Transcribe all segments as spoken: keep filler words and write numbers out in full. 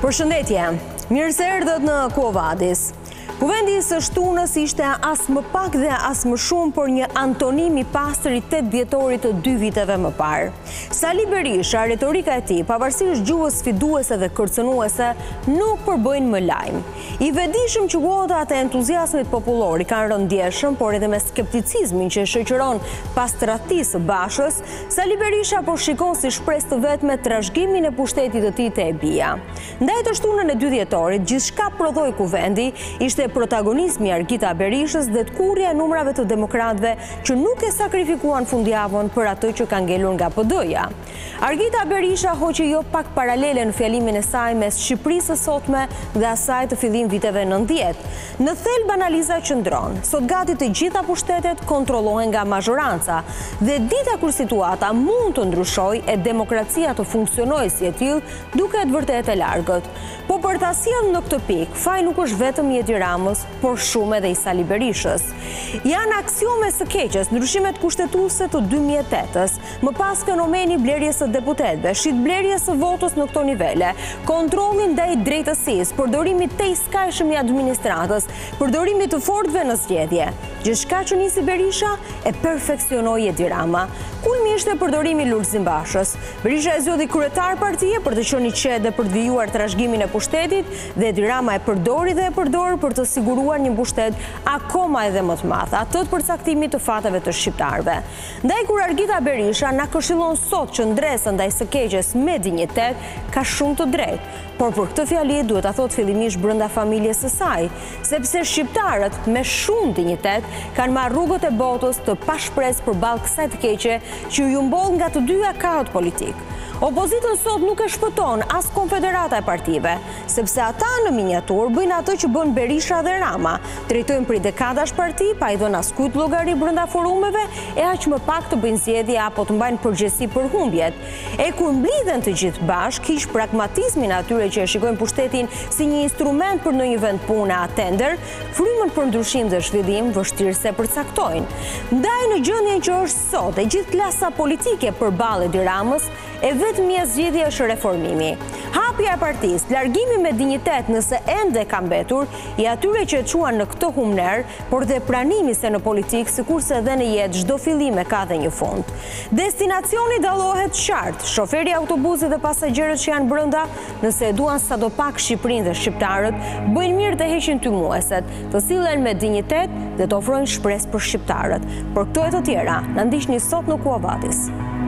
Përshëndetje, mirë se erdhët në Quo Vadis. Kuvendi së shtunës ishte as më pak dhe as më shumë por një antonim i pastër i tetë dhjetorit të dy viteve më parë. Sali Berisha, retorika e tij, pavarësisht gjuhës sfiduese dhe kërcënuese, nuk përbëjnë më lajm. I vedishëm që kuotat e entuziazmit popullor i kanë rënë ndjeshëm, por edhe me skepticizmin që shoqëron pas tradhtisë së Bashës, Sali Berisha po shikon si shpresë të vetme trashëgimin e pushtetit të tij te e bia. Ndaj të shtunën e dy dhjetorit, gjithçka prodhoi kuvendi ishte protagonizmi Argita Berishës dhe tkurrja e numrave të demokratëve që nuk e sakrifikuan fundjavën për atë që ka ngelur nga P D-ja. Argita Berisha hoqi jo pak paralele në fjalimin e saj mes Shqipërisë së sotme dhe asaj të fillim viteve nëntëdhjetë. Në thelb analiza qëndron, sot gati të gjitha pushtetet kontrollohen nga mazhoranca dhe dita kur situata mund të ndryshojë e demokracia të funksionojë si e tillë, duket vërtet e largët. Po për ta sjellë në këtë pikë, faji nuk është vetëm i Edi Ramës, por shumë edhe i Sali Berishës. Janë aksiome së keqes, ndryshimet kushtetuese të dy mijë e tetës, më pas fenomeni blerjes së deputetëve, shitblerjes së votës në këto nivele, kontrolli ndaj drejtësisë, përdorimi të skajshëm i administratës, përdorimi të fortëve në zgjedhje. Gjithçka që nisi Berisha e perfeksionoi Edi Rama. Kulmi ishte përdorimi i Lulzim Bashës. Berisha e zgjodhi kryetar partie për të qenë i qetë dhe për të vijuar trashëgimin e pushtetit dhe Edi Rama e përdori dhe e përdor për të siguruar një pushtet akoma edhe më të madh, atë të përcaktimit të fateve të shqiptarëve. Ndaj kur Argita Berisha na këshillon sot që ndresën ndaj së keqes me dinjitet, ka shumë të drejtë. Por për këtë fjali duhet ta thot fillimisht brenda familjes së saj, sepse shqiptarët me shumë dinjitet kanë marrë rrugët e botës të pashpresë përballë kësaj të keqe që ju mboll nga të dyja kaot politik. Opozitën sot nuk e shpëton as Konfederata e partive, sepse ata në miniatur bëjnë atë që bën Berisha dhe Rama, drejtojnë prej dekadash parti, pa i dhënë askujt llogari brenda forumeve, e aq më pak të bëjnë zgjedhje apo të mbajnë përgjegjësi për humbjet. E kur mblidhen të gjithë bashk, hiq pragmatizmin atyre që e shikojnë pushtetin si një instrument për ndonjë vend pune a tender, frymën për ndryshim dhe zhvillim vështirë se përcaktojnë. Ndaj në gjendjen që është sot, e gjithë klasa politike përballë Edi Ramës, e vetmja zgjedhje është reformimi. Hapja e partisë, largimi me dinjitet nëse ende ka mbetur, i atyre që e quan në këtë humner, por dhe pranimi se në politikë, sikurse edhe në jetë çdo fillim e ka dhe një fund. Destinacioni dallohet qartë, shoferi i autobusit dhe pasagerët që janë brenda, nëse e duan sadopak Shqipërinë dhe shqiptarët, bëjnë mirë të heqin tymueset, të sillen me dinjitet dhe të ofrojnë shpresë për shqiptarët. Por këto e të tjera, na ndiqni sot në Quo Vadis.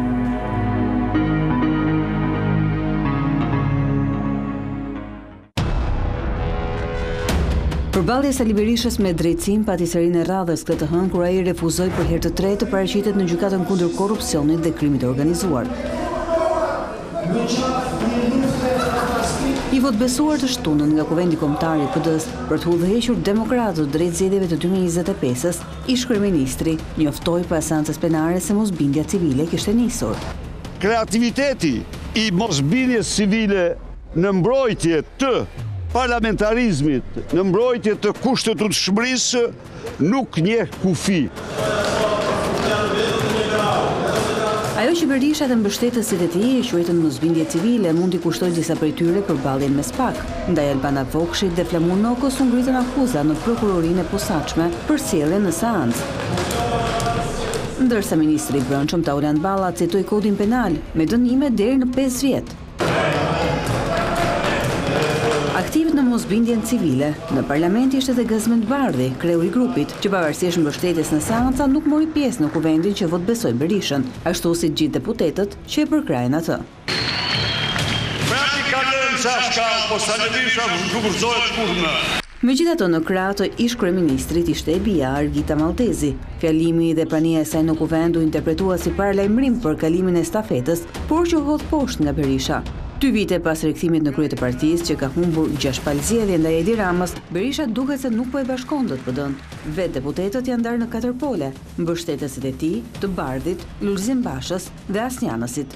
Përballja e Sali Berishës me drejtësinë pati serinë e radhës këtë të hënë kur ai refuzoi për herë të tretë të paraqitet në gjykatën kundër korrupsionit dhe krimit të organizuar. I votbesuar të shtunën nga Kuvendi Kombëtar i P D-s për të udhëhequr demokratët drejt zgjedhjeve të dy mijë e njëzet e pesës, ish kryeministri njoftoi pas seancës plenare se mosbindja civile kishte nisur. Kreativiteti i mosbindjes civile në mbrojtje të parlamentarizmit, në mbrojtje të kushtetutshmërisë nuk njeh kufi. Ajo që Berisha dhe mbështetësit e tij e quajtën mosbindje civile mund i kushtoj disa prej tyre përballjen me SPAK. Ndaj Albana Vokshit dhe Flamur Nokos u ngritën akuza në prokurorinë e posaçme për sjellje në seancë. Ndërsa ministri i Brendshëm Tauland Balla citoi kodin penal me dënime deri në pesë vjet. Aktiv në mosbindjen civile, në parlament ishte edhe Gazmend Bardhi, kreu i grupit, që pavarësisht mbështetjes në seanca nuk mori pjesë në kuvendin që votbesoi Berishën, ashtu si gjithë deputetët që e përkrajnë atë. Megjithatë, në krah të ish kryeministrit ishte e bia Argita Maltezi. Fjalimi dhe prania e saj në kuvend u interpretua si paralajmërim për kalimin e stafetës, por që hodh poshtë nga Berisha. Dy vite pas rikthimit në krye të partisë që ka humbur gjashtë palë zgjedhje ndaj Edi Ramës, Berisha duket se nuk po e bashkon dot P D-n. Vetë deputetët janë ndarë në katër pole, mbështetësit e tij, të Bardhit, Lulzim Bashës dhe Asnjanësit.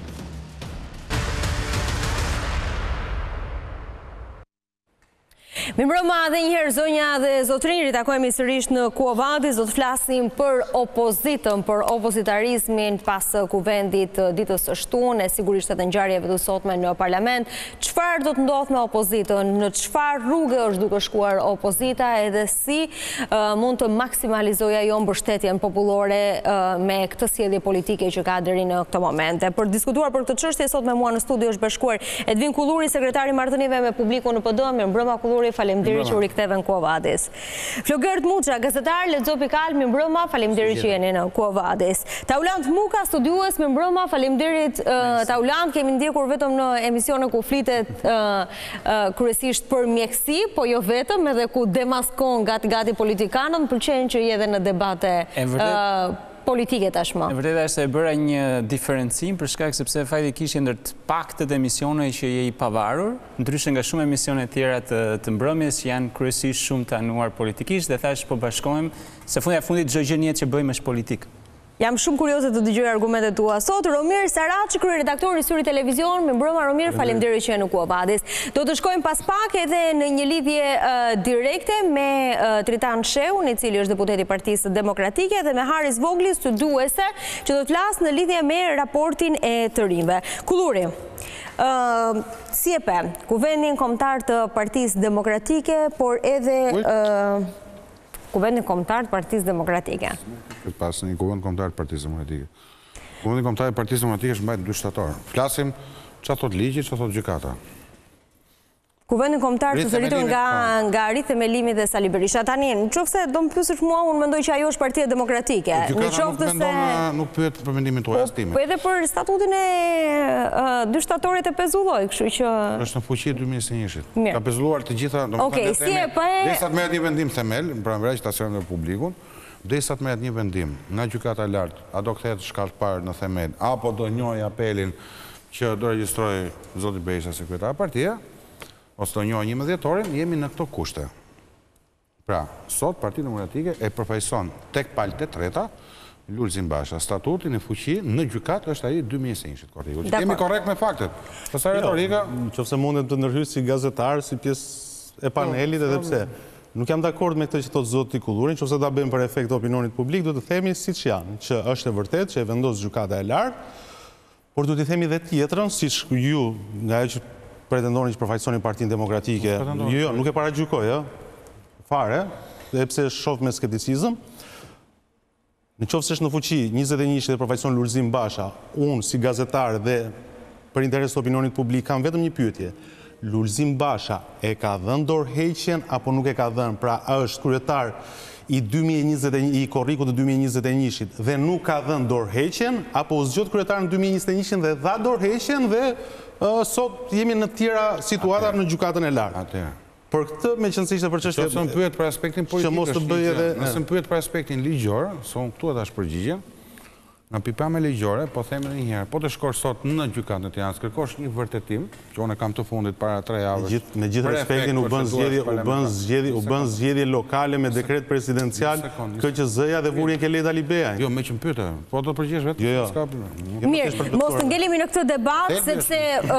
Mirëmbrëma dhe njëherë zonja dhe zotrinjë, takojmë sërish në Kuovadis, do të flasim për opozitën, për opozitarizmin pas kuvendit ditës së shtunë, e sigurisht edhe ngjarjeve të sotme në parlament. Çfarë do të ndodhë me opozitën? Në çfarë rrugë është duke shkuar opozita, edhe si uh, mund të maksimalizojë ajo mbështetjen popullore uh, me këtë sjellje politike që ka deri në këtë moment. Për të diskutuar për këtë çështje sot me mua në studio është bashkuar Edvin Kulluri, sekretari i marrëdhënieve me publikun në P D. Mirëmbrëma Kulluri, faleminderit që u riktheve në Kuovadis. Flogert Muça, gazetar, Lexo Pikal, mirëmbrëma, faleminderit që jeni në Kuovadis. Taulant Muka, studiues, mirëmbrëma, faleminderit uh, Taulant, kemi ndjekur vetëm në emisione ku flitet uh, uh, kryesisht për mjeksi, po jo vetëm, edhe ku demaskon gati-gati politikanët, më pëlqen që je edhe në debate uh, politike tashmë. E vërteta është se e bëra një diferencim për shkak sepse faktikisht ndër të paktët emisione që je i pavarur, ndryshe nga shumë emisione tjera të, të mbrëmjes që janë kryesisht shumë të anuar politikisht, dhe thash po bashkohem se fundja fundit çdo gjë njetë që bëjmë është politikë. Jam shumë kurioze të dëgjoj argumentet tua sot. Romir Saraçi, kryeredaktori i Syri Televizion, mirëmbrëma Romir, faleminderit që je në Kuovadis. Do të shkojmë pas pak edhe në një lidhje uh, direkte me uh, Tritan Sheun, i cili është deputeti i Partisë Demokratike, dhe me Haris Vogli, studiuese, që do të flasë në lidhje me raportin e të rinjve. Kulluri, uh, si e pe, kuvendin kombëtar të Partisë Demokratike, por edhe uh, kuvendin kombëtar të Partisë Demokratike. Pas një kuvend kombëtar të Partisë Demokratike. Kuvendi kombëtar të Partisë Demokratike është mbajtur dy shtator. Flasim çfarë thot ligji, çfarë thot gjykata. Kuvendin kombëtar të zëritur nga nga rithemelimi dhe Sali Berisha. Tani, nëse do më pyesësh mua, unë mendoj që ajo është Partia Demokratike. Gjykata nuk mendon, nuk pyet për mendimin tuaj as timin. Po edhe për statutin e dy shtatorit e pezulloi, kështu që është në fuqi dy mijë e njëzet. Ka pezulluar të gjitha, domethënë, si e pa derisa të merret një vendim themel, pra në që ta shërojmë në publikun, derisa të merret një vendim nga gjykata e lartë, a do kthehet shkallë parë në themel, apo do njohë apelin që do regjistrojë zoti Berisha, sekretari i partia, ose të njohë një mëdhjetorin, jemi në këto kushte. Pra, sot Partia Demokratike e përfaqëson tek palët e treta Lulzim Basha. Statutin e fuqi në gjykat është ai dy mijë e njëzet. Jemi korrekt me faktet. Pastaj retorika, nëse mundet të ndërhyj si gazetar, si pjesë e panelit, edhe pse nuk jam dakord me këtë që thotë zoti Kulluri, nëse ta bëjmë për efekt të opinionit publik, do të themi siç janë, që është e vërtetë që e vendos gjykata e lartë, por do t'i themi edhe tjetrën, siç ju nga ajo që pretendoni që përfaqësoni Partinë Demokratike, jo, jo, nuk e paragjykoj, ë, fare, dhe pse shoh me skepticizëm. Në qoftë se është në fuqi njëzet e një dhe përfaqëson Lulzim Basha, unë si gazetar dhe për interes të opinionit publik kam vetëm një pyetje. Lulzim Basha e ka dhënë dorëheqjen apo nuk e ka dhënë? Pra, është kryetar i dy mijë e njëzet e një, i korrikut të dy mijë e njëzet e një-shit dhe nuk ka dhënë dorëheqjen, apo u zgjot kryetar në dy mijë e njëzet e një-shin dhe dha dorëheqjen dhe uh, sot jemi në tjera situata në gjykatën e lartë. Atëherë. Për këtë, me qënë se ishte për çështje, nëse më pyet për aspektin politik, nëse më pyet për aspektin ligjor, son këtu e tash përgjigjen. Në pipame ligjore, po them edhe një herë, po të shkosh sot në gjykatën e Tiranës, kërkosh një vërtetim, që unë kam të fundit para tre javësh. Me gjithë respektin, u bën zgjedhje, u bën zgjedhje, u bën zgjedhje lokale me dekret presidencial, K Q Z-ja dhe vurjen Keleda Libeaj. Jo, me që më pyete, po do të përgjigjesh vetë. Jo, jo. Mirë, mos të ngelemi në këtë debat, sepse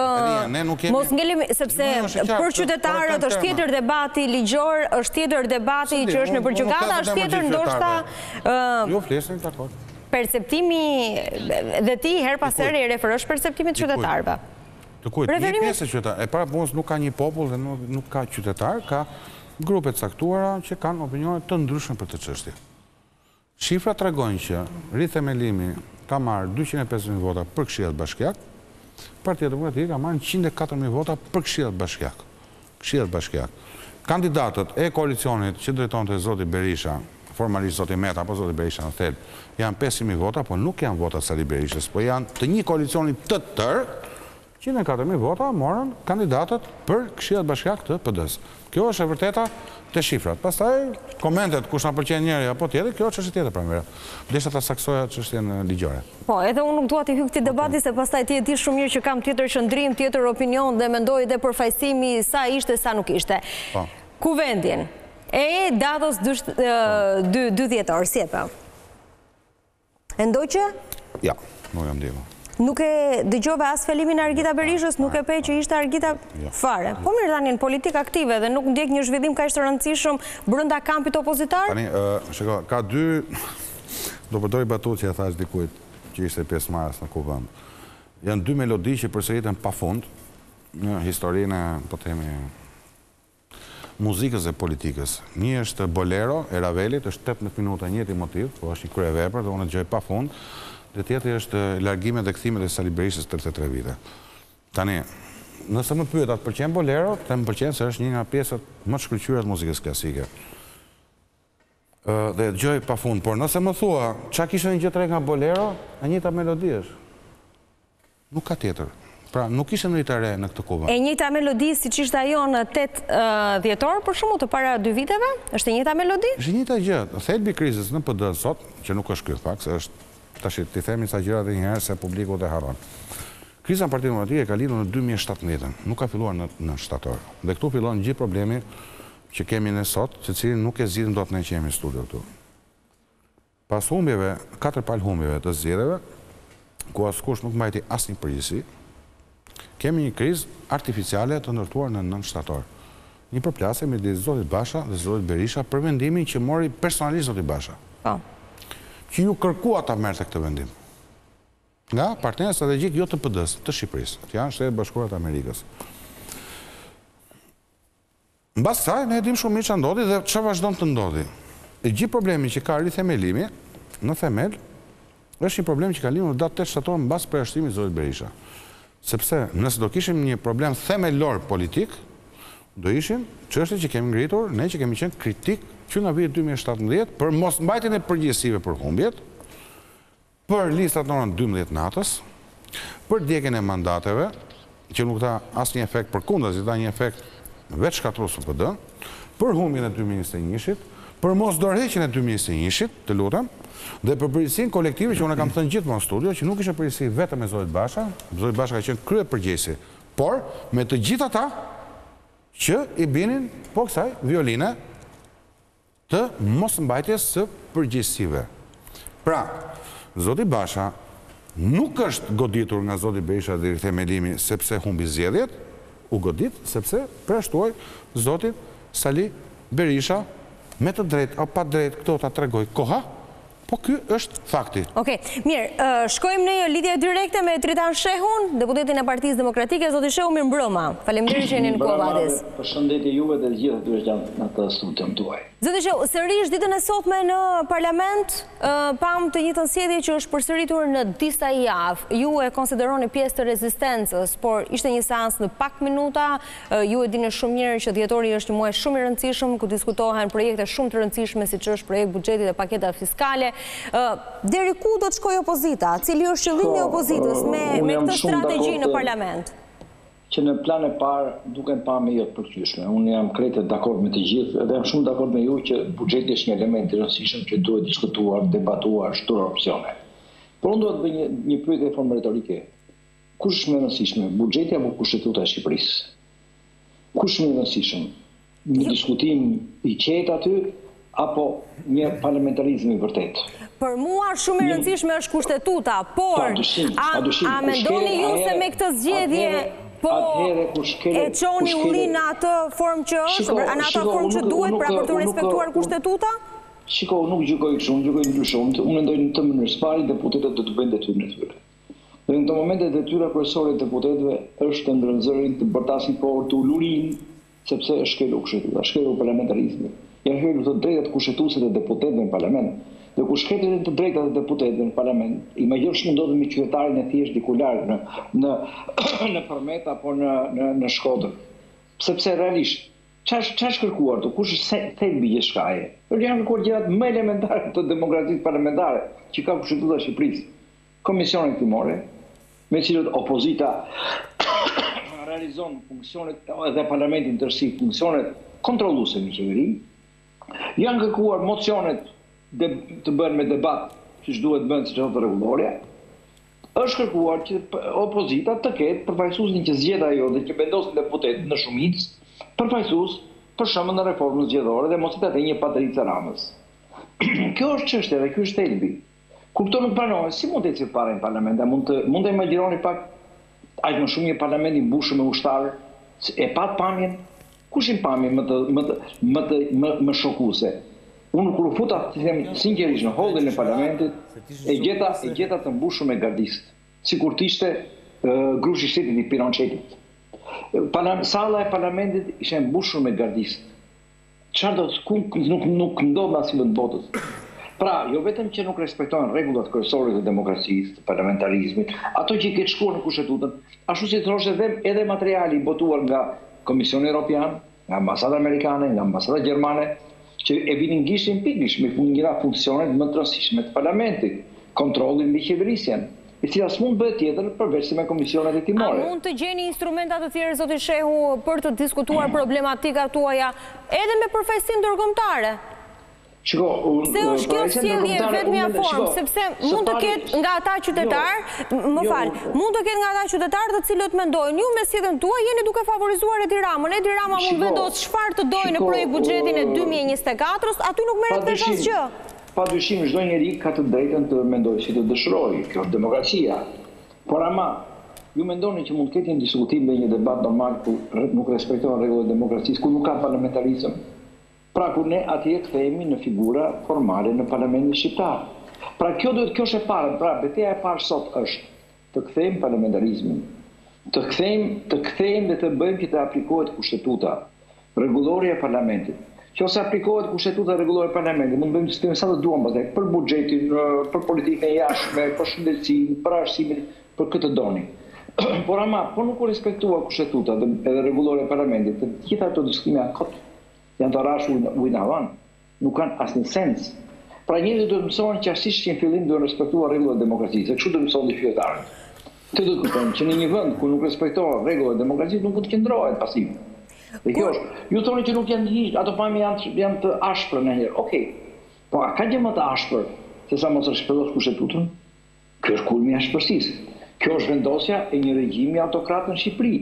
mos ngelemi sepse për qytetarët është tjetër debati ligjor, është tjetër debati që është nëpër gjykata, është tjetër ndoshta Jo, flesim dakord. Perceptimi dhe ti her pas here i referosh perceptimit qytetarëve. Të kujt? Një pjesë e qytetarëve. E para punës nuk ka një popull dhe nuk ka qytetar, ka grupe të caktuara që kanë opinione të ndryshme për të çështje. Shifrat tregojnë që rithemelimi ka marrë dyqind e pesëdhjetë mijë vota për Këshillat Bashkiak, Partia Demokratike ka marrë njëqind e katër mijë vota për Këshillat Bashkiak. Këshillat Bashkiak. Kandidatët e koalicionit që drejtonte zoti Berisha, formalisht zoti Meta apo zoti Berisha në thelb, janë pesë mijë vota, po nuk janë vota Sali Berishës, po janë të një koalicioni të tërë, njëqind e katër mijë vota morën kandidatët për Këshillat Bashkiak të P D-s. Kjo është e vërteta te shifrat. Pastaj komentet kush na pëlqen njëri apo tjetri, kjo është çështje tjetër pra. Desha ta saksoja çështjen ligjore. Po, edhe unë nuk dua të hyj këtë debati se pastaj ti e di shumë mirë që kam tjetër qëndrim, tjetër opinion dhe mendoj edhe përfaqësimi sa ishte sa nuk ishte. Po. Kuvendin e datës dy dhjetor, si e pa? Endoj që? Ja, nuk jam ndihmë. Nuk e dëgjove as felimin e Argita Berishës, nuk e pe që ishte Argita fare. Po mirë tani në politikë aktive dhe nuk ndjek një zhvillim ka ishte rëndësishëm brenda kampit opozitar? Tani, shiko, ka dy, do përdori batut që e thash dikujt që ishte pesë marës në kuvënd. Janë dy melodi që përsëritën pa fund në historinë, po themi, muzikës e politikës. Një është Bolero e Ravelit, është tetëmbëdhjetë minuta njëti motiv, po është një kryevepër dhe unë dëgjoj pa fund. Dhe tjetëri është largimet dhe kthimet e Sali Berishës tridhjetë e tre vite. Tani, nëse më pyet atë pëlqen Bolero, të më pëlqen se është një nga pjesët më të shkëlqyera të muzikës klasike. Dhe dëgjoj pa fund, por nëse më thua, çka kishte një gjë të re nga Bolero, e njëjta melodi është. Nuk ka tjetër. Pra, nuk ishte ndonjë të re në këtë kohë. E njëjta melodi siç ishte ajo në tetë dhjetor, për shembull, të para dy viteve? Është e njëjta melodi? Është e njëjta gjë. Thelbi i krizës në P D sot, që nuk është ky fakt, se është tash ti themi sa gjëra edhe një herë se publiku dhe harron. Kriza në Partinë Demokratike ka lidhur në dy mijë e shtatëmbëdhjetë, nuk ka filluar në, në shtator. Dhe këtu fillon gjithë problemi që kemi ne sot, se cilin nuk e zgjidhim dot ne që jemi në studio këtu. Pas humbjeve, katër palë humbjeve të zgjedhjeve, ku askush nuk mbajti asnjë përgjegjësi, kemi një krizë artificiale të ndërtuar në nëntë shtator. Një përplasje midis zotit Basha dhe zotit Berisha për vendimin që mori personalisht zoti Basha. Po. Që ju kërkua ta merrte këtë vendim. Nga partnerët strategjik jo të P D-s, të Shqipërisë, që janë Shtetet Bashkuara të Amerikës. Mbas kësaj ne e dim shumë mirë çfarë ndodhi dhe çfarë vazhdon të ndodhi. E gjithë problemi që ka rithemelimi në themel është një problem që ka lindur në datë tetë shtator mbas përjashtimit të zotit Berisha. Sepse nëse do kishim një problem themelor politik, do ishim çështjet që kemi ngritur, ne që kemi qenë kritik që nga viti dy mijë e shtatëmbëdhjetë për mos mbajtjen e përgjegjësive për humbjet, për listat në orën dymbëdhjetë natës, për djegjen e mandateve, që nuk ka asnjë efekt përkundër, ka një efekt vetë shkatërrues P D, për humbjen e dy mijë e njëzet e njëit, për mos dorëheqjen e dy mijë e njëzet e njëit, të lutem, dhe për përgjegjësinë kolektive që unë kam thënë gjithmonë në studio, që nuk ishte përgjegjësi vetëm me zotin Basha, zoti Basha ka qenë krye përgjegjësi, por me të gjithë ata që i binin po kësaj violine të mos mbajtjes së përgjegjësive. Pra, zoti Basha nuk është goditur nga zoti Berisha dhe rithemelimi sepse humbi zgjedhjet, u godit sepse përshtuaj zotin Sali Berisha me të drejtë apo pa drejtë, këto ta tregoj koha. Po ky është fakti. Okej, mirë, shkojmë në një lidhje direkte me Tritan Shehun, deputetin e Partisë Demokratike. Zoti Shehu, mirëmbrëma. Faleminderit që jeni në kohë vadis. Përshëndetje juve dhe gjithë atyre që janë në të studion tuaj. Zoti Shehu, sërish ditën e sotme në parlament pam të njëjtën zgjedhje që është përsëritur në disa javë. Ju e konsideroni pjesë të rezistencës, por ishte një seancë në pak minuta. Ju e dini shumë mirë që dhjetori është një muaj shumë i rëndësishëm ku diskutohen projekte shumë të rëndësishme siç është projekt buxheti dhe paketa fiskale. Deri ku do të shkojë opozita? Cili është qëllimi i opozitës me këtë strategji në parlament? Që në plan e parë duken pamje jo të përgjithshme. Unë jam krejtë dakord me të gjithë dhe jam shumë dakord me ju që buxheti është një element i rëndësishëm që duhet diskutuar, debatuar, shtuar opsione. Por unë duhet të bëj një, një pyetje në formë retorike. Kush është më e rëndësishme, buxheti apo kushtetuta e Shqipërisë? Kush është më e rëndësishëm? Një diskutim i qetë aty apo një parlamentarizëm i vërtet? Për mua shumë e rëndësishme është kushtetuta, por a mendoni ju se me këtë zgjedhje po e çoni ullin në atë formë që është, në atë formë që duhet pra për të respektuar kushtetuta? Shiko, nuk gjykoj kështu, unë gjykoj ndryshe. Unë mendoj në të mënyrë. Pari deputetët do të bëjnë detyrën e tyre. Dhe në të momente detyra kryesore e deputetëve është të ndërnxërin të bërtasin por të ulurin, sepse është shkelur kushtetuta, shkelur parlamentarizmi. Janë hyrë të drejtat kushtetuese të deputetëve në parlament. Dhe kur shkretën të drejtat të deputetëve në parlament, imagjinosh që ndodhet me qytetarin e thjesht diku larg në në në Përmet apo në në në Shkodër. Sepse realisht ç'është ç'është kërkuar tu? Kush është thelbi i shkaje? Janë kërkuar gjërat më elementare të demokracisë parlamentare që ka kushtetuta e Shqipërisë. Komisionet timore, me cilët opozita realizon funksionet dhe parlamenti në tërësi funksionet kontrolluese në qeveri. Janë kërkuar mocionet të bënë me debat, që duhet bënë si që të regulorja, është kërkuar që opozita të ketë përfaqësuesin që zgjedh ajo dhe që vendosin deputet në shumicë, përfaqësues për shembull në reformën zgjedhore dhe mos i tatë një Patrica Ramës. Kjo është çështja dhe ky është thelbi. Kur këto nuk pranohen, si mund të ecë para në parlament? Mund të mund të imagjinoni pak aq më shumë një parlament i mbushur me ushtarë, e pat pamjen, kush i pamjen më të më të më të më, më shokuese. Unë kur u futa të them sinqerisht në hollin e parlamentit, e gjeta e gjeta të mbushur me gardistë, sikur të ishte uh, grushi i shtetit i Pinocchetit. Sala e parlamentit ishte mbushur me gardistë. Çfarë do të nuk nuk ndodh në asnjë vend botës. Pra, jo vetëm që nuk respektojnë rregullat kryesore të demokracisë, të parlamentarizmit, ato që i ketë shkruar në Kushtetutën, ashtu si thoshte edhe edhe materiali botuar nga Komisioni Evropian, nga Ambasada Amerikane, nga Ambasada Gjermane, që e vinin gishtin pikërisht me njëra funksionet më të rëndësishme të parlamentit, kontrollin mbi qeverisjen, e cila s'mund bëhet tjetër përveç se me komisionet hetimore. A mund të gjeni instrumentat të tjerë, zoti Shehu, për të diskutuar problematika tuaja edhe me përfaqësim ndërkombëtare? Shiko, se është kjo sjellje vetëm ja formë, sepse mund të ketë nga ata qytetarë, më fal, mund të ketë nga ata qytetarë të cilët mendojnë, ju me sjelljen tuaj jeni duke favorizuar Edi Ramën. Edi Rama mund vendos çfarë të dojë në projekt buxhetin e dy mijë e njëzet e katërt, aty nuk merret vesh asgjë. Padyshim çdo njeri ka të drejtën të mendojë si të dëshirojë, kjo është demokracia. Por ama ju mendoni që mund të ketë një diskutim dhe një debat normal ku nuk respektohen rregullat e demokracisë, ku nuk ka parlamentarizëm? Pra kur ne atje kthehemi në figura formale në Parlamentin shqiptar. Pra kjo duhet kjo është e parë, pra betejë e parë sot është të kthejmë parlamentarizmin, të kthejmë, të kthejmë dhe të bëjmë që të aplikohet kushtetuta, rregullorja e parlamentit. Nëse aplikohet kushtetuta, rregullorja e parlamentit, mund të bëjmë sistem sa të duam pastaj për buxhetin, për politikën e jashtme, për shëndetësinë, për arsimin, për këtë doni. Por ama, po nuk u respektua kushtetuta dhe edhe rregullorja e parlamentit, të gjitha ato diskutime kot janë të rash ujnë havan, nuk kanë asnjë sens. Pra njerëzit duhet të mësohen që ashtu që në fillim duhen respektuar rregullat e demokracisë, kështu do të mësohen qytetarët. Këtë do të kuptojnë që në një vend ku nuk respektohen rregullat e demokracisë nuk mund të qëndrohet pasiv. Dhe kjo është, ju thoni që nuk janë hiç, ato pamje janë janë të ashpra ndonjëherë. Okej. Po a ka gjë më të ashpër se sa mos respektosh kushtetuton? Kjo është kulmi i ashpërsisë. Kjo është vendosja e një regjimi autokrat në Shqipëri.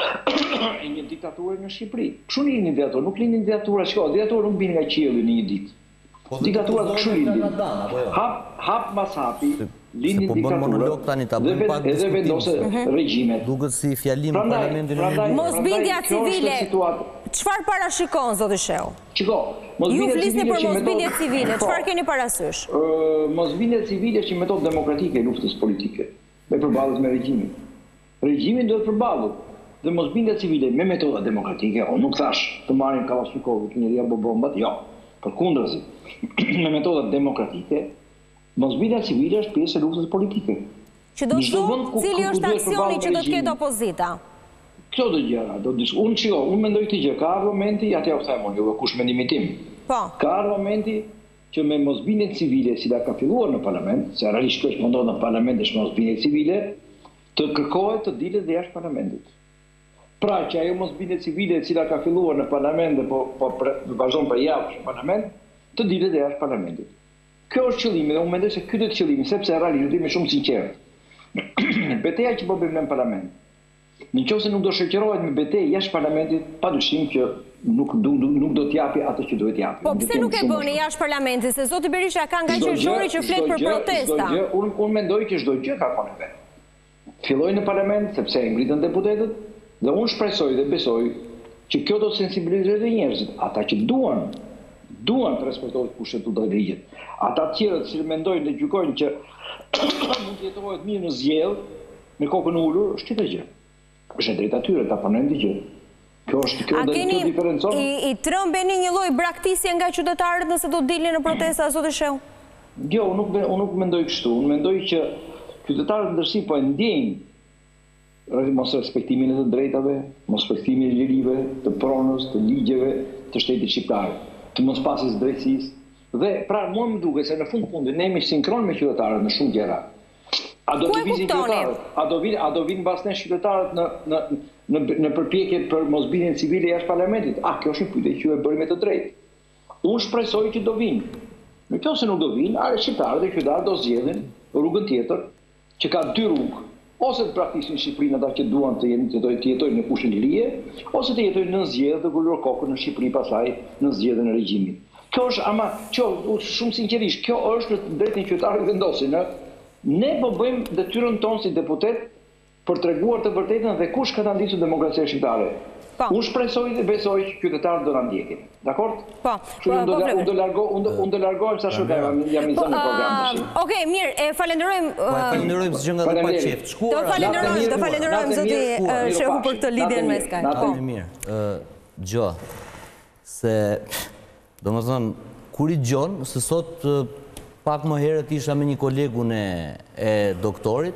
E një diktaturë në Shqipëri. Kështu lindin një diktaturë, nuk lindin diktatura, shko, diktaturë nuk bin nga qielli në një ditë. Diktatura kështu lindin. Hap, hap mas hapi, lindin diktaturë edhe vendose regjimet. Duket si fjalim parlamentin në mosbindja civile. Çfarë parashikon, zoti Shehu? Çiko, ju flisni për mosbindje civile, çfarë keni parasysh? Mosbindja civile është një metodë demokratike e luftës politike, me përballjes me regjimin. Regjimin duhet përballur dhe mosbindja civile me metoda demokratike, o nuk thash të marrin Kalashnikovit njëri apo bombat, jo. Përkundërzi, me metoda demokratike, mosbindja civile është pjesë e luftës politike. Që do të thotë cili është aksioni që do të ketë opozita? Këto do gjëra, do të unë çiko, unë mendoj këtë gjë, ka argumenti, atje u them unë, jo kush mendimin tim. Po. Ka argumenti që me mosbindjen civile, si da ka filluar në parlament, se realisht kjo është mundohet në parlament është mosbindje civile, të kërkohet të dilet dhe jashtë parlamentit. Pra që ajo mosbindje civile e cila ka filluar në parlament dhe po, po vazhdon për javë në parlament, të dilet dhe jashtë parlamentit. Kjo është qëllimi dhe unë mendoj se ky është qëllimi, sepse realisht jemi shumë sinqert. Betejë që po bëjmë në parlament. Nëse nuk do shoqërohet me betejë jashtë parlamentit, padyshim që nuk do nuk do t'japi atë që duhet t'japi. Po pse nuk e bëni jashtë parlamentit? Se zoti Berisha ka nga qershori që flet për protesta. Unë unë mendoj që çdo gjë ka kohën e vet. Filloi në parlament sepse e ngritën deputetët dhe unë shpresoj dhe besoj që kjo do të sensibilizojë dhe njerëzit, ata që duan, duan të respektohet kushtetuta dhe ligjet. Ata të tjerët që mendojnë dhe gjykojnë që mund të jetohet mirë në zgjedhje me kokën ulur, është çfarë gjë. Është drejt atyre ta pranojnë gjë. Kjo është kjo do të diferencon. I, i trëmbeni një lloj braktisje nga qytetarët nëse do dilni në protesta zoti Shehu? Jo, unë nuk unë nuk mendoj kështu. Unë mendoj që qytetarët ndërsi po e ndjejnë mos respektimin e të drejtave, mos respektimin e lirive, të pronës, të ligjeve të shtetit shqiptar, të mos pasjes drejtësisë. Dhe pra mua më duket se në fund fundit ne jemi sinkron me qytetarët në shumë gjëra. A do të vinë qytetarët? A do vinë a do vinë mbas ne qytetarët në në në në përpjekje për mosbindjen civile jashtë parlamentit? Ah, kjo është një pyetje që e bëri me të drejtë. Unë shpresoj që do vinë. Nëse nuk do vinë, are shqiptarët dhe qytetarët do zgjedhin rrugën tjetër, që ka dy rrugë. Ose të praktisin në Shqipëri ata që duan të jetojnë në kushte lirie, ose të jetojnë në zgjedhje të gulur kokën në Shqipëri pasaj në zgjedhjen e regjimit. Kjo është, ama, kjo, shumë sinqerisht, kjo është drejtin qytetarëve vendosin. Ne po bëjmë detyrën tonë si deputet për treguar të vërtetën dhe kush ka ta ndisur demokracinë shqiptare. Unë shpresoj dhe besoj që qytetarët do na ndjekin. Dakor? Po. Unë do largo, unë do largohem sa shumë jam i zënë në program. Okej, mirë, e falenderojmë. Falenderojmë së gjënga dhe pa qeft. Do falenderojmë, do falenderojmë zoti shehu për këtë lidhjen me Skype. Po. Mirë. Gjo, se do më thënë, kur i gjonë, se sot pak më herët isha me një kolegun e doktorit,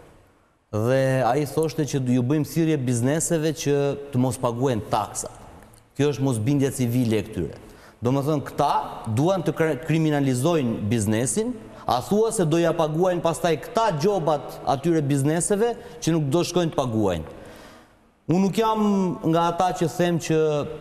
dhe a i thoshte që ju bëjmë thirrje bizneseve që të mos paguen taksa. Kjo është mos bindja civile e këtyre. Do më thënë, këta duan të kriminalizojnë biznesin, a thua se do ja paguajnë pastaj këta gjobat atyre bizneseve që nuk do shkojnë të paguajnë. Unë nuk jam nga ata që them që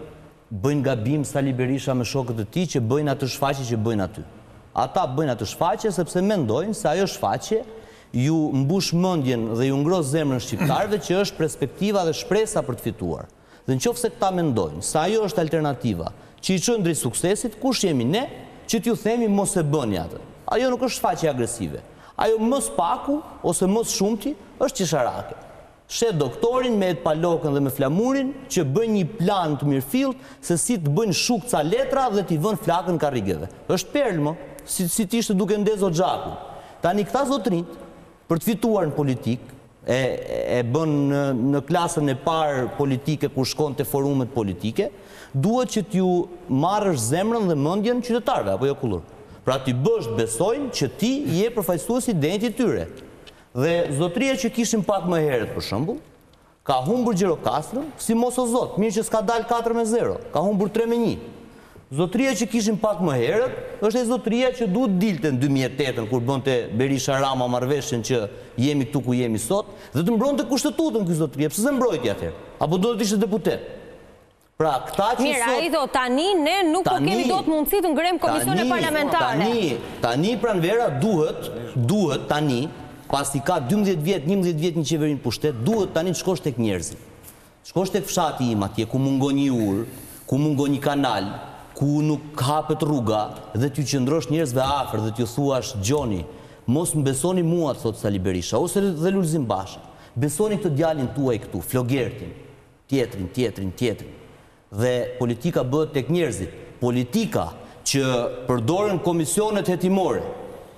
bëjnë gabim Sali Berisha me shokët e tij që bëjnë atë shfaqje që bëjnë aty. Ata bëjnë atë shfaqje sepse mendojnë se ajo shfaqje ju mbush mendjen dhe ju ngros zemrën shqiptarëve që është perspektiva dhe shpresa për të fituar. Dhe nëse këta mendojnë se ajo është alternativa që i çon drejt suksesit, kush jemi ne që t'ju themi mos e bëni atë? Ajo nuk është shfaqje agresive. Ajo mos paku ose mos shumti është qesharake. Shet doktorin me palokën dhe me flamurin që bëjnë një plan të mirëfillt se si të bëjnë shukca letra dhe t'i vënë flakën karrigeve. Është perlë më, si, si t'ishte duke ndezo xhakun. Tani këta zotrinj për të fituar në politikë, e, e bën në, në klasën e parë politike kur shkon të forumet politike, duhet që t'ju marrësh zemrën dhe mendjen qytetarëve, apo jo kullur. Pra t'i bësh besojnë që ti je përfaqësuesi i dentit tyre. Dhe zotria që kishim pak më herët për shembull, ka humbur Gjirokastrën, si mos o zot, mirë që s'ka dalë katër me zero, ka humbur tre me një. Zotria që kishim pak më herët, është e zotria që duhet dilte në dy mijë e tetë kur bënte Berisha Rama marrëveshjen që jemi këtu ku jemi sot, dhe të mbronte kushtetutën ky zotria, pse s'e mbrojti atëherë? Apo do të ishte deputet? Pra, këta që Mirë, sot... ai do tani ne nuk po kemi dot mundësi të ngrem komisione parlamentare. Tani, tani pranvera duhet, duhet tani pasi ka dymbëdhjetë vjet, njëmbëdhjetë vjet një qeverinë pushtet, duhet tani të shkosh tek njerëzit. Shkosh tek fshati im atje, ku mungon një ur, ku mungon një kanal, ku nuk hapet rruga, dhe t'ju qëndrosh njerëzve afër dhe t'ju thuash Gjoni, mos më besoni mua, thot Sali Berisha, ose dhe Lulzim Basha. Besoni këtë djalin tuaj këtu, Flogertin, tjetrin, tjetrin, tjetrin. Dhe politika bëhet tek njerëzit. Politika që përdoren komisionet hetimore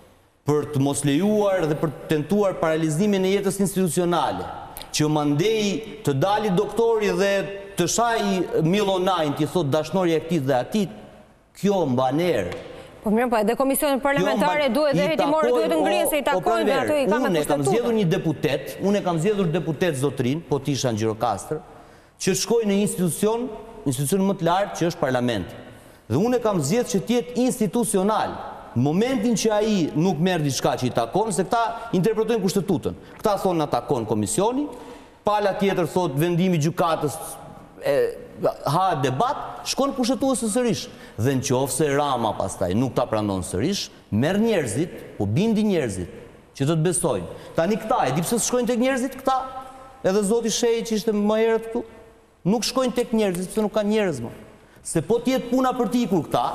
për të mos lejuar dhe për të tentuar paralizimin e jetës institucionale, që mandej të dali doktori dhe të shaj Milonajn, t'i thot dashnori e këtij dhe atit, kjo mban erë. Po mirë, po edhe komisionet parlamentare duhet dhe hetimore duhet të ngrihen se i takojnë dhe ato i kanë Unë e kam zgjedhur një deputet, unë e kam zgjedhur deputet zotrin, po tisha në Gjirokastër, që shkojë në institucion, institucion më të lartë që është parlamenti. Dhe unë e kam zgjedhur që të jetë institucional. Në momentin që ai nuk merr diçka që i takon, se këta interpretojnë kushtetutën. Këta thonë na takon komisioni, pala tjetër thot vendimi i gjykatës e, ha debat, shkon kushtetuesi sërish. Dhe nëse Rama pastaj nuk ta pranon sërish, merr njerëzit, po bindi njerëzit që të të besojnë. Tani këta, e di pse shkojnë tek njerëzit këta? Edhe zoti Shehi që ishte më herët këtu, nuk shkojnë tek njerëzit sepse nuk kanë njerëz më. Se po të jetë puna për të ikur këta,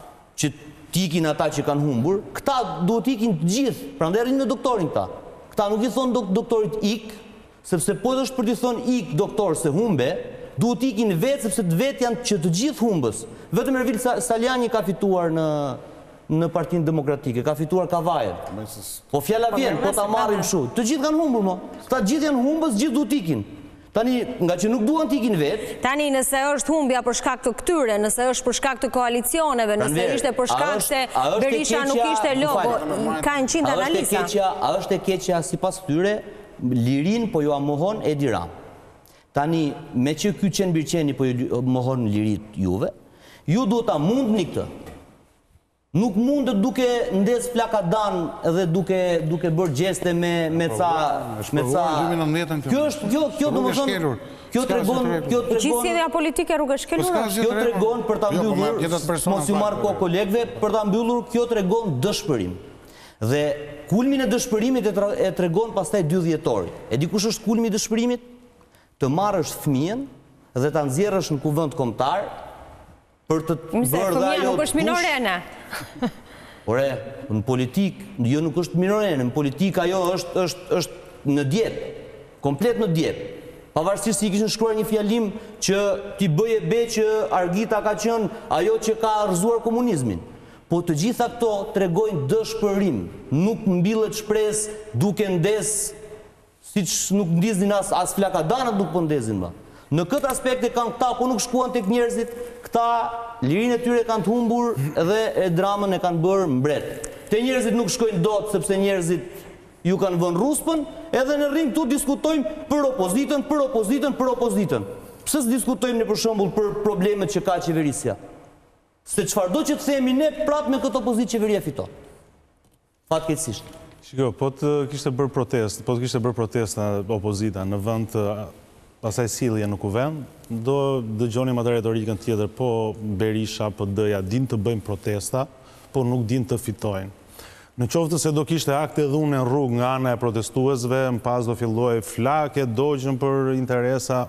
që t'ikin ata që kanë humbur, këta duhet t'ikin të gjithë, prandaj rrinë në doktorin këta. Këta nuk i thonë doktorit ik, sepse po edhe është për t'i thonë ik doktor se humbe, duhet t'ikin vetë, sepse të vetë janë që të gjithë humbës. Vetëm Ervil Saliani ka fituar në në Partinë Demokratike, ka fituar Kavajet. Po fjala vjen, po ta marrim kështu. Të gjithë kanë humbur, mo. Këta gjithë janë humbës, gjithë duhet t'ikin. Tani, nga që nuk duan t'ikin vetë... Tani, nëse është humbja për shkak të këtyre, nëse është për shkak të koalicioneve, nëse ishte për shkak se Berisha nuk ishte logo, ka në qindë analisa. A është e keqja si pas këtyre, lirin po ju amohon Edi Rama. Tani, me që ky qenë birqeni po ju amohon lirit juve, ju duhet ta mundni këtë. Nuk mundet duke ndes plakadan dhe duke duke bërë gjeste me me ca me ca. Kjo është kjo kjo domethënë kjo tregon kjo tregon. Gjithsesi politike rrugë shkelur. Kjo tregon për ta mbyllur mos ju marr kohë kolegëve për ta mbyllur, kjo tregon dëshpërim. Dhe kulmin e dëshpërimit e tregon pastaj dy dhjetori. E di kush është kulmi i dëshpërimit? Të marrësh fëmijën dhe ta nxjerrësh në kuvend kombëtar për të bërë dhe ajo... Nuk është minorene. Ore, në politik, jo nuk është minorene, në politik ajo është në djetë, komplet në djetë. Pavarësisht si kishin shkruar një fjalim që t'i bëje be që Argita ka qenë ajo që ka arzuar komunizmin. Po të gjitha këto tregojnë dëshpërim, nuk mbillet shpresë duke ndes, siç nuk ndizin as, as flakadanët nuk po ndezin më. Në këtë aspekt e kanë këta, po nuk shkuan tek njerëzit, këta lirinë e tyre kanë të humbur dhe e dramën e kanë bërë mbret. Te njerëzit nuk shkojnë dot sepse njerëzit ju kanë vënë ruspën, edhe në ring tu diskutojmë për opozitën, për opozitën, për opozitën. Pse s'diskotojmë ne për shembull për problemet që ka qeverisja? Se çfarëdo që të themi ne, prapë me këtë opozitë qeveria fiton. Fatkeqësisht. Shiko, po të kishte bërë protestë, po të kishte bërë protesta opozita në vend të asaj sjellje në kuvend, do dëgjonim atë retorikën tjetër, po Berisha, po D-ja din të bëjnë protesta, po nuk din të fitojnë. Në qoftë se do kishte akte dhune në rrugë nga ana e protestuesve, më pas do filloj flake, dojgjën për interesa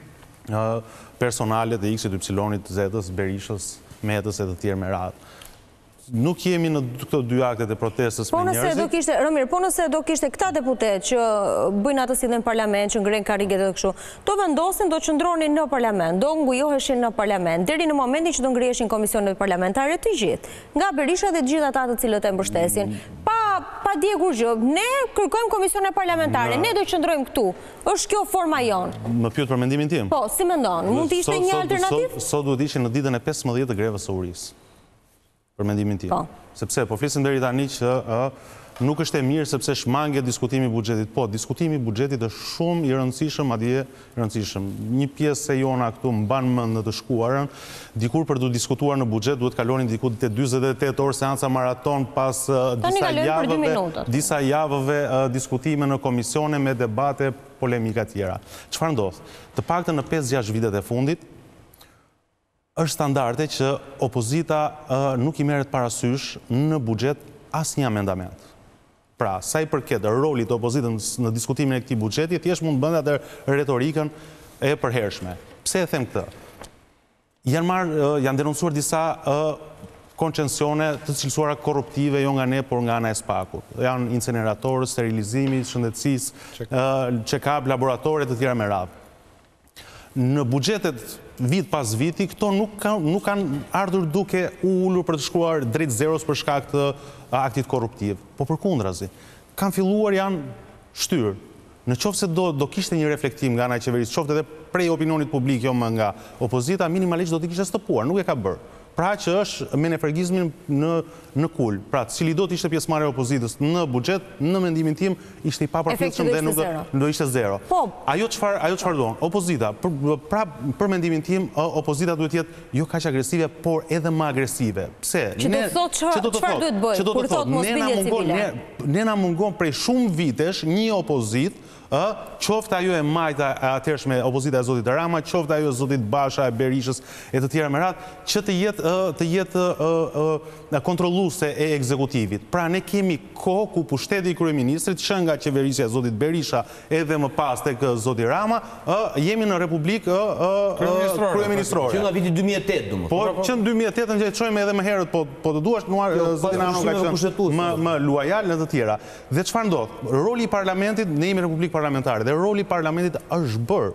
personale të X-it, Y-it, Z-ës, Berishës, Metës e të tjerë me radhë. Nuk jemi në këto dy aktet e protestës me njerëzit. Rëmir, po nëse do kishte këta deputet që bëjnë atë si dhe në parlament, që ngrenë kariget dhe kështu, do vendosin, do qëndronin në parlament, do ngujoheshin në parlament, deri në momentin që do ngriheshin komisionet parlamentare të gjithë, nga Berisha dhe gjithë ata të cilët e mbështesin. Pa djegur gjë, ne kërkojmë komisionet parlamentare, ne do qëndrojmë këtu. Është kjo forma jonë. Më pyet për mendimin tim? Po, si mendon? Mund të ishte një alternativ? Sot duhet ishin në ditën e pesëmbëdhjetë të grevës së urisë. Për mendimin tim. Sepse, po flisim deri tani që nuk është e mirë sepse shmanget diskutimi i buxhetit. Po, diskutimi i buxhetit është shumë i rëndësishëm, madje i rëndësishëm. Një pjesë e jona këtu mban mend në të shkuarën, dikur për të diskutuar në buxhet duhet kalonin diku te dyzet e tetë orë seanca maraton pas disa javëve, disa javëve diskutime në komisione me debate, polemika tjera. Çfarë ndodh? Të paktën në pesë gjashtë vitet e fundit është standarde që opozita nuk i merret parasysh në buxhet asnjë amendament. Pra, sa i përket rolit të opozitës në diskutimin e këtij buxheti, thjesht mund bënda atë retorikën e përhershme. Pse e them këtë? Janë marrë, janë denoncuar disa koncensione të cilësuara korruptive jo nga ne, por nga ana e SPAK-ut. Janë inceneratorë, sterilizimi, shëndetësisë, check-up, laboratore të tjera me radhë. Në buxhetet vit pas viti, këto nuk kanë ardhur duke ullur për të shkruar drejt zeros për shkak të aktit korruptiv. Po përkundrazi, kanë filluar janë shtyrë. Në qoftë se do kishte një reflektim nga ana e qeverisë, qoftë edhe prej opinionit publik, jo më nga opozita, minimalisht do t'i kishte stoppuar, nuk e ka bërë. Pra që është me nefergizmin në kul. Pra, cili do t'ishte pjesëmarrja e opozitës në buxhet, në mendimin tim, ishte i papërfillshëm dhe nuk do ishte zero. Ajo çfarë do? Opozita, pra për mendimin tim, opozita duhet jetë jo kaq agresive, por edhe më agresive. Pse? Që do të thotë çfarë duhet bëjë, kur thotë mos bindje civile. Ne na mungon prej shumë vitesh një opozitë, qoftë ajo e majta e atërshme opozita e zotit Rama, qoftë ajo e zotit Basha, e Berishës e të tjera me radhë, që të jetë të jetë kontrolluese e ekzekutivit. Pra ne kemi kohë ku pushteti i kryeministrit, që nga qeverisja e zotit Berisha edhe më pas tek zoti Rama, jemi në Republikë kryeministrore. Që nga viti dy mijë e tetë, domethënë. Po që në dy mijë e tetë ne çojmë edhe më herët, po po të duash zoti Rama ka qenë më luajal në të tjera. Dhe çfarë ndodh? Roli i parlamentit, ne jemi Republikë parlamentare dhe roli i parlamentit është bërë,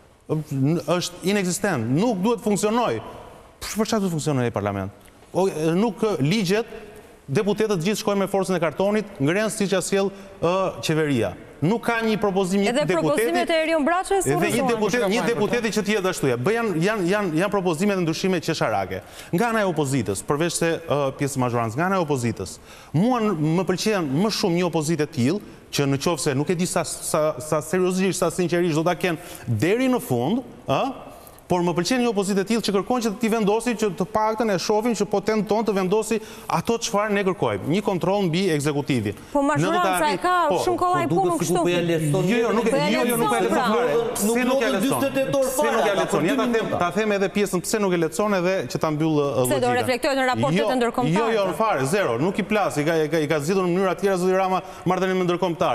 është inekzistent, nuk duhet funksionoj. Për çfarë duhet funksionoj ai parlament? Nuk ligjet, deputetët gjithë shkojnë me forcën e kartonit, ngrenë siç ja sjell qeveria. Nuk ka një propozim një deputeti. Edhe propozimet e Erion Braçës u rrezohen. Një deputeti që të jetë ashtu. Janë janë propozime dhe ndryshime qesharake. Nga ana e opozitës, përveç se pjesë mazhorancë, nga ana e opozitës, mua më pëlqen më shumë një opozitë e tillë që në qoftë se nuk e di sa sa seriozisht, sa sinqerisht do ta kenë deri në fund, ë por më pëlqen një opozitë e tillë që kërkon që ti vendosi që të paktën e shohin që po tenton të vendosi ato çfarë ne kërkojmë, një kontroll mbi ekzekutivin. Po mazhoranca e ka shumë kollaj punë kështu. Po ja leson. Jo, jo, nuk e jo, jo, nuk e leson. Pse nuk e leson? Pse nuk e leson? Ja ta them, ta them edhe pjesën pse nuk e leson edhe që ta mbyll logjikën. Se do reflektohet në raportet e ndërkombëtarëve. Jo, jo, fare, zero, nuk i plas, i ka i ka zgjidhur në mënyra të tjera zoti Rama marrëdhënien me ndërkombëtarët.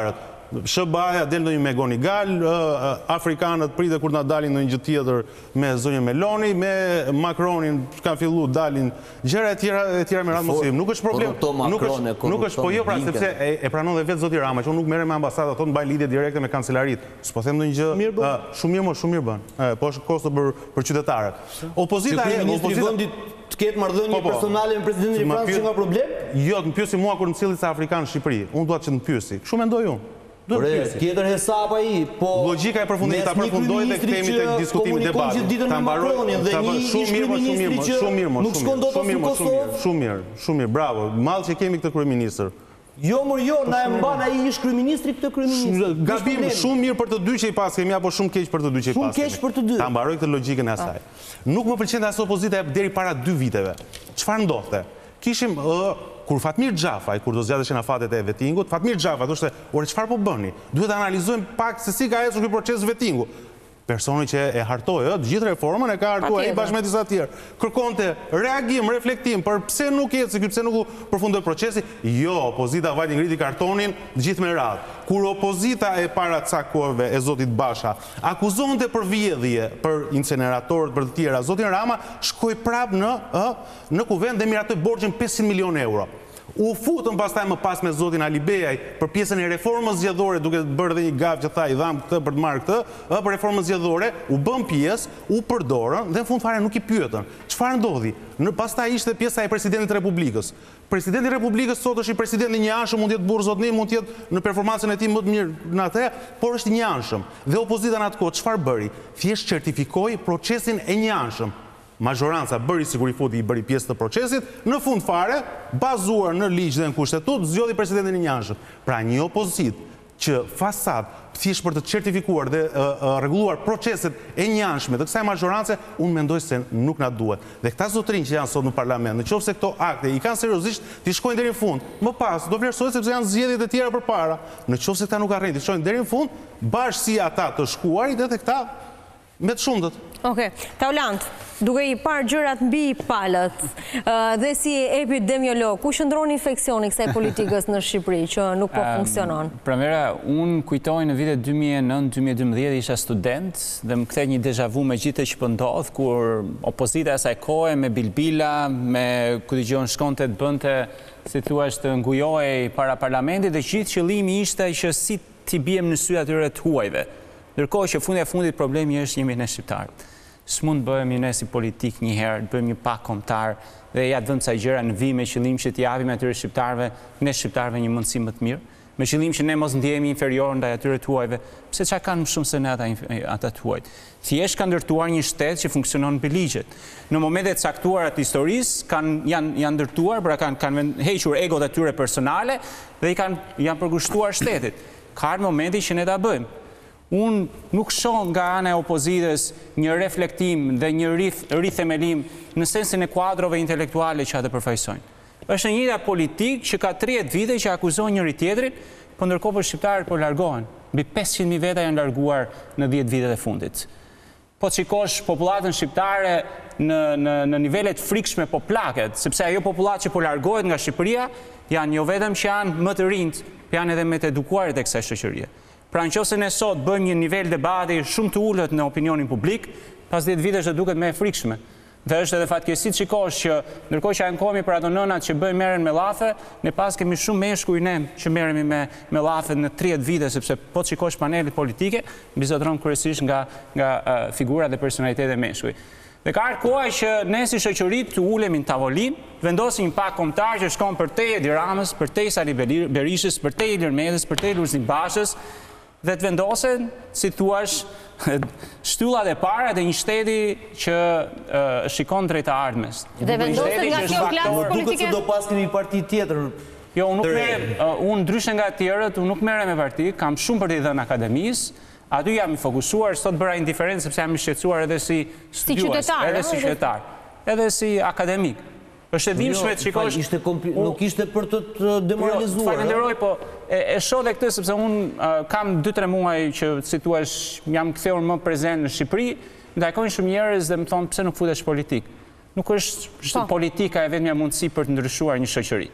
Sh B A-ja del në një me Gonigal, Afrikanët prite kur na dalin në një gjë tjetër me zonjën Meloni, me Macronin ka fillu dalin gjëra e tjera e tjera me radhë mos i. Nuk është problem. Nuk është, nuk është po jo pra sepse e, e pranon dhe vetë zoti Rama, që unë nuk merrem me ambasadat, thonë mbaj lidhje direkte me kancelarit. S'po them ndonjë gjë. Shumë mirë, më shumë mirë bën. Po është kosto për për qytetarët. Opozita e opozita të ketë marrëdhënie personale me presidentin e Francës që nga problem? Jo, të më pyesi mua kur më cillit sa afrikan në Shqipëri. Unë dua që të më pyesi. Kështu mendoj unë. Por tjetër hesap ai, po logjika e përfundimit ta përfundoj dhe kthehemi tek diskutimi debati. Ta mbaroj dhe një ish kryeministri që shumë mirë, nuk shkon dot në Kosovë. Shumë mirë, shumë mirë, bravo. Mall që kemi këtë kryeministër. Jo, mor jo, na e mban ai ish kryeministri këtë kryeministër. Gabim shumë mirë për të dy që i pas kemi apo shumë keq për të dy që i pas. Shumë keq për të dy. Ta mbaroj këtë logjikën e asaj. Nuk më pëlqente as opozita deri para dy viteve. Çfarë ndodhte? Kishim kur Fatmir Xhafaj, kur do zgjateshin afatet e vettingut, Fatmir Xhafaj thoshte, "Ore çfarë po bëni? Duhet ta analizojmë pak se si ka ecur ky proces vettingu." Personi që e hartoi, ë, gjithë reformën e ka hartuar ai bashkë me disa të tjerë. Kërkonte reagim, reflektim për pse nuk eci, pse nuk përfundoi procesi. Jo, opozita vajti ngriti kartonin gjithë me radhë. Kur opozita e para ca kohëve e zotit Basha akuzonte për vjedhje, për inceneratorët, për të tjera, zoti Rama shkoi prap në ë në kuvend dhe miratoi borxhin pesëqind milionë euro. U futën pastaj më pas me zotin Ali Bejaj për pjesën e reformës zgjedhore, duke bërë dhe një gafë që tha i dham këtë për të marrë këtë, ë për reformën zgjedhore, u bën pjesë, u përdorën dhe në fund fare nuk i pyetën. Çfarë ndodhi? Në pastaj ishte pjesa e presidentit të Republikës. Presidenti i Republikës sot është i presidenti i njëanshëm, mund të jetë burr zotni, mund të jetë në performancën e tij më të mirë në atë, por është i njëanshëm. Dhe opozita në atë kohë çfarë bëri? Thjesht certifikoi procesin e njëanshëm. Majoranca bëri sikur i futi i bëri pjesë të procesit, në fund fare, bazuar në ligj dhe në kushtetut, zgjodhi presidentin e njëanshëm. Pra një opozit që fasad thjesht për të certifikuar dhe rregulluar proceset e njëanshme të kësaj majoranse, unë mendoj se nuk na duhet. Dhe këta zotrinj që janë sot në parlament, nëse këto akte i kanë seriozisht, ti shkojnë deri në fund. Më pas do vlerësohet sepse janë zgjedhjet e tjera përpara. Nëse këta nuk arrin të shkojnë deri në fund, bashkë si ata të shkuarit edhe këta me të shumtët. Okej, Taulant, duke i parë gjërat mbi palët dhe si epidemiolog, ku shndron infeksioni kësaj politikës në Shqipëri që nuk po funksionon? Pramera, unë kujtoj në vitet dy mijë e nëntë dy mijë e dymbëdhjetë isha student dhe më kthej një deja vu me gjithë që po ndodh, kur opozita e asaj kohe me bilbila, me ku dëgjon shkonte të bënte, si thua, të ngujojej para parlamentit dhe gjithë qëllimi ishte që si t'i biem në sy atyre të huajve. Ndërkohë që fundi e fundit problemi është jemi ne shqiptarët. S'mund bëhemi ne si politik një herë, të bëjmë një pak kombëtar dhe ja të vëmë ca gjëra në vijim me qëllim që t'i japim atyre shqiptarëve, ne shqiptarëve një mundësi më të mirë, me qëllim që ne mos ndihemi inferior ndaj atyre të huajve, pse çka kanë më shumë se ne ata ata të huajt. Thjesht kanë ndërtuar një shtet që funksionon mbi ligjet. Në momente të caktuara të historisë kanë janë janë ndërtuar, pra kanë kanë hequr egot atyre personale dhe i kanë janë përkushtuar shtetit. Ka ardhur momenti që ne ta bëjmë. Unë nuk shoh nga ana e opozitës një reflektim dhe një rithemelim në sensin e kuadrove intelektuale që ata përfaqësojnë. Është një njëjta politikë që ka tridhjetë vite që akuzon njëri tjetrin, por ndërkohë po shqiptarët po largohen. Mbi pesëqind mijë veta janë larguar në dhjetë vitet e fundit. Po të shikosh popullatën shqiptare në në në nivele të frikshme po plaket, sepse ajo populatë që po largohet nga Shqipëria janë jo vetëm që janë më të rinjt, janë edhe më të edukuarit e kësaj shoqërie. Pra nëse ne sot bëjmë një nivel debati shumë të ulët në opinionin publik, pas dhjetë vitesh do duket më e frikshme. Dhe është edhe fatkeqësi të shikosh që ndërkohë që ankohemi për ato nënat që bëjnë merren me llafe, ne pas kemi shumë meshkuj ne që merremi me me llafe në tridhjetë vite, sepse po të shikosh panelet politike, mbizotron kryesisht nga nga uh, figura dhe personalitete meshkuj. Dhe ka ardhur koha që ne si shoqëri të ulemi në tavolinë, vendosim një pak kombëtar që shkon përtej Edi Ramës, përtej Sali Berishës, përtej Ilir Medës, përtej Lulzim Bashës, dhe të vendosen, si thuash, shtyllat e para dhe një shteti që uh, shikon drejt të ardhmes. Dhe vendosen nga kjo klasë politike? Duket se do pas kemi një parti tjetër. Jo, unë nuk merrem, uh, unë ndryshe nga të tjerët, unë nuk merrem me parti, kam shumë për t'i dhënë akademisë, aty jam i fokusuar, sot bëra indiferencë sepse jam i shqetësuar edhe si studiues, edhe si qytetar, edhe si akademik. Është e dhimbshme të shikosh. Nuk ishte për të demoralizuar. Falenderoj, po e shoh edhe këtë sepse unë kam dy tre muaj që si thua jam kthehur më prezent në Shqipëri, më takojnë shumë njerëz dhe më thonë pse nuk futesh politik. Nuk është politika e vetmja mundësi për të ndryshuar një shoqëri.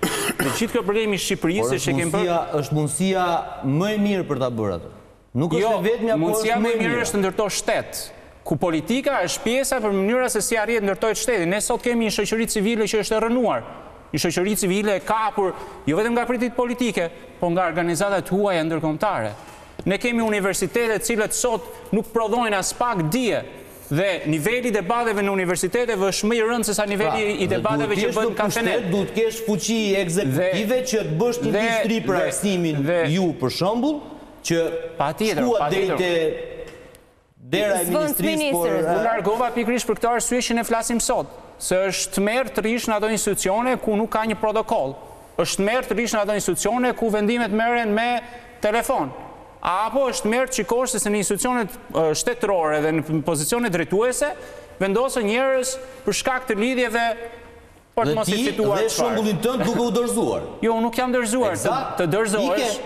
Dhe gjithë kjo problemi i Shqipërisë që kemi bërë... është mundësia më e mirë për ta bërë atë. Nuk është e vetmja, por mundësia është më më e e mirë mirë. është ndërto shtet, ku politika është pjesa për mënyra se si arrit ndërtojë shteti. Ne sot kemi një shoqëri civile që është e rënuar. Një shoqëri civile e kapur, jo vetëm nga pritit politike, po nga organizatat huaja ndërkombëtare. Ne kemi universitete cilët sot nuk prodhojnë as pak dije. Dhe niveli debateve në universiteteve është më i rëndë se sa niveli i debateve që bën kafenet. Duhet kesh fuqi ekzekutive që të bësh një industri për arsimin ju për shembull, që shkuat deri te dera e ministrisë, por u largova pikërisht për këtë arsye që ne flasim sot, se është tmerr të rish në ato institucione ku nuk ka një protokoll. Është tmerr të rish në ato institucione ku vendimet merren me telefon. Apo është merë që shikosh se në institucionet shtetërore dhe në pozicionet drejtuese vendosën njerëz për shkak të lidhjeve për të mos i fituar çfarë. Dhe shembullin tënd duke u dorëzuar. Jo, nuk jam dorëzuar. Të dorëzohesh,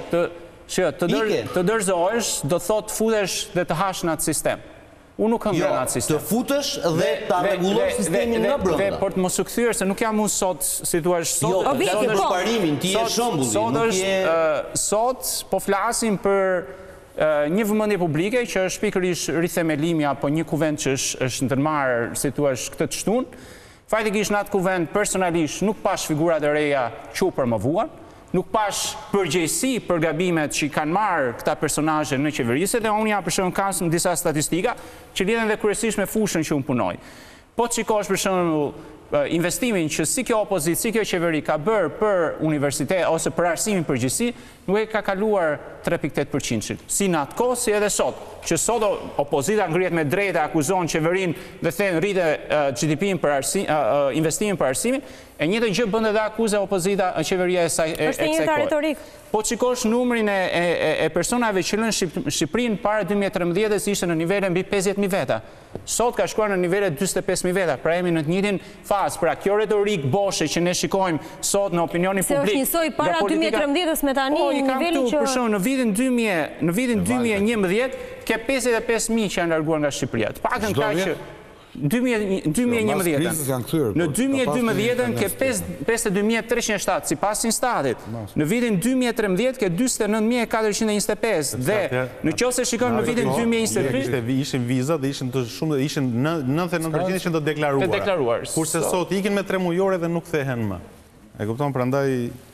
të dorëzohesh do thotë futesh dhe të hash në atë sistem. Unë nuk kam jo, në atë sistem. Të futesh dhe ta rregullosh sistemin nga brenda. Dhe për të mos u kthyer se nuk jam unë sot, si thua, sot. Jo, objekti po parimin, ti je shembulli, nuk je sot po flasim për një vëmendje publike që është pikërisht rithemelimi apo një kuvent që është ndërmarrë, si thua, këtë të shtunë. Faktikisht në atë kuvent personalisht nuk pash figurat e reja që u promovuan. Nuk pash përgjegjësi për gabimet që kanë marrë këta personazhe në qeverisë, dhe unë ja për shembull kam në disa statistika që lidhen dhe kryesisht me fushën që unë punoj. Po të shikosh për shembull investimin që si kjo opozitë, si kjo qeveri ka bërë për universitet ose për arsimin përgjithësi, nuk e ka kaluar tre pikë tetë përqind. Si në atë kohë, si edhe sot, që sot opozita ngrihet me drejtë, akuzon qeverinë dhe thënë rritë G D P-n për investimin për arsimin, e njëjtën gjë bën edhe akuza opozita qeveria e saj. Është një retorik. Po qikosh numrin e personave që lënë Shqipërinë para dy mijë e trembëdhjetës ishte në nivele mbi pesëdhjetë mijë veta. Sot ka shkuar në nivele dyzet e pesë mijë veta, pra jemi në të njëjtin fazë. Pra kjo retorik boshe që ne shikojmë sot në opinionin publik. Se është njësoj para dy mijë e trembëdhjetës me tani në nivelin që... Për shembull, në vitin dy mijë, në vitin dy mijë e njëmbëdhjetë ke pesëdhjetë e pesë mijë që janë larguar nga Shqipëria. Të paktën ka që dy mijë e njëmbëdhjetën. Në dy mijë e dymbëdhjetën ke pesëdhjetë e dy mijë e treqind e shtatë sipas Instatit. Në vitin dy mijë e trembëdhjetë ke dyzet e nëntë mijë e katërqind e njëzet e pesë dhe në qoftë se shikojmë në vitin dy mijë e njëzet e dy ishin viza dhe ishin të shumë ishin nëntëdhjetë e nëntë përqind ishin të deklaruara. Të deklaruar. Kurse sot ikin me tre mujore dhe nuk kthehen më. E kupton, prandaj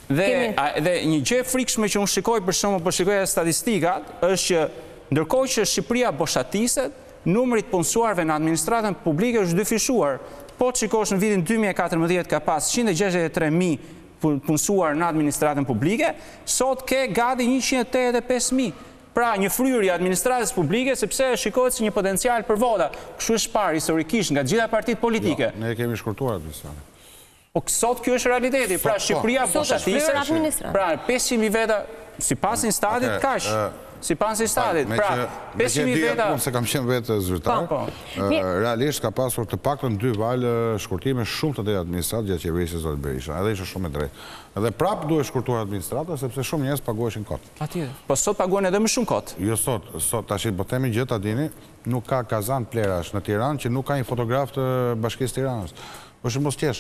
dhe një gjë e frikshme që unë shikoj për shembull, po shikoja statistikat, është që ndërkohë që Shqipëria boshatiset, numrit punësuarve në administratën publike është dyfishuar. Po të shikosh në vitin dy mijë e katërmbëdhjetë ka pas njëqind e gjashtëdhjetë e tre mijë punësuar në administratën publike, sot ke gati njëqind e tetëdhjetë e pesë mijë. Pra një fryrje administratës publike sepse shikohet si një potencial për vota. Kështu është parë historikisht nga gjitha partitë politike. Ne kemi shkurtuar administratën. Po sot kjo është realiteti. Pra Shqipëria boshatiset, pra pesëqind mijë veta sipas Instatit kaq. Sipas Instatit, pra pesëqind mijë veta. Unë se kam qenë vetë zyrtar, realisht ka pasur të paktën dy valë shkurtime shumë të drejtë administratë gjatë qeverisë së zotit Berisha, edhe ishte shumë e drejtë. Edhe prapë duhet shkurtuar administrata sepse shumë njerëz paguheshin kot. Patjetër. Po sot paguhen edhe më shumë kot. Jo sot, sot tash po themi gjë ta dini, nuk ka kazan plerash në Tiranë që nuk ka një fotograf të Bashkisë Tiranës. Është mos qesh.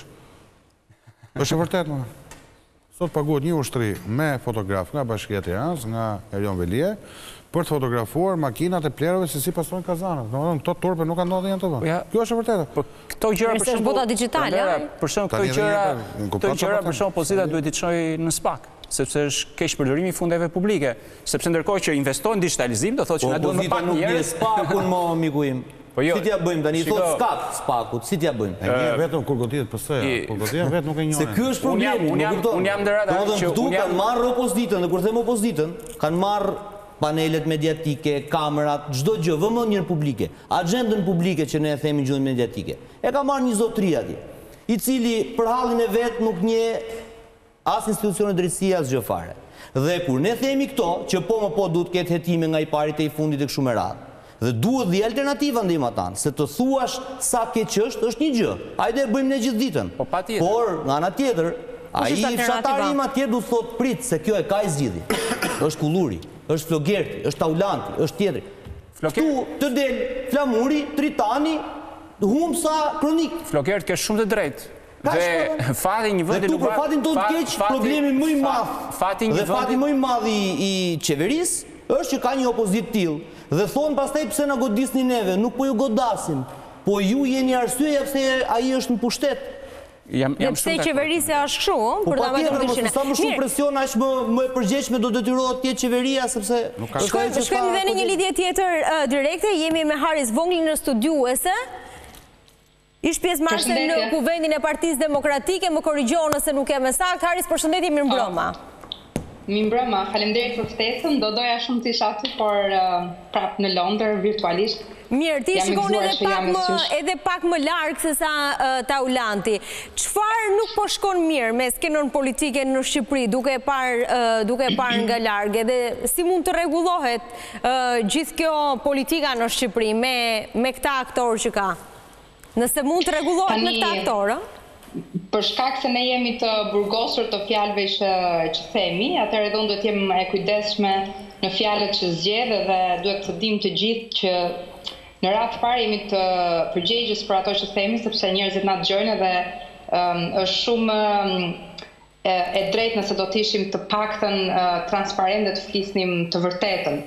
Është vërtet më. Sot paguhet një ushtri me fotograf nga Bashkia e Tiranës, nga Erion Velie, për të fotografuar makinat e plerave se si pastrojnë kazanët. Domethënë këto turpe nuk kanë ndodhur janë të vë. Kjo është e vërtetë. Po këto gjëra për shembull, bota digjitale, për shembull këto gjëra, këto gjëra për shembull opozita duhet t'i çojë në SPAK, sepse është keq përdorimi i fundeve publike, sepse ndërkohë që investojnë në digitalizim, do thotë që na duhet më pak njerëz. SPAK-un më miku im. Si t'ja bëjmë tani, thot s'kat SPAK-ut, si t'ja bëjmë? E një vetëm kur goditet P S-ja, kur goditet vetë nuk e njohin. Se ky është problemi, nuk kupton. Unë jam ndërata që këtu kanë marrë opozitën, dhe kur them opozitën, kanë marrë panelet mediatike, kamerat, çdo gjë, vëmendjen publike, agjendën publike që ne e themi gjuhën mediatike. E ka marrë një zotëri atje, i cili për hallin e vet nuk njeh as institucione drejtësie as gjë fare. Dhe kur ne themi këto, që po më po duhet ketë hetime nga i parit e i fundit e kështu me radhë. Dhe duhet dhe alternativa ndihmë atan, se të thuash sa keq është, është një gjë. Hajde e bëjmë ne gjithë ditën. Po patjetër. Por nga ana tjetër, ai fshatari im atje duhet thot prit se kjo e ka i zgjidhje. Është kulluri, është flogerti, është taulanti, është tjetri. Këtu të del Flamuri, Tritani, Humsa, Kronik. Flogert ke shumë të drejtë. Dhe fati një vend Dhe këtu për fatin tonë të keq, problemi më i madh. Dhe fati më i madh i qeverisë është që ka një opozit tillë. Dhe thonë pastaj pse na godisni neve, nuk po ju godasim. Po ju jeni arsyeja pse ai është në pushtet. Dhe pse qeverisja është kështu, për ta marrë ndryshin. Sa më shumë presion, aq më më e përgjegjshme do detyrohet të jetë qeveria, sepse shkojmë edhe në një lidhje tjetër direkte, jemi me Haris Vonglin në studiuese. Ish pjesëmarrëse në kuvendin e Partisë Demokratike, më korrigjohu nëse nuk jam saktë. Haris, përshëndetje, mirëmbrëma. Mirëmbrëma, faleminderit për ftesën. Do doja shumë të isha aty, por prap në Londër virtualisht. Mirë, ti shikon edhe pak më larg se sa Taulanti. Çfarë nuk po shkon mirë me skenën politike në Shqipëri, duke e parë nga larg, edhe si mund të rregullohet gjithë kjo politika në Shqipëri me këta aktorë që ka? Nëse mund të rregullohet me këta aktorë? Për shkak se ne jemi të burgosur të fjalëve që themi, atëherë do duhet jem e kujdesshme në fjalët që zgjedh dhe duhet të dim të gjithë që në radhë parë jemi të përgjegjës për ato që themi, sepse njerëzit na dëgjojnë dhe është shumë e drejtë nëse do të ishim të paktën transparent dhe të flisnim të vërtetën.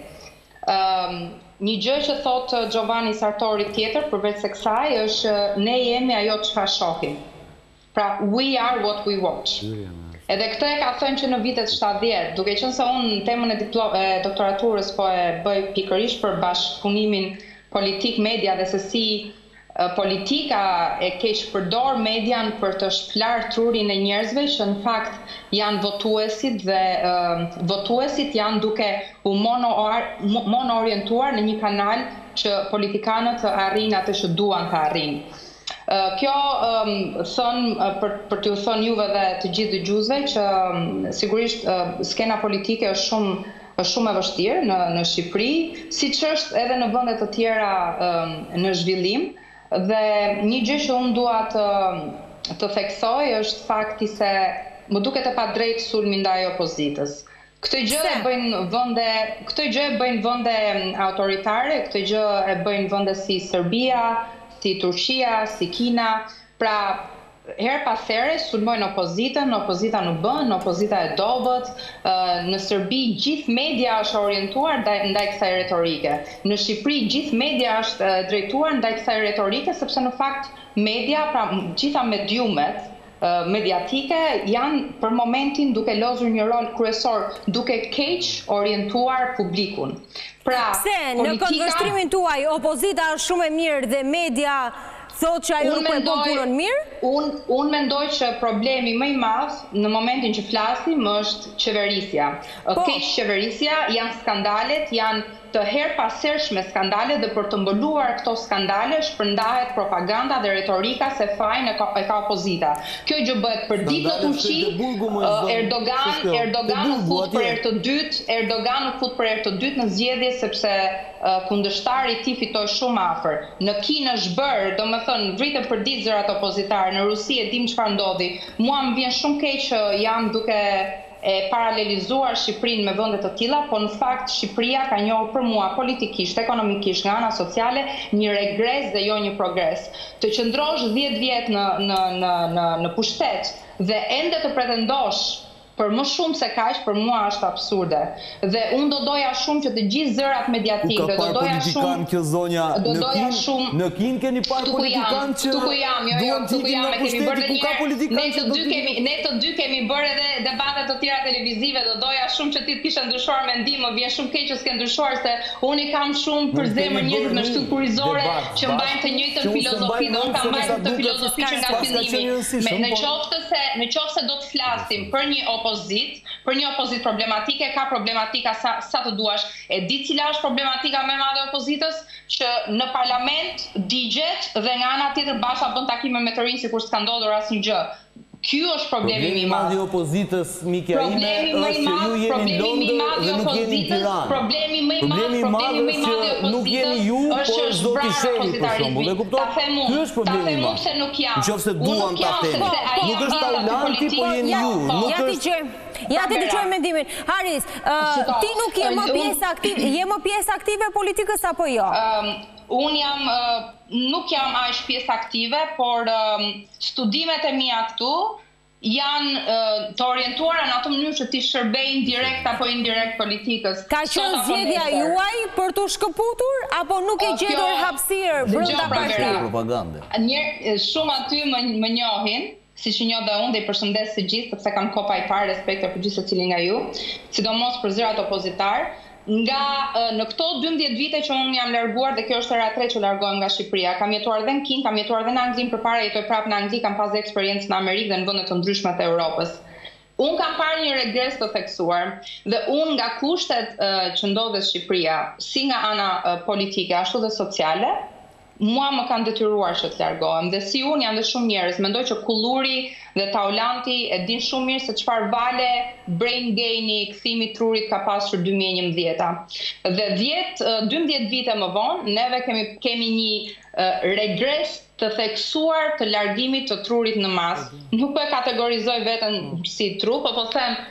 Një gjë që thot Giovanni Sartori tjetër, përveç se kësaj, është ne jemi ajo çfarë shohim. Pra, we are what we watch. Edhe këtë e ka thënë që në vitet shtatëdhjetë, duke qenë se unë në temën e doktoraturës po e bëj pikërisht për bashkëpunimin politik media dhe se si politika e keq përdor median për të shplar trurin e njerëzve që në fakt janë votuesit dhe votuesit janë duke u monoorientuar në një kanal që politikanët arrin atë që duan të arrin. Kjo thënë për t'ju thënë juve dhe të gjithë dëgjuesve që sigurisht skena politike është shumë është shumë e vështirë në, në Shqipëri, siç është edhe në vende të tjera në zhvillim. Dhe një gjë që unë dua të, të theksoj është fakti se më duket e padrejtë sulmi ndaj opozitës. Këtë gjë e bëjnë vende, këtë gjë e bëjnë vende autoritare, këtë gjë e bëjnë vende si Serbia, si Turqia, si Kina. Pra, her pas here sulmojnë opozitën, opozita nuk bën, opozita e dobët. Në Serbi gjithë media është orientuar ndaj kësaj retorike. Në Shqipëri gjithë media është drejtuar ndaj kësaj retorike, sepse në fakt media, pra gjitha mediumet mediatike janë për momentin duke lozur një rol kryesor, duke keq orientuar publikun. Pra, pse në këndvështrimin tuaj opozita është shumë e mirë dhe media thot që ajo nuk e bën punën mirë? Unë mendoj që problemi më i madh në momentin që flasim është qeverisja. Keq qeverisja, janë skandalet, janë të her pashershme skandale dhe për të mbuluar këto skandale shpërndahet propaganda dhe retorika se fajin e ka, e ka opozita. Kjo gjë bëhet për ditë në Turqi, Erdogan, Erdogan u fut për herë të dytë, Erdogan u fut për herë të dytë në zgjedhje sepse kundërshtari i tij fitoi shumë afër. Në Kinë është bërë, domethënë vritën për ditë zërat opozitarë, në Rusi e dim çfarë ndodhi. Mua më vjen shumë keq që janë duke e paralelizuar Shqipërinë me vende të tilla, po në fakt Shqipëria ka njohur për mua politikisht, ekonomikisht, nga ana sociale një regres dhe jo një progres. Të qëndrosh dhjetë vjet në në në në në pushtet dhe ende të pretendosh për më shumë se kaq, për mua është absurde. Dhe unë do doja shumë që të gjithë zërat mediatike, do doja shumë kjo zonja do në doja Kinë, shumë në Kinë keni parë politikan që tuku jam, jo, jo, tuku jam, e kemi bërë edhe ne të dy kemi ne të dy kemi bërë edhe debate të tjera televizive, do doja shumë që ti të kishe ndryshuar mendim, më vjen shumë keq që s'ke ndryshuar se unë kam shumë për zemër njerëz me shtyp kurizore që mbajnë të njëjtën filozofi dhe unë kam mbajtur të filozofi që nga fillimi. Në qoftë se në qoftë se do të flasim për një opozit, për një opozit problematike, ka problematika sa, sa të duash. E di cila është problematika më e madhe e opozitës, që në parlament digjet dhe nga ana tjetër Basha bën takime me të rinj sikur s'ka ndodhur asnjë gjë. Ky është problemi më i madh i opozitës, Mikja ime, është që ju jeni në Londër dhe nuk jeni në Tiranë. Problemi më i madh, problemi më i madh i opozitës nuk jeni ju, por zoti Sheli për shembull. E kupton? Ky është problemi i madh. Se nuk jam. Nëse duam ta themi. Nuk është Taulanti, po jeni ju. Ja ti gjë. Ja të dëgjoj mendimin. Haris, ti nuk je më pjesë aktive, je më pjesë aktive e politikës apo jo? Unë jam, nuk jam aq pjesë aktive, por studimet e mia këtu janë të orientuara në atë mënyrë që ti shërbejnë direkt apo indirekt politikës. Ka qenë zgjedhja juaj për të shkëputur apo nuk e gjetur hapësirë brenda partisë? Propagandë. Shumë aty më njohin, si që njoh dhe unë, dhe i përshëndes të gjithë, sepse kam kopa i parë respekt për gjithë secilin nga ju, sidomos për zërat opozitar. Nga në këto dymbëdhjetë vite që unë jam larguar, dhe kjo është era e tretë që largohem nga Shqipëria, kam jetuar dhe në Kinë, kam jetuar dhe në Angli, përpara jetoj prapë në Angli, kam pas dhe eksperiencë në Amerikë dhe në vende të ndryshme të Europës. Unë kam parë një regres të theksuar dhe unë nga kushtet që ndodhet Shqipëria, si nga ana politike, ashtu dhe sociale, mua më kanë detyruar që të largohem. Dhe si unë janë dhe shumë njerëz, mendoj që kulluri dhe taulanti e din shumë mirë se çfarë vale brain gaini, kthimi i trurit ka pasur dy mijë e njëmbëdhjetë. Dhe dymbëdhjetë vite më vonë, neve kemi kemi një regres të theksuar të largimit të trurit në masë. Nuk po e kategorizoj veten si tru, po po them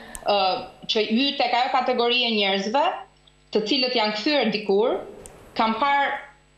që hyj tek ajo kategori e njerëzve, të cilët janë kthyer dikur, kam parë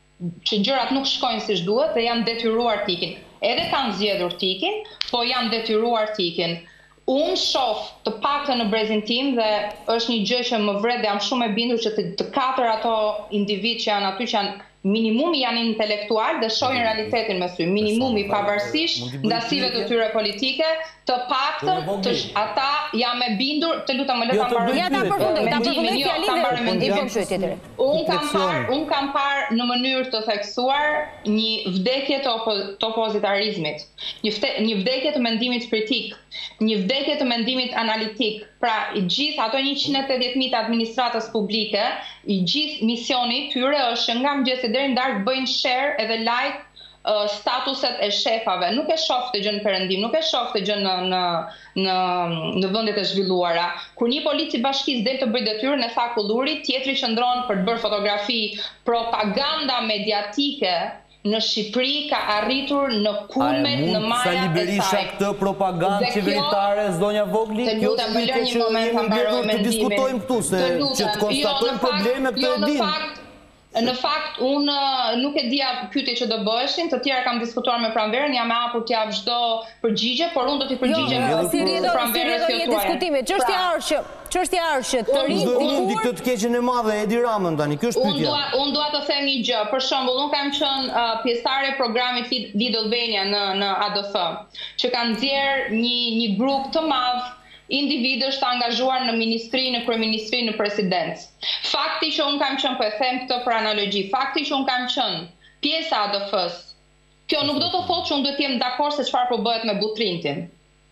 që gjërat nuk shkojnë siç duhet dhe janë detyruar të ikin. Edhe kanë zgjedhur të ikin, po janë detyruar të ikin. Unë shoh të paktën në brezin tim dhe është një gjë që më vret dhe jam shumë e bindur që të, të katër ato individ që janë aty që janë minimumi janë intelektual dhe shohin realitetin me sy, minimumi pavarësisht ndasive të tyre politike, të paktën të ata jam e bindur, të lutem më le ta mbaroj. Ja ta përfundoj, ta përfundoj fjalën dhe i bëm pyetje tjetër. Unë kam parë, unë kam parë në mënyrë të theksuar një vdekje të, opo, të opozitarizmit, një, fte, një vdekje të mendimit kritik, një vdekje të mendimit analitik. Pra, i gjithë ato njëqind e tetëdhjetë mijë të administratës publike, i gjithë misioni tyre është nga mëngjesi deri në darkë bëjnë share edhe like uh, statuset e shefave. Nuk e shoh të gjë në perëndim, nuk e shoh të gjë në në në në vendet e zhvilluara. Kur një polici bashkisë del të bëjë detyrën e tha kulluri, tjetri qëndron për të bërë fotografi. Propaganda mediatike në Shqipëri ka arritur në kulmet në marrë Sali Berisha këtë propagandë qeveritare zonja Vogli? Kjo është pyetje që jemi mbledhur të diskutojmë këtu, se që të konstatojmë probleme këtë e dimë. Në fakt, unë nuk e dija pyetje që do bëheshin, të tjera kam diskutuar me pranverën, jam e hapur t'jap çdo përgjigje, por unë do t'i përgjigjem jo, si pranverës si diskutimit. Çështja është Çështja është që të rinë mundi këtë të keqen e madhe Edi Ramën tani, kjo është pyetja. Unë dua të them një gjë. Për shembull, unë kam qenë uh, pjesëtare e programit Lead Albania në në A D F, që kanë nxjerr një një grup të madh individësh të angazhuar në ministri, në kryeministri, në presidencë. Fakti që unë kam qenë, po e them këtë për analogji, fakti që unë kam qenë pjesë A D F-s, kjo nuk do të thotë që unë duhet të jem dakord se çfarë po bëhet me Butrintin.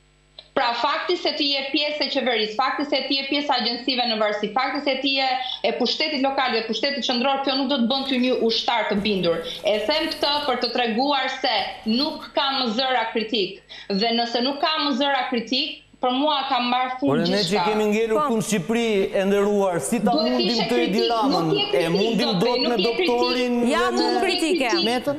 Pra fakti se ti je pjesë e qeverisë, fakti se ti je pjesë e agjencive në varësi, fakti se ti je e pushtetit lokal dhe pushtetit qendror, kjo nuk do të bën ty një ushtar të bindur. E them këtë për të treguar se nuk kam zëra kritik. Dhe nëse nuk kam zëra kritik, për mua ka marrë fund gjithçka. Por ne që kemi ngelur këtu në Shqipëri e nderuar, si ta mundim të Edi Ramën? E mundim dot me doktorin? Ja mund kritike.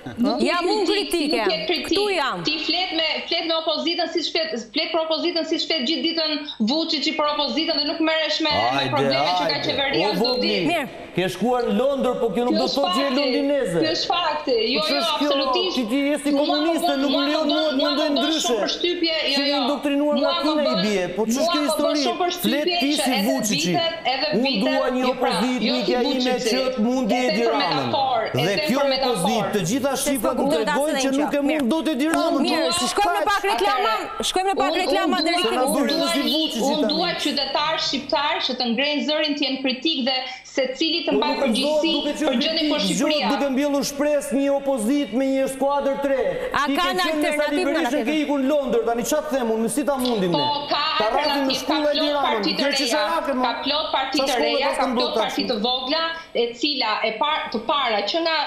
Ja mund kritike. Këtu jam. Ti flet me flet me opozitën siç flet, flet për opozitën siç flet gjithë ditën Vučići për opozitën dhe nuk merresh me problemet që ka qeveria çdo ditë. Mirë. Ke shkuar në Londër, po kjo nuk do të thotë që je londineze. Kjo është fakti. Jo, jo, absolutisht. Ti ti je si komuniste, nuk lejon mua të mendoj ndryshe. Jo, jo. Indoktrinuar makina i bie, po ç'është kjo histori? Flet ti si Vučići. Unë dua një opozitë mikja ime që të mundi Edi Ramën. Dhe kjo opozitë, të gjitha shifrat më tregojnë që nuk e mund dot Edi Ramën. Mirë, shkojmë në pak reklama, shkojmë në pak reklama deri këtu. Unë dua qytetar shqiptar që të ngrejnë zërin, të jenë kritik dhe secili të mbajë përgjegjësi për gjendjen për Shqipëria. Duke mbjellur shpresë një opozitë me një skuadër tre. A kanë alternativë në atë? Ke ikur në Londër, tani çfarë them unë, si ta mundim ne? Po ka alternativë, ka plot parti të reja, ka plot parti të reja, ka plot parti të vogla, e cila e të para që nga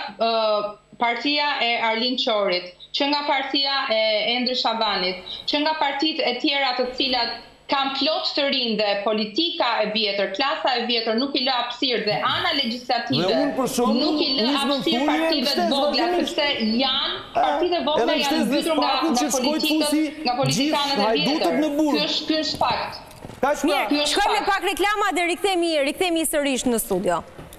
partia e Arlin Qorit, që nga partia e Endri Shabanit, që nga partitë e tjera të cilat kam plot të rinë dhe politika e vjetër, klasa e vjetër nuk i lë hapësirë dhe ana legjislative nuk i lë hapësirë partive të vogla, sepse janë partitë e vogla janë mbytur nga politikët, nga politikanët e vjetër. Ky është ky është fakt. Mirë, shkojmë në pak reklama dhe rikthemi rikthemi sërish në studio.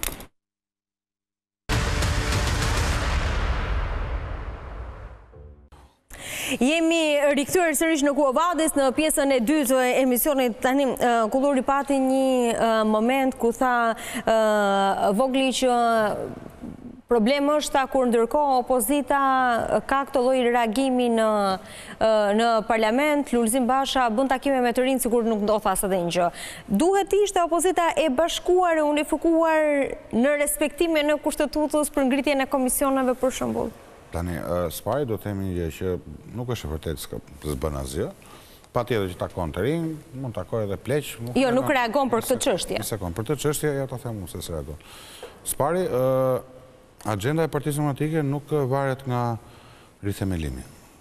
Jemi rikthyer sërish në Ku e Vadis në pjesën e dytë të emisionit. Tani Kulluri pati një moment ku tha Vogli që problemi është ta kur ndërkohë opozita ka këtë lloj reagimi në në parlament, Lulzim Basha bën takime me të rinj sikur nuk ndodh asnjë gjë. Duhet ishte opozita e bashkuar e unifikuar në respektimin e kushtetutës për ngritjen e komisioneve për shembull. Tani, s'pari do të themi një gjë që nuk është e vërtetë se s'bën asgjë. Patjetër që takon të rinj, mund takoj edhe pleq. Jo, nuk reagon për këtë çështje. Një sekond, për këtë çështje ja ta them unë se s'reagon. S'pari, agenda e Partisë Demokratike nuk varet nga rithemelimi.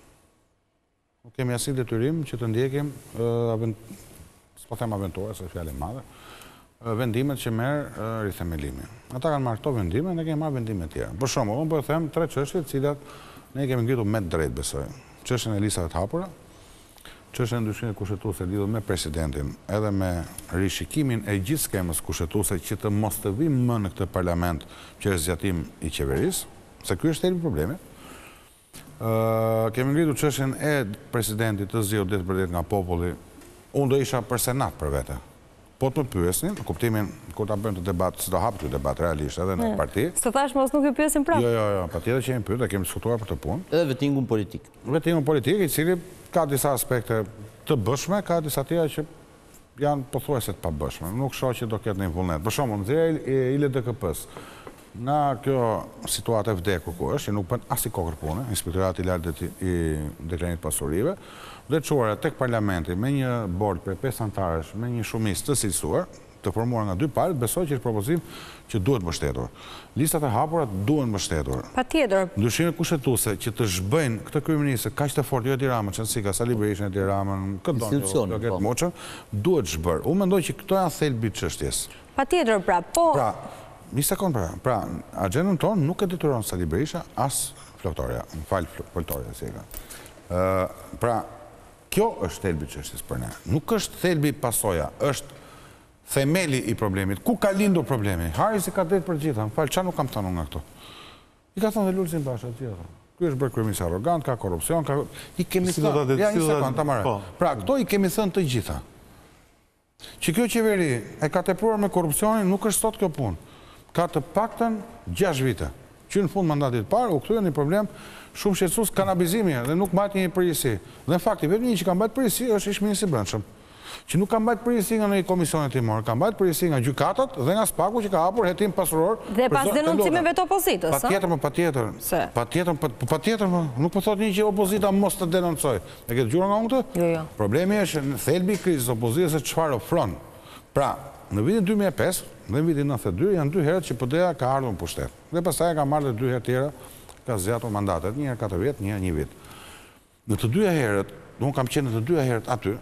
Nuk kemi asnjë detyrim që të ndjekim, s'po them aventore, se fjalë e madhe, vendimet që merr rithemelimi. Ata kanë marrë këto vendime, ne kemi marrë vendime të tjera. Për shembull, unë po them tre çështje të cilat ne kemi ngritur me drejt, besoj. Çështjen e listave të hapura, çështjen e ndryshimit kushtetues lidhur me presidentin, edhe me rishikimin e gjithë skemës kushtetuese që të mos të vijmë më në këtë parlament që është zgjatim i qeverisë, se ky është thelbi i problemit. Ë kemi ngritur çështjen e presidentit të zgjedhur drejt për drejt nga populli. Unë do isha për senat për vete. Po të më pyesnin, në kuptimin, kur ta bëjmë të debat, si do hapë të debat realisht edhe në parti. Së thash mos nuk ju pyesin prapë. Jo, jo, jo, patjetër që jemi pyetur, kemi diskutuar për të punë. Edhe vettingun politik. Vettingun politik, i cili ka disa aspekte të bëshme, ka disa tjera që janë pothuajse të pabëshme. Nuk shoh që do ketë një vullnet. Për shembull, nxjerrja e I L D K P-s. Nga kjo situatë e vdekur ku është, që nuk bën as i kokër punë, Inspektorati i Lartë i Deklarimit të Pasurive, dhe çuara tek parlamenti me një bord për pesë anëtarësh, me një shumicë të cilësuar, të formuar nga dy palët, besoj që është propozim që duhet mbështetur. Listat e hapura duhen mbështetur. Patjetër. Ndryshime kushtetuese që të zhbëjnë këtë kryeministë kaq të fortë, jo Edi Rama, Çansika, Sali Berisha, Edi Rama, institucione, këtë moçën, duhet zhbër. Unë mendoj që këto janë thelbi të çështjes. Patjetër, pra, po. Pra, një sekond pra, pra, agendën tonë nuk e detyron Sali Berisha as Floktoria, më fal Floktoria si e ka. Ë, pra, kjo është thelbi i çështjes për ne. Nuk është thelbi pasoja, është themeli i problemit. Ku ka lindur problemi? Harisi ka drejt për gjitha. Më fal, çfarë nuk kam thënë nga këto? I ka thënë dhe Lulzim Basha të gjitha. Ky është bërë kryeminist arrogant, ka korrupsion, ka i kemi thënë. Ja, një sekond, ta marrë. Pra, këto i kemi thënë të gjitha. Që kjo qeveri e ka tepruar me korrupsionin, nuk është sot kjo punë. Ka të paktën gjashtë vite. Që në fund mandatit parë u kthye një problem shumë shqetësues, kanabizimi dhe nuk mbajti një përgjegjësi. Dhe në fakt, vetëm një që ka mbajtur përgjegjësi është ish-ministri i Brendshëm, që nuk ka mbajtur përgjegjësi nga një komision hetimor, ka mbajtur përgjegjësi nga gjykatat dhe nga Spaku që ka hapur hetim pasuror. Dhe pas denuncimeve të opozitës, a? Patjetër, më patjetër. Patjetër, patjetër, më nuk po thotë një që opozita mos të denoncoj. E ke dëgjuar nga unë këtë? Jo, jo. Problemi është në thelbi i krizës opozitës se çfarë ofron. Pra, në vitin dy mijë e pesë dhe në vitin nëntëdhjetë e dy janë dy herët që P D-ja ka ardhur në pushtet. Dhe pastaj ka marrë dy herë tjera, ka zgjatur mandatet, një herë katër vjet, një herë një vit. Në të dyja herët, unë kam qenë në të dyja herët aty.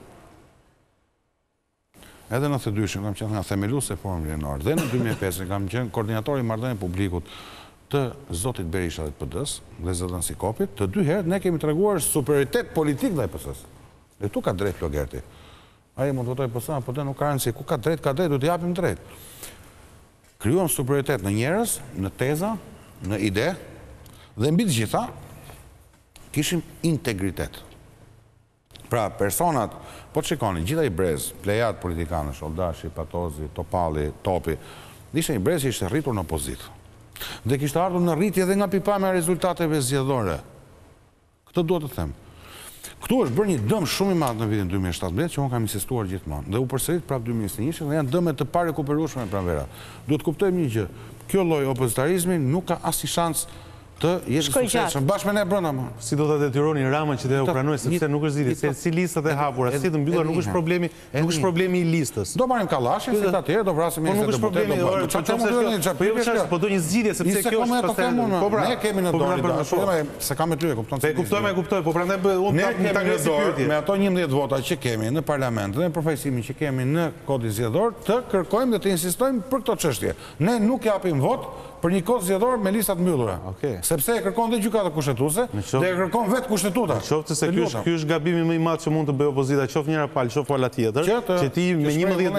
Edhe në të dyshëm kam qenë nga themeluesi e Forumit Lirinor dhe në dy mijë e pesë kam qenë koordinatori i marrëdhënieve publikut të zotit Berisha dhe të P D-s dhe zotën Sikopit. Të dy herët ne kemi treguar superioritet politik ndaj P S-s. Dhe tu ka drejt Flogerti. Ai mund të votojë P S, por nuk ka rëndësi. Ku ka drejt, ka drejt, do t'i japim drejt. Krijuam superioritet në njerëz, në teza, në ide, dhe mbi të gjitha kishim integritet. Pra, personat, po të shikoni, gjitha i brez, plejat politikanësh, Oldashi, Patozi, Topalli, Topi, ishte i brez që ishte rritur në opozitë. Dhe kishte ardhur në rritje dhe nga pipamja e rezultateve zgjedhore. Këtë duhet të them. Këtu është bërë një dëm shumë i madh në vitin dy mijë e shtatëmbëdhjetë që unë kam insistuar gjithmonë. Dhe u përsërit prapë dy mijë e njëntëdhjetë dhe janë dëme të parekuperueshme me pranvera. Duhet kuptojmë një gjë. Kjo lloj opozitarizmi nuk ka asnjë shans të jetë suksesshëm bashkë me ne brenda më. Si do ta detyroni Ramën që të pranojë sepse nuk është zgjidhje, se si listat e hapura, si të mbyllura nuk është problemi, nuk është problemi i listës. Do marrim kallashin si ta tjerë, do vrasim një deputet, do bëjmë çfarë. Po do një zgjidhje sepse kjo është pastaj. Po pra, ne kemi në dorë dashur, se kam me ty e kupton. E kuptoj, e kuptoj, po prandaj unë ne kemi në dorë me ato njëmbëdhjetë vota që kemi në parlament dhe përfaqësimin që kemi në kodin zgjedhor të kërkojmë dhe të insistojmë për këtë çështje. Ne nuk japim vot për një kohë zgjedhore me listat mbyllura. Sepse e kërkon dhe gjykata kushtetuese dhe e kërkon vetë kushtetuta. Qoftë se ky është gabimi më i madh që mund të bëjë opozita, qoftë njëra palë, qoftë pala tjetër, që ti me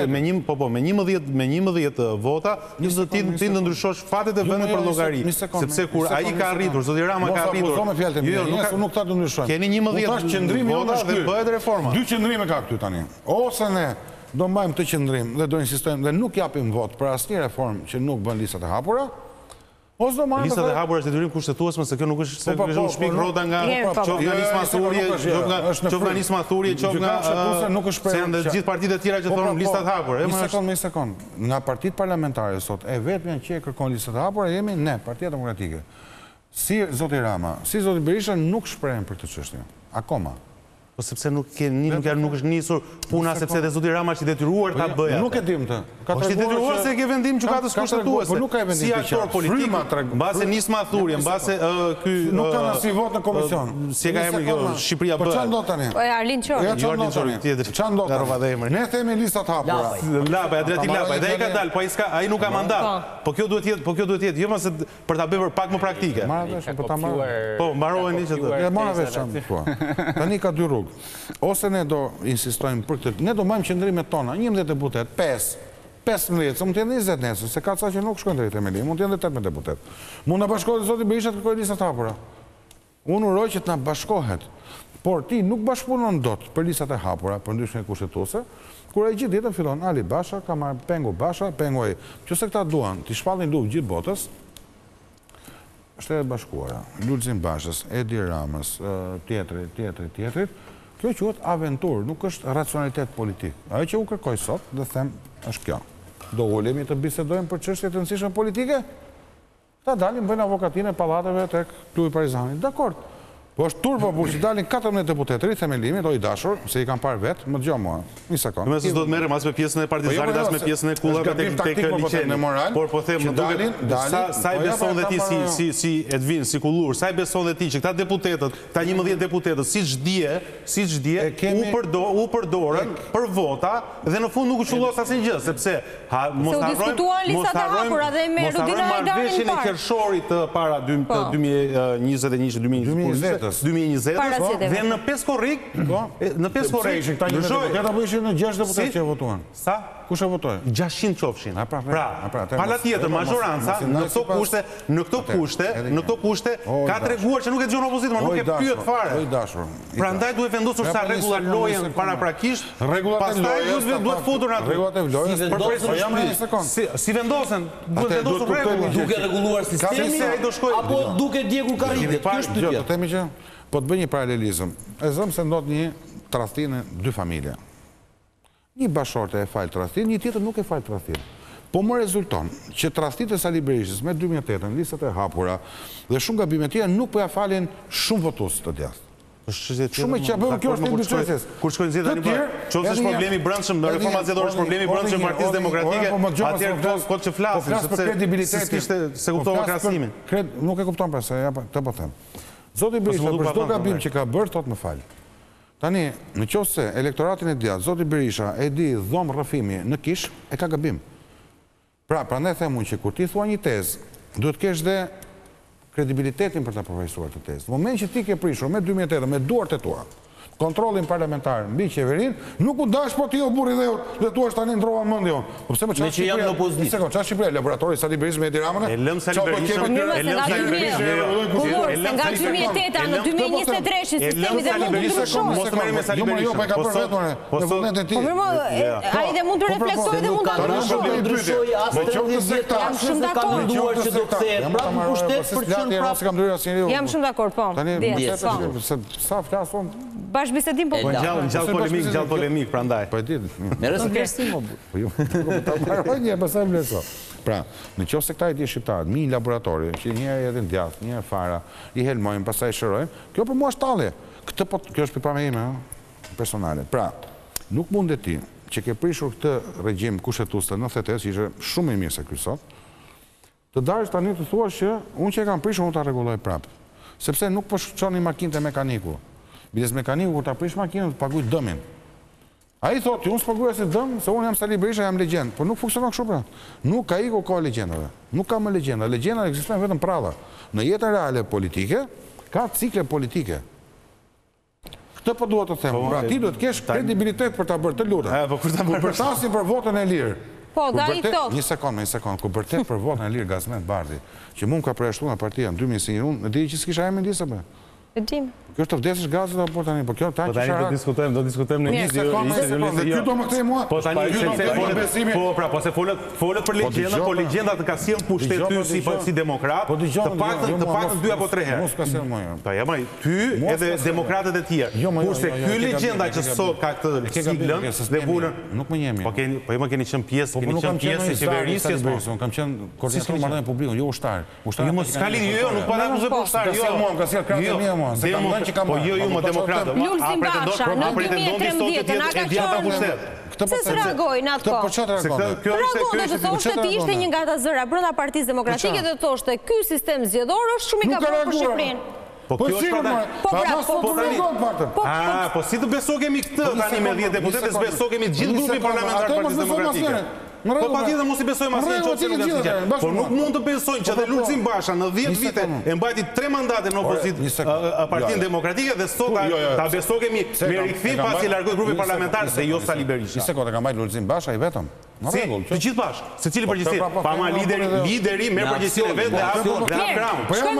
njëmbëdhjetë vota, ti të ndryshosh fatet e vendit për llogari. Sepse kur ai ka arritur, zoti Rama ka arritur. Nuk ta të ndryshojmë. Keni njëmbëdhjetë vota dhe bëhet reforma. Dy qëndrime ka këtu tani. Ose ne do mbajmë të qëndrim dhe do insistojmë dhe nuk japim vot për asnjë reformë që nuk bën listat e hapura. Listat e hapura është detyrim kushtetues, se kjo nuk është se kërkon shpik rroda nga qoftë nga Nisma Thurje, qoftë nga Nisma Thurje, qoftë nga se janë dhe gjithë partitë e tjera që thonë listat e hapura. Një sekond, një sekond. Nga partitë parlamentare sot e vetmja që e kërkon listat e hapura jemi ne, Partia Demokratike. Si zoti Rama, si zoti Berisha nuk shprehen për këtë çështje. Akoma. Po sepse nuk është nisur puna, sepse dhe zoti Rama është i detyruar ta bëja. Nuk e dim të. është i detyruar se ke vendim gjykatës kushtetuese. Si aktor politik, mbase Nisma Thurje, mbase ky... Nuk ka nësi vot në komision. Si e ka emri kjo, Shqipëria Për bëhet. qa ndot tani? Arlin Qori. Jo, qa ndot tani? Qa ndot tani? Ne themi listat hapura. Lapaj, Adriatik Lapaj. Dhe e ka dalë, po ai nuk ka mandat. Po kjo duhet jetë, jo mëse për ta bërë pak më praktike. Po, mbarojeni që të... Mara vesh qanë, po. Tani ka dy rrugë. Ose ne do insistojmë për këtë, ne do majmë qëndrimet tona, njëmbëdhjetë deputet, pesë, pesëmbëdhjetë, se mund të jenë njëzet nesër, se ka ca që nuk shkojnë drejt themeli, mund të jenë dhe tetëmbëdhjetë deputet. Mund në bashkohet zoti Berisha të kërkojë listat hapura. Unë uroj që të na bashkohet, por ti nuk bashkëpunon dot për listat e hapura, për ndryshme kushtetuese, kur ai gjithë ditën fillon Ali Basha, ka marrë Pengu Basha, Pengu ai. Qëse këta duan, ti shpallin luftë gjithë botës, Shtetet Bashkuara, Lulzim Bashës, Edi Ramës, tjetri, tjetri, tjetrit, kjo quhet aventurë, nuk është racionalitet politik. Ajo që u kërkoj sot, dhe them, është kjo. Do ulemi të bisedojmë për çështje të rëndësishme politike? Ta dalim bëjnë avokatinë e pallateve tek Klubi Parizani. Dakor. Po është turpo por që dalin katërmbëdhjetë deputetë, ri themelimi, do i dashur, se i kanë parë vetë, më dëgjoj mua. Një sekond. Më se do të merrem as me pjesën e Partizanit, as me pjesën e kullave tek tek liçeni. Por po them, më duket sa sa i beson dhe ti si si si Edvin, si kullur, sa i beson dhe ti që këta deputetët, këta njëmbëdhjetë deputetët, siç dije, siç dije, u përdor u përdorën për vota dhe në fund nuk u çullos asnjë gjë, sepse mos harrojmë, mos harrojmë, mos harrojmë marrëveshjen e Kershorit para dy mijë e njëzet e një dy mijë e njëzet dy mijë e njëzet dhe në pesë korrik, në pesë korrik, këta po ishin në gjashtë deputetë që votuan. Sa? Kush e votoi? gjashtëqind qofshin. Pra, pala tjetër, mazhoranca në këto kushte, në këto kushte, në këto kushte ka treguar që nuk e dëgjon opozitën, por nuk e pyet fare. O i dashur. Prandaj duhet vendosur sa rregulla lojën paraprakisht, pastaj duhet futur aty. Rregullat e lojës. Po jam në një sekond. Si vendosen, duhet vendosur rregulla. Duke rregulluar sistemin apo duke djegur karriget. Kjo është pyetja. Do themi që po të bëj një paralelizëm. E zëm se ndodh një tradhtim në dy familje. Një bashorte e fal tradhtin, një tjetër nuk e fal tradhtin. Po më rezulton që tradhtit e Sali Berishës me dy mijë e tetë, listat e hapura dhe shumë gabime tjera nuk po ja falin shumë votues të djathtë. Shumë e qabëm, kjo është një bëqesis. Kur shkojnë zjedhë një parë, qofë është problemi brëndshëm, në reforma zjedhore është problemi brëndshëm në Partisë Demokratike, atjerë këtë që flasëm, sepse se kuptova krasimin. Nuk e kupton për se, të po them. Zoti Berisha, për shdo gabim që ka bërë, thot më falë. Tani, në qoftë se elektoratin e djathtë, Zoti Berisha e di dhomë rrëfimi në kish, e ka gabim. Pra, pra ne them unë që kur ti thua një tezë, duhet kesh dhe kredibilitetin për të përfaqësuar të tezë. Në moment që ti ke prishur me dy mijë e tetë, me duart e tua, kontrollin parlamentar mbi qeverin, nuk u dash po ti o burri dhe dhe tu është tani ndrova mendje unë. Po pse më çfarë? Ne që jam në opozitë. Sekond, çfarë Shqipëria, laboratori Sali Berishë me Edi Ramën? E lëm Sali Berishën. E lëm Sali Berishën. Nga dy mijë e tetë në dy mijë e njëzet e tre sistemi dhe mund të ndryshojë. Mos merrem me Sali Berishën. Jo, po e ka bërë vetëm në vullnetin e tij. Po ai dhe mund të reflektojë dhe mund ta ndryshojë as tridhjetë jam shumë dakord që do kthehet prapë në pushtet për të qenë prapë. Jam shumë dakord, po. Tani sa flasun bashkëbisedim po. Gjallë polemik, gjallë polemik, prandaj. Po e di. Merë se kërsim o bu. Po jo, ta marrë një, pastaj më leso. Pra, në qoftë se këta e di shqiptarët, mi laboratori, që një herë edhe në djathtë, një herë fara, i helmojmë, pastaj shërojmë, kjo për mua është tallje. Këtë po, kjo është pikpamja ime, personale. Pra, nuk mundet ti që ke prishur këtë regjim kushtetues të nëntëdhjetë e tetë, që ishte shumë më mirë se ky sot, të dalësh tani të thuash që unë që e kam prishur unë ta rregulloj prapë. Sepse nuk po çoni makinë te mekaniku. Bides mekaniku kur ta prish makinën të paguaj dëmin. A i thotë, unë s'paguja si dëmë, se unë jam Sali Berisha, jam legjend. Po nuk funksionon kështu pra. Nuk ka iko ka legjendave. Nuk ka më legjenda. Legjenda ekzistojnë vetëm prava. Në jetën reale politike, ka cikle politike. Këtë po duhet të them. Pra ti duhet të kesh kredibilitet për ta bërë, të lutem. Po kur ta Kur përtasin për votën e lirë. Po, da i thot. Një sekond, një sekond. Kur bërtet për votën e lirë Gazmet Bardhi, që mund ka përjashtuar partia në dy mijë e një, e di që s'kisha emrin disa apo? E dim. Kjo është të vdesësh gazet apo tani, po kjo tani Po tani do diskutojmë, do diskutojmë në një Dhe ky do më kthej mua. Po tani se po pra, po se folët folët për legjenda, po legjenda të ka sjellë pushtet ty si si demokrat, të paktën të paktën dy apo tre herë. Mos ka sjellë mua. Po ja, ty edhe demokratët e tjerë. Kurse ky legjenda që sot ka këtë siglën dhe vulën, nuk më jemi. Po keni, po më keni qenë pjesë, keni qenë pjesë e qeverisë, po kam qenë koordinator marrëdhënie publike, jo ushtar. Ushtar. Jo mos ka lidhje, jo, nuk po ta akuzoj për ushtar, jo. Mua ka sjellë kratë mia mua, se kam dhënë që kam. Po jo, jo, më demokratë. Lulzim Basha, në dy mijë e trembëdhjetë, nga ka qenë... Se së reagoj në atë kohë? Reagonde të thoshte ti ishte një nga ta zëra brenda Partisë Demokratike dhe thoshte ky sistem zgjedhor është shumë i gabuar për Shqipërinë. Po kjo është pra... Po pra, po tani... A, po si të besokemi këtë tani me dhjetë deputetës, besokemi gjithë grupi parlamentar Partisë Demokratike. Po pa tjetër mos i besojmë asnjë çfarë që nuk janë. Po nuk mund të besojnë që dhe Lulzim Basha në dhjetë vite e mbajti tre mandate në opozitë Partinë Demokratike dhe sot ta besokemi me rikthim pasi largoi grupi parlamentar se jo Sali Berisha. Një sekondë, ka mbajtur Lulzim Basha i vetëm. Si, të gjithë bashkë, secili përgjegjësi. Pa ma lideri, lideri me përgjegjësinë e vet dhe hap gram. Po jo,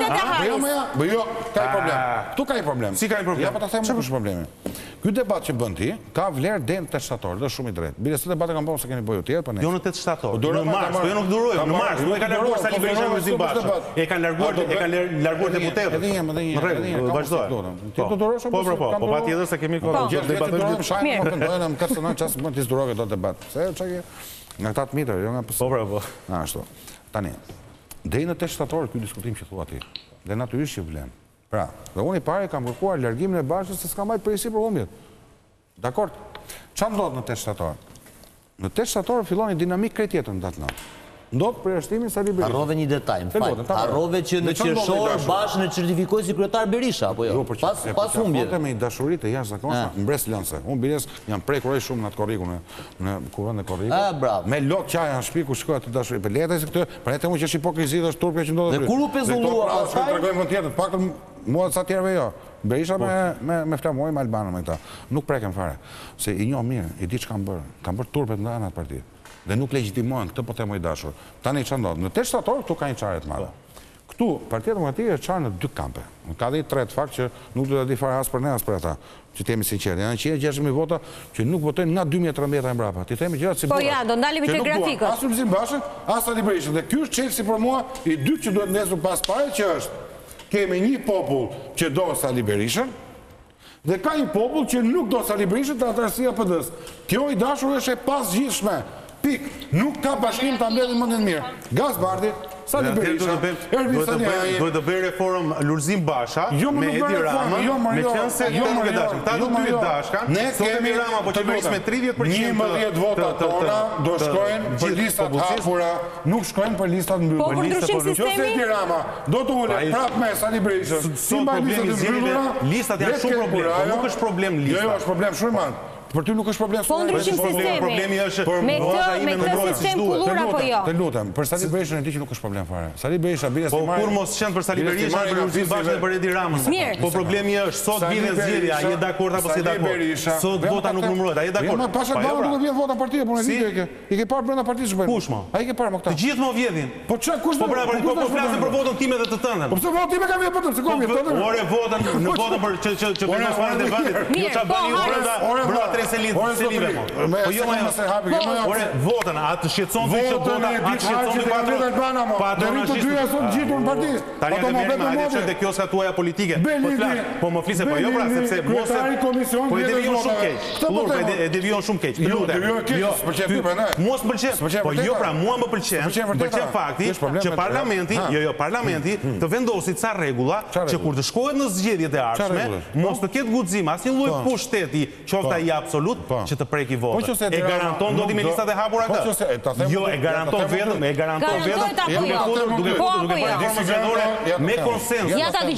po jo, ka një problem. Ktu ka një problem. Si ka një problem? Ja po ta them çfarë është problemi. Ky debat që bën ti ka vlerë deri në tetë shtator, është shumë i drejtë. Bile se debate kanë bërë se keni bëju tjetër, po ne. Jo në tetë shtator. Në mars, po jo nuk duroj, në mars, nuk e ka larguar Sali Berisha me Lulzim Basha. E kanë larguar, e kanë larguar deputetët. Edhe një, edhe një. Në vazhdo. Ti do durosh apo? Po, po, po, po patjetër se kemi kohë gjithë debatojmë. Shajmë, po ndojmë në personazh ças mund të zdurojë do debat. Se çka nga këta të mitër, jo nga pësë. Po, pra, po. Ashtu. Tani, deri në tetë shtator ky diskutim që thua ti. Dhe natyrisht që vlen. Pra, dhe unë i pari kam kërkuar largimin e Bashës se s'ka mbajtur përgjegjësi për humbjet. Dakor? Çfarë ndodh në tetë shtator? Në tetë shtator fillon një dinamikë krejt tjetër në datë natë. Ndodh përjashtimi Sali Berisha. Harrove një detaj, më fal. Harrove që në qershor Bashën e certifikoi si kryetar Berisha apo jo? Pas pas humbjes. Po me dashuri të jashtëzakonshme, mbres lëndse. Unë bires jam prekur shumë në atë korrikun në kuvend e korrikut. Ah, bravo. Me lok çaja në shtëpi ku shkoj atë dashuri. Po leta se këtë, për atë që është hipokrizi dhe është turpja që ndodhet. Dhe kur u pezullua pastaj, tregojmë vend tjetër, paktën mua sa tjerëve jo. Berisha me me me flamoj me Albanën me këta. Nuk preken fare. Se i njoh mirë, i di ç'kan bërë. Kan bërë turpet në anët parti. Dhe nuk legjitimohen, këtë po them i dashur. Tani ç'a ndodh? Në tetë shtator këtu ka një çare të madhe. Këtu Partia Demokratike është çarë në dy kampe. Ka dhe tre të fakt që nuk do ta di fare as për ne as për ata. Që themi sinqert, janë një qind e gjashtëdhjetë mijë vota që nuk votojnë nga dy mijë e trembëdhjetë e mbrapa. Ti themi gjërat si po ja, do ndalemi te grafikët. As Lulzim Bashën, as Sali Berisha. Dhe ky është çelësi për mua i dytë që duhet ndesur pas pare që është kemi një popull që do Sali Berishën dhe ka një popull që nuk do Sali Berishën të atarësia P D-s. Kjo i dashur është e pasgjithshme. Pik, nuk ka bashkim të mbledhin mendjen mirë. Gaz Bardhi, Sali Berisha, Ervin Saliaji. Duhet të bëj reform Lulzim Basha me Edi Rama, me qenë se këta nuk e dashkan. Ta të dy e dashkan, sot Edi Rama po qeveris me tridhjetë përqind njëmbëdhjetë vota tona do shkojnë për listat hapura, nuk shkojnë për listat mbyllura. Po për ndryshim sistemi? Qëse Edi Rama do të ulet prapë me Sali Berishën, si mbaj listat e mbyllura, listat janë shumë problem, po nuk është problem listat. Jo, jo, është problem shumë i madh. Për ty nuk është problem. Po ndryshim sistemi. Problemi është me këtë me këtë sistem kullur apo jo? Të lutem, për Sali Berishën e di që nuk është problem fare. Sali Berisha bile se marr. Po kur mos qen për Sali Berishën, për Lulzim Bashën dhe për Edi Ramën. Po problemi është sot vjen zgjedhja, a je dakord apo si dakord? Sot vota nuk numërohet, a je dakord? Jo, pasha ballë nuk vjen vota partia, po ne di që i ke parë brenda partisë ç'bën. Kush më? Ai ke parë më këta. Të gjithë më vjedhin. Po ç'a kush? Po pra, po flasim për votën time dhe të tëndën. Po pse votën time ka vjen vetëm se komi tëndën? Ore votën, në votën për që që që bëjmë fare debatit. Jo ç'a bani brenda brenda tre selive. Po jo më se hapi, jo më. Ore votën, atë shqetëson ti që vota, atë shqetëson ti patron. Patron të dyja sot gjitur në parti. Tani do të bëjmë atë çështë kioska tuaja politike. Po flas, po më flisë po jo pra sepse mos e po e devion shumë keq. Lur, e devion shumë keq. Jo, devion keq, s'pëlqen ty prandaj. Mos m'pëlqen. Po jo pra, mua më pëlqen. Pëlqen fakti që parlamenti, jo jo, parlamenti të vendosi ca rregulla që kur të shkohet në zgjedhjet e ardhshme, mos të ketë guxim asnjë lloj pushteti, qoftë ai absolut, që të preki votën. E garanton do të me listat e hapura këtë? Jo, e garanton vetëm, e garanton vetëm duke folur, duke folur, duke bërë reforma zgjedhore me konsens. Ja ta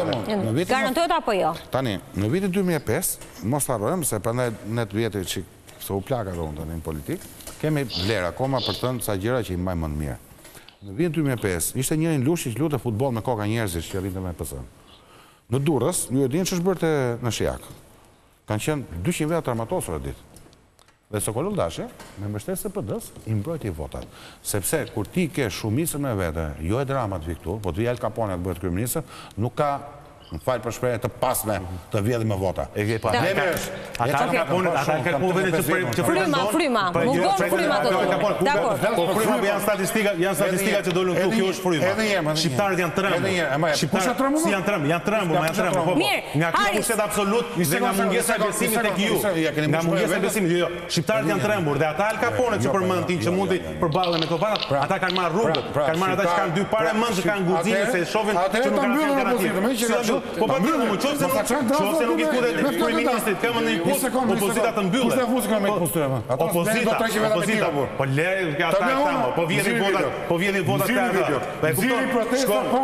dëgjoj. Garantohet apo jo? Tani, në vitin dy mijë e pesë, mos harrojmë se prandaj net vjetë që se u plaka ronda në politikë, kemi vlerë akoma për të në ca gjëra që i mbajmë më të mirë. Në vitin dy mijë e pesë, ishte njëri lushi që lutë futboll me koka njerëzish që rrinte me P S-n. Në Durrës, ju e dinë ç'është bërë në Shijak. Kanë qenë dyqind veta armatosur atë ditë. Dhe Sokol Uldashi, me mbështetës së P D-s, i mbrojti votat. Sepse kur ti ke shumicën me vete, jo e dramat vi këtu, po të vi Al Capone të bëhet kryeminist, nuk ka në falë për shprehje të pasme të vjedhë me vota. E ke pa. Ata Al Capone, ata kërku vende që Fryma, fryma, mungon fryma të tu. Dakor. Po fryma janë statistika, janë statistika që dolën këtu, kjo është fryma. Shqiptarët janë trembur. Shqiptarët si janë trembur, janë trembur, janë trembur. Nga kjo pushtet absolut dhe nga mungesa e besimit tek ju. Nga mungesa e besimit, jo, jo. Shqiptarët janë trembur dhe ata Al Capone që përmendin që mundi përballen me këto parat, ata kanë marrë rrugët, kanë marrë ata që kanë dy parë mend që kanë guxinë se shohin që nuk kanë garanti. Po pa mbyllë, më qofse qofse nuk i futet kryeministrit, këmë në ikus opozita të mbyllë. Opozita, opozita, po le ka ata këta, po vjedhin votat, po vjedhin votat të ata. Po e kupton?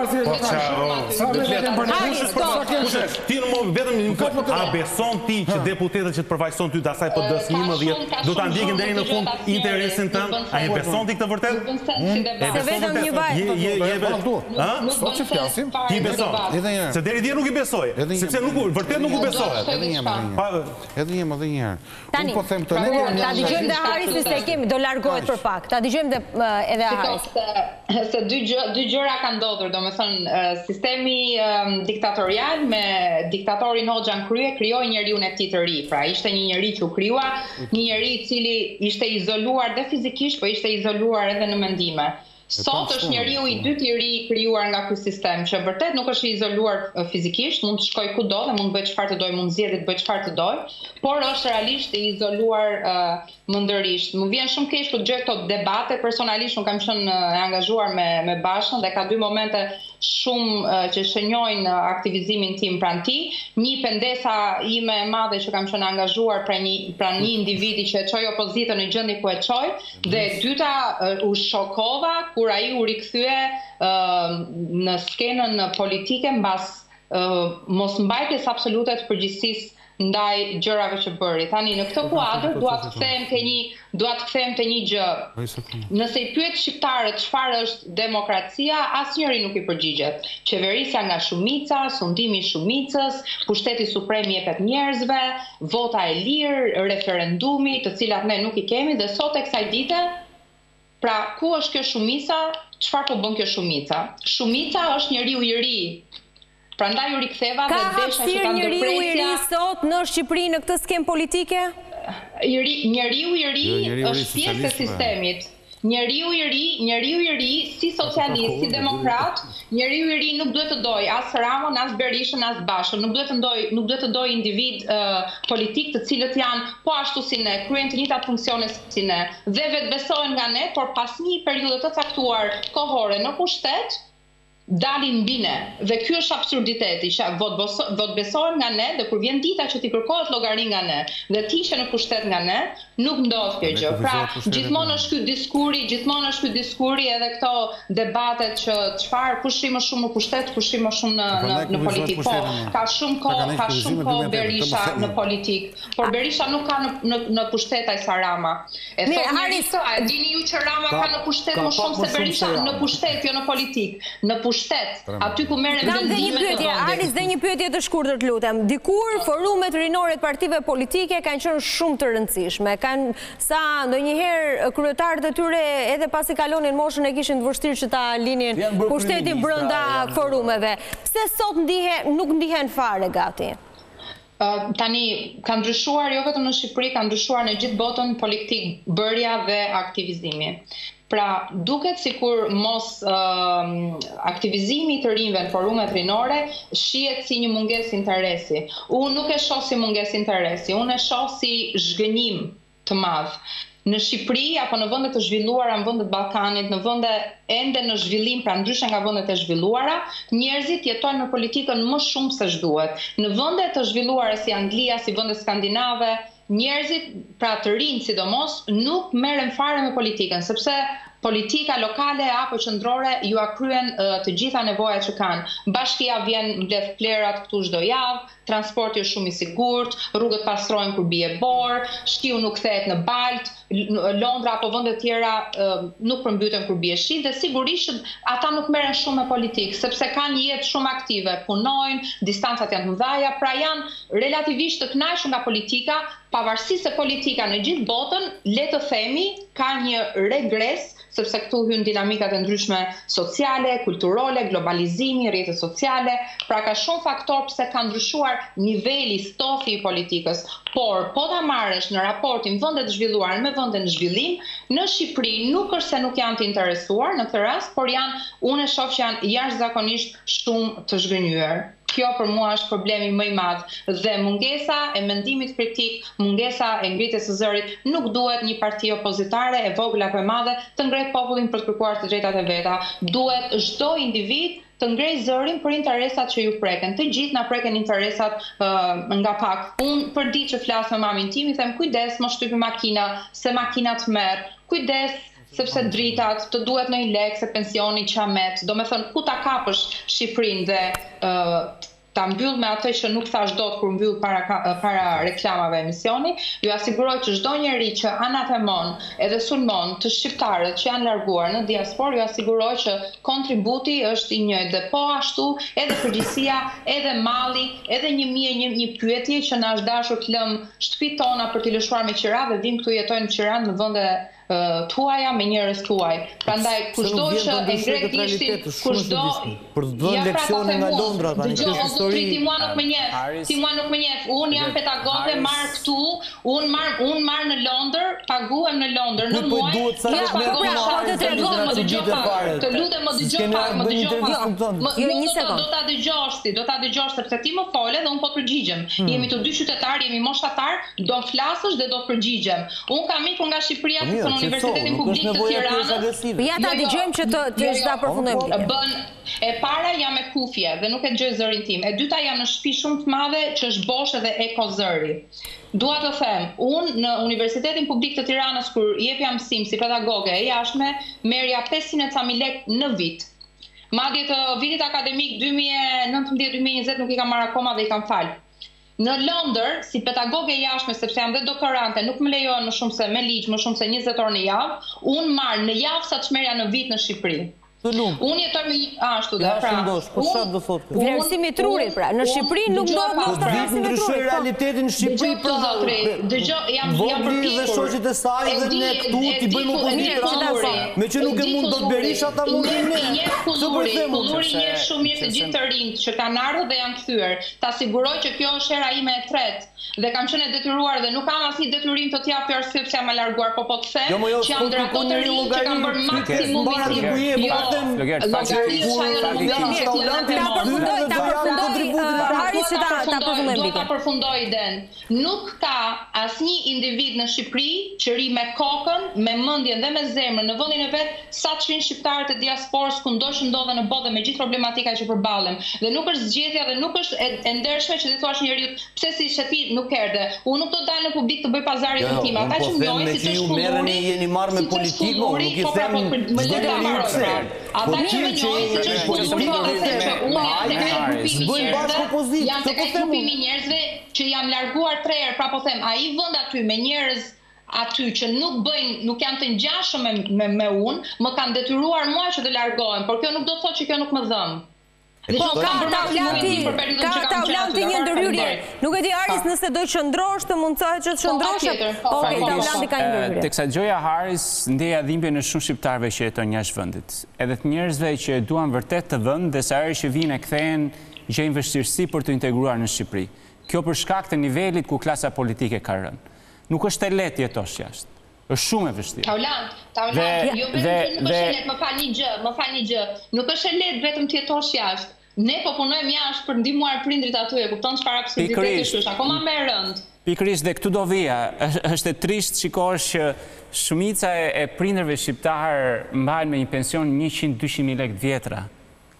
Shkon. Ti në më vetëm a beson ti që deputetët që të përfaqëson ty të asaj P D-s njëmbëdhjetë do ta ndjekin deri në fund interesin tënd? A e beson ti këtë vërtet? Se vetëm një vaj. Ë? Sot që flasim, ti beson. Se deri dje nuk i besoj, sepse nuk vërtet nuk u besoj. Edhe një më, edhe një më, edhe një. Tani, ta dëgjojmë dhe Harisin se kemi, do largohet për pak. Ta dëgjojmë edhe Haris. Se dy gjëra kanë ndodhur, do me thënë, sistemi diktatorial me diktatorin Hoxha në krye, krijoi njeriun e tij të ri. Pra, ishte një njeri që u krijua, një njeri i cili ishte izoluar dhe fizikisht, po ishte izoluar edhe në mendime. Sot është njeriu i dytë i ri krijuar nga ky sistem, që vërtet nuk është i izoluar fizikisht, mund të shkojë kudo dhe mund të bëjë çfarë të dojë, mund të zgjedhë të bëjë çfarë të dojë, por është realisht i izoluar mendërisht. Më vjen shumë keq kur dëgjoj këto debate, personalisht nuk kam qenë e angazhuar me me Bashën dhe ka dy momente shumë që shënjojnë aktivizimin tim pranë tij. Një pendesa ime e madhe që kam qenë angazhuar pranë një pranë një individi që e çoi opozitën në gjendje ku e çoi, dhe e dyta u shokova kur ai u rikthye në skenën politike mbas mosmbajtjes absolute të përgjegjësisë ndaj gjërave që bëri. Tani në këtë kuadër dua të them ke një dua të them te një gjë. Nëse i pyet shqiptarët çfarë është demokracia, asnjëri nuk i përgjigjet. Qeverisja nga shumica, sundimi i shumicës, pushteti suprem i jepet njerëzve, vota e lirë, referendumi, të cilat ne nuk i kemi, dhe sot e kësaj dite, pra ku është kjo shumica, çfarë po bën kjo shumica? Shumica është njeriu i ri. Prandaj u riktheva dhe desha që kanë ndërpresja. Ka hapësirë njeriu i ri sot në Shqipëri në këtë skemë politike? Njeriu i ri është pjesë e sistemit. Njeriu i ri, njeriu i ri si socialist, si demokrat, njeriu i ri nuk duhet të dojë as Ramon, as Berishën, as Bashën, nuk duhet të ndoj, nuk duhet të dojë individ uh, politik të cilët janë po ashtu si ne, kryejnë të njëjtat funksione si ne, dhe vetbesohen nga ne, por pas një periudhe të caktuar kohore në pushtet, dalin mbi ne. Dhe ky është absurditeti, që vot besohen nga ne, dhe kur vjen dita që ti kërkohet llogari nga ne, dhe ti ishe në pushtet nga ne, nuk ndodh kjo gjë. Pra, gjithmonë është ky diskuri, gjithmonë është ky diskuri edhe këto debatet që çfarë kush i më shumë në pushtet, kush i më shumë në në, në politikë. Po, ka shumë kohë, ka shumë kohë Berisha në politikë, por Berisha nuk ka në në, në pushtet ai sa Rama. E thonë Haris, a e dini ju që Rama ka në pushtet më shumë se Berisha në pushtet, jo në politikë. Në pushtet, aty ku merren vendime të vendit. Haris, dhe një pyetje të shkurtër të lutem. Dikur forumet rinore të partive politike kanë qenë shumë të rëndësishme. Kanë sa ndonjëherë kryetarët e tyre edhe pasi kalonin moshën e kishin të vështirë që ta linin pushtetin brenda forumeve. Pse sot ndihe nuk ndihen fare gati? Uh, tani, ka ndryshuar jo vetëm në Shqipëri, ka ndryshuar në gjithë botën politik bërja dhe aktivizimi. Pra, duket sikur mos uh, aktivizimi të rinjve në forumet rinore shihet si një mungesë interesi. Unë nuk e shoh si mungesë interesi, unë e shoh si zhgënjim të madh. Në Shqipëri apo në vende të zhvilluara, në vendet Ballkanit, në vende ende në zhvillim, pra ndryshe nga vendet e zhvilluara, njerëzit jetojnë në politikën më shumë se ç'duhet. Në vende të zhvilluara si Anglia, si vende skandinave, njerëzit, pra të rinj sidomos, nuk merren fare me politikën, sepse politika lokale apo qendrore ju akryen të gjitha nevojat që kanë. Bashkia vjen mbledh plerat këtu çdo javë, transporti është shumë i sigurt, rrugët pastrohen kur bie borë, shtiu nuk kthehet në balt, Londra apo vende tjera nuk përmbyten kur bie shi, dhe sigurisht ata nuk merren shumë me politikë, sepse kanë një jetë shumë aktive, punojnë, distancat janë të mëdha, pra janë relativisht të kënaqur nga politika, pavarësisht se politika në gjithë botën, le të themi, ka një regres, sepse këtu hyn dinamikat e ndryshme sociale, kulturore, globalizimi, rrjetet sociale, pra ka shumë faktor pse ka ndryshuar niveli, stofi i politikës. Por, po ta marrësh në raportin vendet e zhvilluara me vendet në zhvillim, në Shqipëri nuk është se nuk janë të interesuar në këtë rast, por janë, unë e shoh që janë jashtëzakonisht shumë të zhgënjur. Kjo për mua është problemi më i madh dhe mungesa e mendimit kritik, mungesa e ngritjes së zërit, nuk duhet një parti opozitare e vogël apo e madhe të ngrej popullin për të kërkuar të drejtat e veta. Duhet çdo individ të ngrej zërin për interesat që ju preken. Të gjithë na preken interesat uh, nga pak. Unë për ditë që flas me mamin tim, i them kujdes, mos shtypi makina, se makina të merr. Kujdes, sepse dritat të duhet në i lek, se pensioni qamet, do me thënë ku ta kapësh Shqipërinë dhe uh, ta mbyll me atë që nuk thash dot kur mbyll para, para reklamave emisioni, ju asiguroj që çdo njeri që anatemon edhe sulmon të shqiptarët që janë larguar në diasporë, ju asiguroj që kontributi është i njëjtë dhe po ashtu edhe përgjegjësia, edhe malli, edhe një mijë një, një pyetje që na është dashur të lëm shtëpitë tona për t'i lëshuar me qira dhe vim këtu jetojnë në Tiranë në vende tuaja me njerëz tuaj. Prandaj kushdo që e ngre kishtin, kushdo për të dhënë leksione nga Londra tani kjo histori. Ti mua nuk më njeh, ti mua nuk më njeh. Un jam pedagoge, marr këtu, un marr un marr në Londër, paguhem në Londër në muaj. Ja, po të tregoj më dëgjoj pak. Të lutem më dëgjoj pak, më dëgjoj pak. Jo, një sekond. Do ta dëgjosh ti, do ta dëgjosh sepse ti më fole dhe un po përgjigjem. Jemi të dy qytetarë, jemi moshatar, do flasësh dhe do përgjigjem. Un kam ikur nga Shqipëria në Universitetin Publik të Tiranës. Ja ta dëgjojmë që të të ta përfundojmë. Bën e para jam me kufje dhe nuk e dëgjoj zërin tim. E dyta jam në shtëpi shumë të madhe që është bosh edhe eko zëri. Dua të them, unë në Universitetin Publik të Tiranës kur jepja mësim si pedagoge e jashtme, merrja pesëqind e ca mijë lekë në vit. Madje të vitit akademik dy mijë e nëntëmbëdhjetë dy mijë e njëzet nuk i kam marrë akoma dhe i kam fal. Në Londër, si pedagoge jashtme, sepse jam dhe doktorante, nuk më lejohen më shumë se me ligj, më shumë se njëzet orë në javë, unë marr në javë sa çmerja në vit në Shqipëri. Unë jetoj me ashtu dhe pra. Po çfarë do thotë? Vlerësimi i trurit pra. Në Shqipëri nuk do të mos vlerësimi i trurit. Realitetin në Shqipëri pra. Dëgjoj, jam jam përpjekur. Dhe shoqjet e saj dhe ne këtu ti bëjmë opozitë. Me që nuk e mund dot Berisha ta mundin ne. Kulluri, kulluri një shumë mirë të gjithë të rinjt që kanë ardhur dhe janë kthyer. Ta siguroj që kjo është era ime e tretë. Dhe kam qenë e detyruar dhe nuk kam asnjë detyrim të t'jap arsye pse jam e larguar, po po të them që jam drejtor të rinj që kam bërë maksimumin tim. Do ta përfundoj den. Nuk ka asnjë individ në Shqipëri që ri me kokën, me mendjen dhe me zemrën në vendin e vet, sa çrin shqiptarët e diasporës kundo që ndodhen në botë me gjithë problematika që përballen. Dhe nuk është zgjedhja dhe nuk është e ndershme që të thuash njeriu pse si shtëpi nuk erdhe. Unë nuk do dal në publik të bëj pazarin tim. Ata që mendojnë si ç'është kulluri, jeni marrë me politikë, nuk i them më le ta marrë. Ata që mendojnë si ç'është kulluri, unë jam tek grupi i njerëzve, jam tek grupi i njerëzve që jam larguar tre herë, pra po them, ai vend aty me njerëz aty që nuk bëjnë, nuk janë të ngjashëm me me, me unë, më kanë detyruar mua që të largohem, por kjo nuk do të thotë që kjo nuk më dhëm. Po, ka ta ulanti një ndërhyrje. Nuk e di Haris nëse do të qëndrosh të mundsohet që të qëndrosh. Okej, ta ulanti ka një ndërhyrje. Teksa Gjoja Haris ndjeja dhimbje në shumë shqiptarëve që jetojnë jashtë vendit. Edhe të njerëzve që duan vërtet të vend dhe sa herë që vinë e kthehen gjejnë vështirësi për të integruar në Shqipëri. Kjo për shkak të nivelit ku klasa politike ka rënë. Nuk është e lehtë jetosh jashtë. Është shumë e vështirë. Taulant, Taulant, jo vetëm nuk është e lehtë, më fal një gjë, më fal një gjë. Nuk është e lehtë vetëm të jetosh jashtë. Ne po punojmë jashtë për ndihmuar prindrit aty, e kupton çfarë absurditeti është, akoma më e rënd. Pikërisht dhe këtu do vija, është e trisht shikosh që shumica e prindërve shqiptar mbajnë me një pension njëqind dysqind mijë lekë vjetra.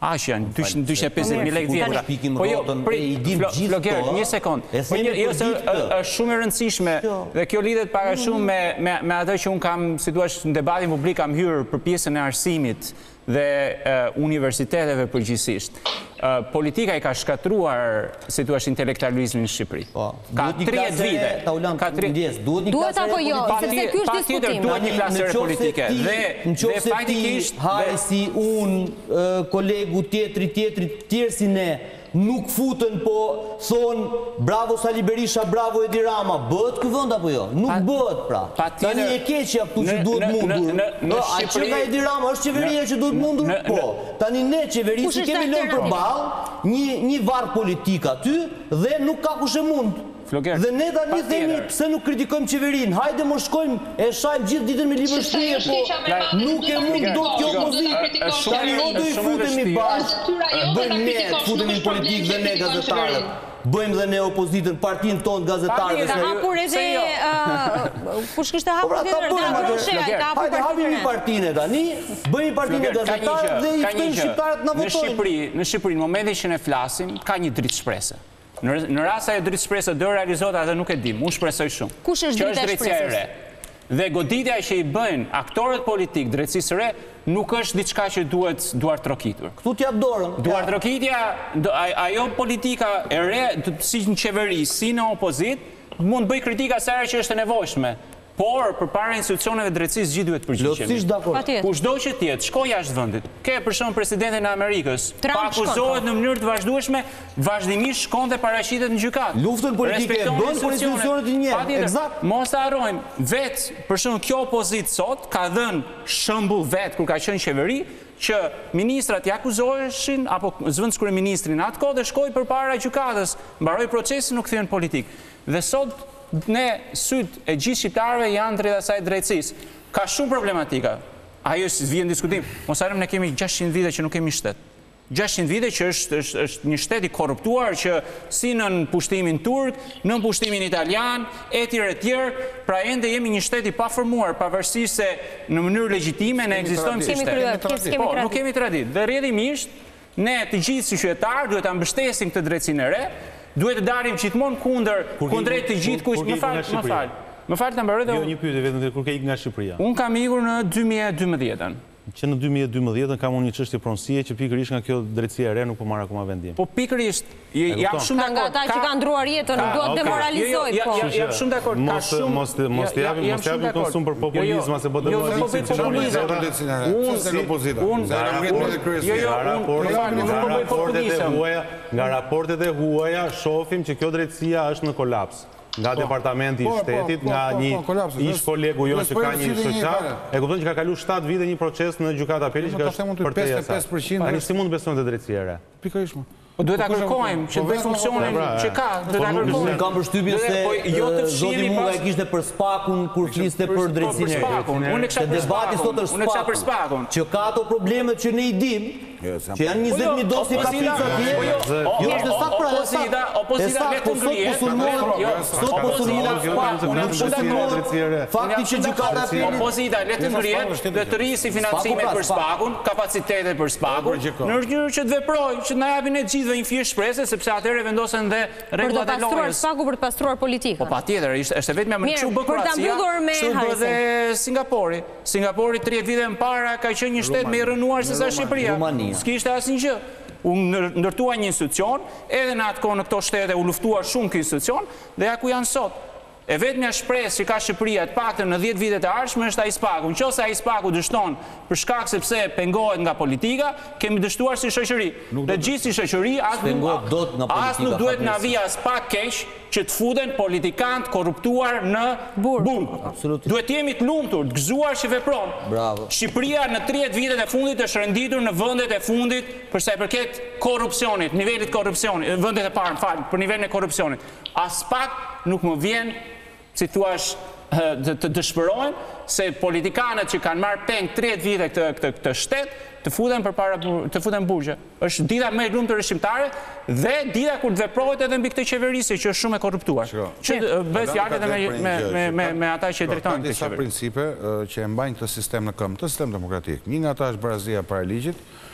Aq janë, dyshtë e pesëdhjetë mijë lekë vjetra. Po jo, Floger, një sekond. Jo, se është shumë e rëndësishme dhe kjo lidhet para shumë me atë që unë kam, si duash, në debatin publik kam hyrë për pjesën e arsimit dhe universiteteve përgjithsisht. Politika i ka shkatruar, si duash, intelektualizmin në Shqipëri. Ka tridhjetë vite. Duhet apo jo, sepse ky është diskutim. Duhet një klasere politike. Dhe faktikisht... Hajsi, unë, kolegu tjetri, tjetri, tjerë si ne, nuk futen po thonë bravo Sali Berisha, bravo Edi Rama. Bëhet ky vend apo jo? Nuk bëhet pra. Tani e keqja këtu që duhet mundur. A që nga Edi Rama është qeveria që duhet mundur? Po. Tani ne qeverisë kemi lënë përballë një varr politik aty dhe nuk ka kush e mund. Dhe ne tani themi pse nuk kritikojmë qeverinë. Hajde më shkojmë e shajmë gjithë ditën me libër shkrimje, po nuk e mund dot kjo opozitë. Tani o do i futemi bashkë, bëjmë ne, futemi në politikë dhe ne gazetarët. Bëjmë dhe ne opozitën, partinë tonë gazetarëve. Ka hapur edhe... Kush kështë hapur tjetër? Hajde hapim i partinë tani, bëjmë i partinë e gazetarët dhe i ftojmë shqiptarët në votojnë. Në Shqipëri, në momentin që ne flasim, ka një dritë shprese. Në rasa e dritë shprese do realizohet atë nuk e dim, unë shpresoj shumë. Kush është drita e shpresës? Dhe goditja që i bëjnë aktorët politik drejtësisë re nuk është diçka që duhet duart trokitur. Këtu t'jap dorën. Duart trokitja, ajo politika e re, si në qeveri, si në opozit, mund bëj kritika sa herë që është e nevojshme. Por, për para institucioneve drejtësisë gjithë duhet përgjithshemi. Kushdo që tjetë, shko jashtë vendit. Ke për shembull presidentin e Amerikës, pa akuzohet në mënyrë të vazhdueshme, vazhdimisht shkon dhe paraqitet në gjykatë. Luftën politike e bën për institucionet e njëjta. Eksakt. Mos ta harrojmë, vetë për shembull kjo opozitë sot ka dhënë shembull vetë kur ka qenë qeveri që ministrat i akuzoheshin apo zvendës kryeministrin atë kohë dhe shkoi përpara gjykatës, mbaroi procesin, u kthyen politik. Dhe sot ne syt e gjithë shqiptarëve janë drejt asaj drejtësisë. Ka shumë problematika. Ajo vjen diskutim. Mos harrojmë ne kemi gjashtëqind vite që nuk kemi shtet. gjashtëqind vite që është një shtet i korruptuar që si në pushtimin turk, në pushtimin italian, etj etj, pra ende jemi një shtet i paformuar, pavarësisht se në mënyrë legjitime ne ekzistojmë si shtet. Po, nuk kemi traditë. Dhe rrjedhimisht ne të gjithë si qytetarë duhet ta mbështesim këtë drejtsinë e re. Duhet të darim gjithmonë kundër kundrejt të gjithë kush, më fal, më fal. Më fal ta mbaroj dhe jo një pyetje vetëm kur ke ikur nga Shqipëria. Un kam ikur në dy mijë e dymbëdhjetë. Që në dy mijë e dymbëdhjetë kam unë një çështje pronësie që pikërisht nga kjo drejtësia e re nuk po marr akoma vendim. Po pikërisht jam shumë dakord. Nga ata që kanë ndruar jetën, nuk duhet demoralizoj, po. Jam shumë dakord. Mos mos mos të japim, mos të japim konsum për populizëm ose bëj demoralizim. Nga raportet e huaja shohim që kjo drejtësia është në kolaps. Nga departamenti i shtetit, nga një ish kolegu jo që ka një shoqat, e kupton që ka kalu shtatë vite një proces në gjykata apeli që ka është për të jasa. Tani si mund të besojnë të drejtësia e re? Pikërisht. Duhet ta kërkojmë që të bëjë funksionin që ka. Unë kam përshtypjen se zoti Munga e kishte për Spakun kur fliste për drejtsinë. Unë kisha për debati sot është Spakun. Që ka ato problemet që ne i dim, që janë njëzet mijë dosje kapica atje. Jo është sa pra opozita, opozita le të ngrihet. Sot po sulmohet Spakun, nuk është drejtësia. Fakti që gjykata apeli opozita le të ngrihet dhe të rrisi financimet për Spakun, kapacitetet për Spakun, në mënyrë që të veprojë, që na japin ne dhe një fjesht shprese, sepse atëherë vendosen dhe rregullat e lojës. Për të pastruar Spaku, për të pastruar politikën. Po patjetër, është vetëm më kështu bë Kroacia. Kështu bë Singapori. Singapori tridhjetë vite më para ka qenë një shtet më i rënuar se sa Shqipëria. S'kishte asnjë gjë. U ndërtua një institucion, edhe në atë kohë në këto shtete u luftuar shumë ky institucion, dhe ja ku janë sot. E vetmja shpresë që ka Shqipëria të paktën në dhjetë vitet e ardhshme është ai Spaku. Nëse ai Spaku dështon për shkak sepse pengohet nga politika, kemi dështuar si shoqëri. Dhe gjithë si shoqëri as nuk duhet na vi as pak keq që të futen politikantë korruptuar në burg. Duhet jemi të lumtur, të gëzuar që vepron. Shqipëria në tridhjetë vitet e fundit është renditur në vendet e fundit për sa i përket korrupsionit, nivelit korrupsionit, vendet e parë, fal, për nivelin e korrupsionit. As pak nuk më vjen si thuash të dëshpërojnë se politikanët që kanë marrë peng tridhjetë vite këtë shtet të futen përpara të futen burgje. Është dita më e lumtur e shqiptare dhe dita kur të veprohet edhe mbi këtë qeverisje që është shumë e korruptuar. Që bëhet fjalë edhe me me me me ata që drejtojnë këtë qeveri. Ka disa principe që e mbajnë këtë sistem në këmbë, këtë sistem demokratik. Një nga ata është barazia para ligjit.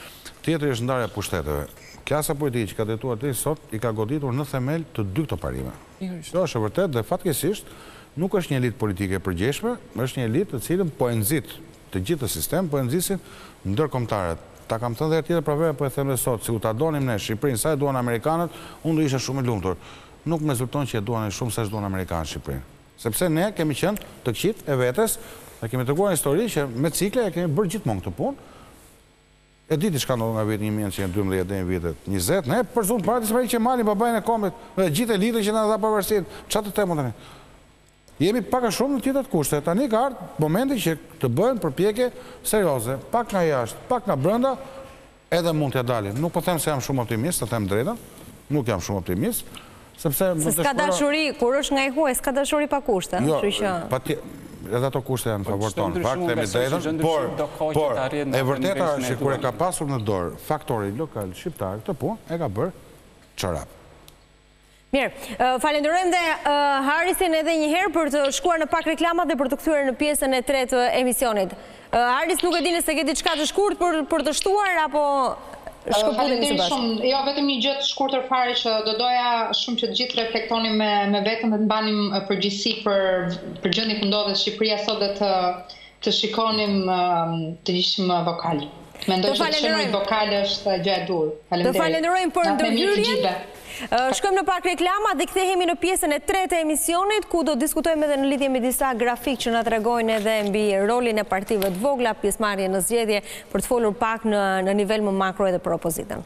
Tjetëri është ndarja pushteteve. Klasa politike që ka drejtuar deri sot i ka goditur në themel të dy këto parime. Kjo është e vërtetë dhe fatkeqësisht nuk është një elitë politike e përgjeshme, është një elitë të cilën po e nxit të gjithë të sistem, po e nxisin ndërkombëtarët. Ta kam thënë dhe tjetër pravera, po e them edhe sot, si u ta donim ne Shqipërinë, sa e duan amerikanët, unë do isha shumë i lumtur. Nuk më rezulton që e duan shumë sa e duan amerikanët Shqipërinë. Sepse ne kemi qenë të këqit e vetes, dhe kemi treguar një histori që me cikle e kemi bërë gjithmonë këtë punë. E diti çka ndodhi nga viti një mijë e nëntëqind e dymbëdhjetë deri në vitet njëzet, ne për zonë para disë që malin babajnë e kombit, dhe gjithë elitën që na dha pavarësinë. Çfarë të them tani? Jemi pak a shumë në tjetër kushte. Tani ka ardhur momenti që të bëhen përpjekje serioze, pak nga jashtë, pak nga brenda, edhe mund t'ja dalin. Nuk po them se jam shumë optimist, të them drejtën, nuk jam shumë optimist, sepse se s'ka dashuri, kur është nga i huaj, s'ka dashuri pa kushte, kështu që edhe ato kushte janë favor tonë, fakt themi drejtën, por e vërteta është që kur e ka pasur në dorë faktori lokal shqiptar këtë punë, e ka bërë çorap. Mirë, falenderojmë dhe Harisin edhe një herë për të shkuar në pak reklamat dhe për të kthyer në pjesën e tretë të emisionit. Haris, nuk e dini se ke diçka të shkurt për të shtuar apo shkëputemi së bashku? Jo, vetëm një gjë të shkurtër fare që do doja shumë që të gjithë reflektonim me vetëm dhe të mbanim përgjegjësi për gjendjen ku ndodhet Shqipëria sot dhe të shikonim të ishim vokal. Mendoj që të shemoj vokal është gjë e dur. Të falenderojmë për ndërhyrjen. Shkojmë në pak reklama dhe kthehemi në pjesën e tretë e emisionit, ku do diskutojmë edhe në lidhje me disa grafik që na tregojnë edhe mbi rolin e partive të vogla, pjesëmarrje në zgjedhje, për të folur pak në, në nivel më makro edhe për opozitën.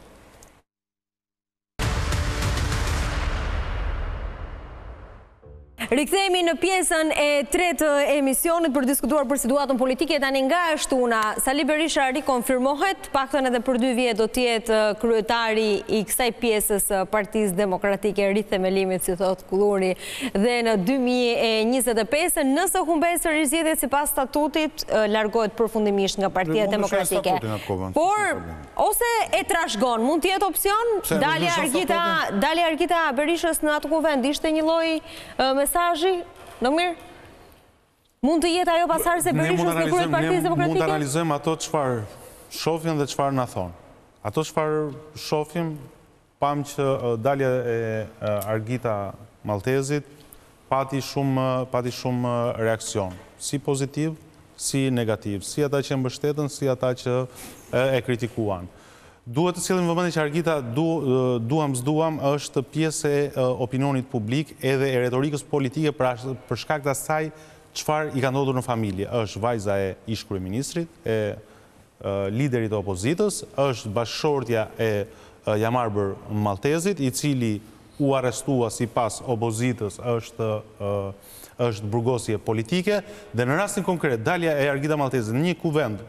Rikthehemi në pjesën e tretë e emisionit për diskutuar për situatën politike. Tani nga e shtuna, Sali Berisha rikonfirmohet, paktën edhe për dy vjet do të jetë kryetari i kësaj pjesës Partisë Demokratike rithemelimit, si thot Kulluri, dhe në dy mijë e njëzet e pesë, nëse humbet sërish zgjedhjet sipas statutit, largohet përfundimisht nga Partia Demokratike. Por ose e trashëgon, mund të jetë opsion, dalja Argita, dalja Argita Berishës në atë kuvend ishte një lloj mesazhi, në mirë? Mund të jetë ajo pasar se Berishës në kryet Partisë Demokratike? Mund të analizojmë ato çfarë shohim dhe çfarë na thonë. Ato çfarë shohim, pam që dalja e Argita Maltezit pati shumë pati shumë reakcion, si pozitiv, si negativ, si ata që mbështetën, si ata që e kritikuan. Duhet të sillim vëmendje që Argita duam s'duam është pjesë e opinionit publik edhe e retorikës politike për shkak të asaj çfarë i ka ndodhur në familje. Është vajza e ish kryeministrit, e liderit të opozitës, është bashkëshortja e Jamarbër Maltezit, i cili u arrestua sipas opozitës, është është burgosje politike, dhe në rastin konkret dalja e Argita Maltezit në një kuvend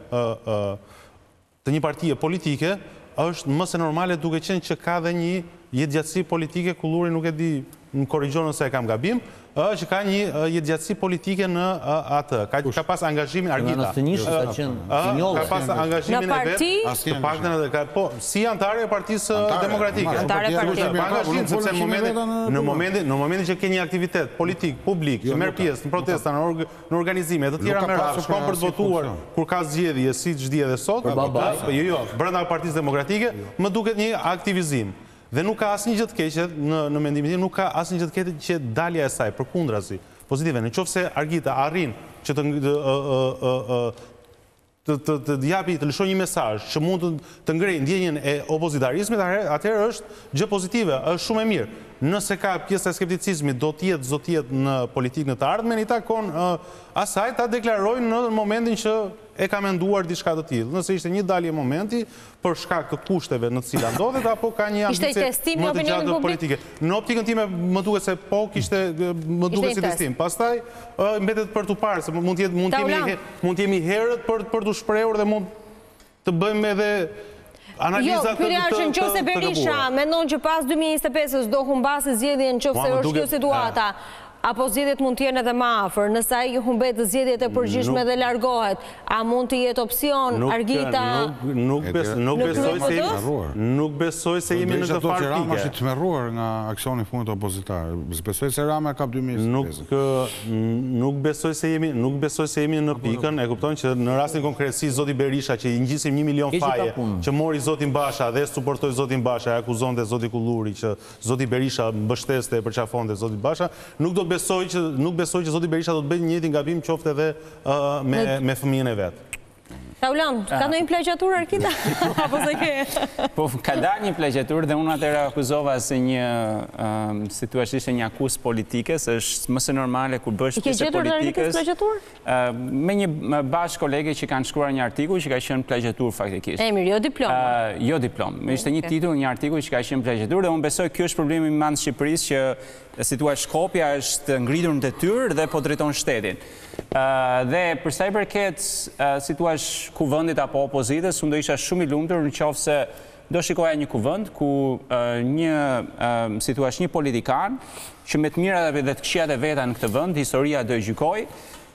të një partie politike është më se normale, duke qenë që ka dhe një jetëgjatësi politike, Kulluri nuk e di, më korrigjon nëse e kam gabim, që ka një jetëgjatësi politike në atë. Ka pas angazhimin Argita. Ka pas angazhimin e vetë. Të paktën edhe po, si antare e Partisë Demokratike. Antare e Partisë. Angazhim, sepse në momentin në momentin që ke një aktivitet politik, publik, që merr pjesë në protesta, në organizime të tjera me radhë, shkon për të votuar kur ka zgjedhje, siç di edhe sot, jo, jo, brenda Partisë Demokratike, më duket një aktivizim. Dhe nuk ka asnjë gjë të keqe në mendimin tim, nuk ka asnjë gjë të keqe që dalja e saj përkundrazi pozitive. Nëse Argita arrin që të të japi, të lëshojë një mesazh që mund të ngrejë ndjenjen e opozitarizmit, atëherë është gjë pozitive, është shumë e mirë. Nëse ka pjesa e skepticizmit, do të jetë do të jetë në politikën e të ardhmen, i takon asaj ta deklarojnë në momentin që e ka menduar diçka të tillë. Nëse ishte një dalje momenti për shkak të kushteve në të cilat ndodhet, apo ka një ambicie më të gjatë politike. Në optikën time më duket se po kishte, më duket si testim. Pastaj mbetet për tu parë, se mund të mund të jemi mund të jemi herët për për tu shprehur dhe mund të bëjmë edhe analizat të të të nëse Berisha mendon që pas dy mijë e njëzet e pesës do humbasë zgjedhjen nëse është kjo situata. apo zgjedhjet mund të jenë edhe më afër, nëse ai humbet zgjedhjet e përgjithshme dhe largohet, a mund të jetë opsion Argita? Nuk besoj se nuk besoj se jemi në këtë farë Rama pike. është tmerruar nga aksioni i fundit opozitaar. Besoj se Rama ka dy mijë e pesë. Nuk besoj se jemi nuk besoj se jemi në pikën, e kupton që në rastin konkret si zoti Berisha që i ngjisim një milion faje, që mori zotin Basha dhe suportoi zotin Basha, e akuzonte zoti Kulluri që zoti Berisha mbështeste e përqafonte zoti Basha, nuk do të besoj që nuk besoj që zoti Berisha do të bëjë një njëjtin gabim qoftë edhe me me fëmijën e vet. Taulan, ka ndonjë plagjatur Argita? Apo se ke? Po, ka dalë një plagjatur dhe unë atëra akuzova se një situash ishte një akuzë politike, se është më së normale kur bësh pjesë politikës. Me një bashkë kolege që kanë shkruar një artikull që ka qenë plagjatur faktikisht. E mirë, jo diplom. Jo diplom. Ishte një titull, një artikull që ka qenë plagjatur dhe unë besoj kjo është problemi më madh në Shqipërisë që situash Shkopja është ngritur në detyrë dhe po drejton shtetin. Dhe përsa i përket situash kuvendit apo opozitës, unë do isha shumë i lumtur në qoftë se do shikoja një kuvend ku një situash një politikan që me të mirat dhe të këqijat e veta në këtë vend, historia do e gjykoj,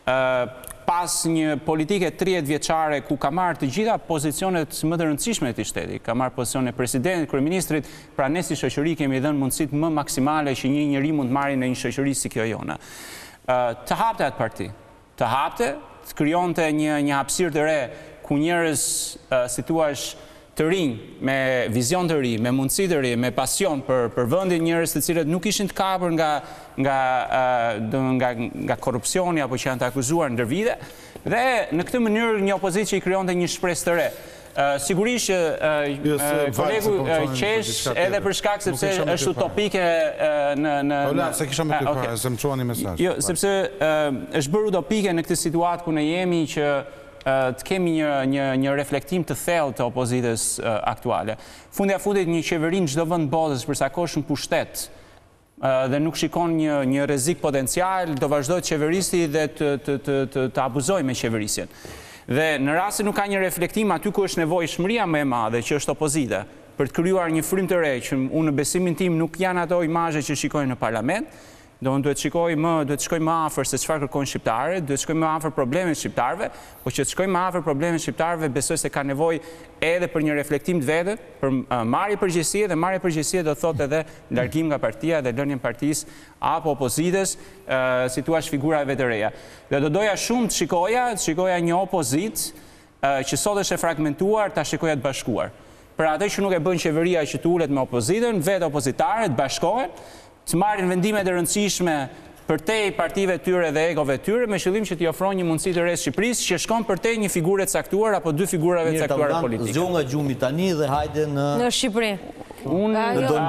pas një politike tridhjetë vjeçare ku ka marrë të gjitha pozicionet më të rëndësishme të shtetit, ka marrë pozicionet presidentit, kryeministrit, pra ne si shoqëri kemi dhënë mundësitë më maksimale që një njeri mund të marrë në një shoqëri si kjo jona. Të hapte atë parti, të hapte, të krijonte një një hapësirë të re ku njerëz si thua të rinj, me vizion të ri, me mundësi të ri, me pasion për për vendin, njerëz të cilët nuk ishin të kapur nga nga nga nga korrupsioni apo që janë të akuzuar ndër vite, dhe në këtë mënyrë një opozitë që i krijonte një shpresë të re. Sigurisht që kolegu Qesh edhe për shkak sepse është utopike në në Ola, se kisha me ty para, se më çuani mesazh. Jo, sepse është bërë utopike në këtë situatë ku ne jemi që të kemi një një një reflektim të thellë të opozitës aktuale. Fundja fundit një qeveri në çdo vend botës për sa kohë në pushtet dhe nuk shikon një një rrezik potencial, do vazhdojë qeveristi dhe të të të të, të abuzojë me qeverisjen. Dhe në rast se nuk ka një reflektim aty ku është nevojshmëria më e madhe që është opozita për të krijuar një frymë të re që unë në besimin tim nuk janë ato imazhe që shikojnë në parlament, do unë duhet shikoj më duhet shkoj më afër se çfarë kërkojnë shqiptarët, duhet shkoj më afër problemeve shqiptarëve, por që të shkoj më afër problemeve shqiptarëve besoj se ka nevojë edhe për një reflektim të vetë, për marrje përgjegjësie dhe marrje përgjegjësie do thotë edhe largim nga partia dhe lënien partisë apo opozitës, si thua figurave të reja. Dhe do doja shumë të shikoja, të shikoja një opozitë që sot është e fragmentuar, ta shikoja të bashkuar. Për atë që nuk e bën qeveria që të ulet me opozitën, vetë opozitarët bashkohen, të marrin vendimet e rëndësishme përtej partive tyre dhe egove tyre me qëllim që t'i ofron një mundësi të re Shqipërisë që shkon përtej një figure të caktuar apo dy figurave të caktuara politike. Mirë, zgjo nga gjumi tani dhe hajde në në Shqipëri. Unë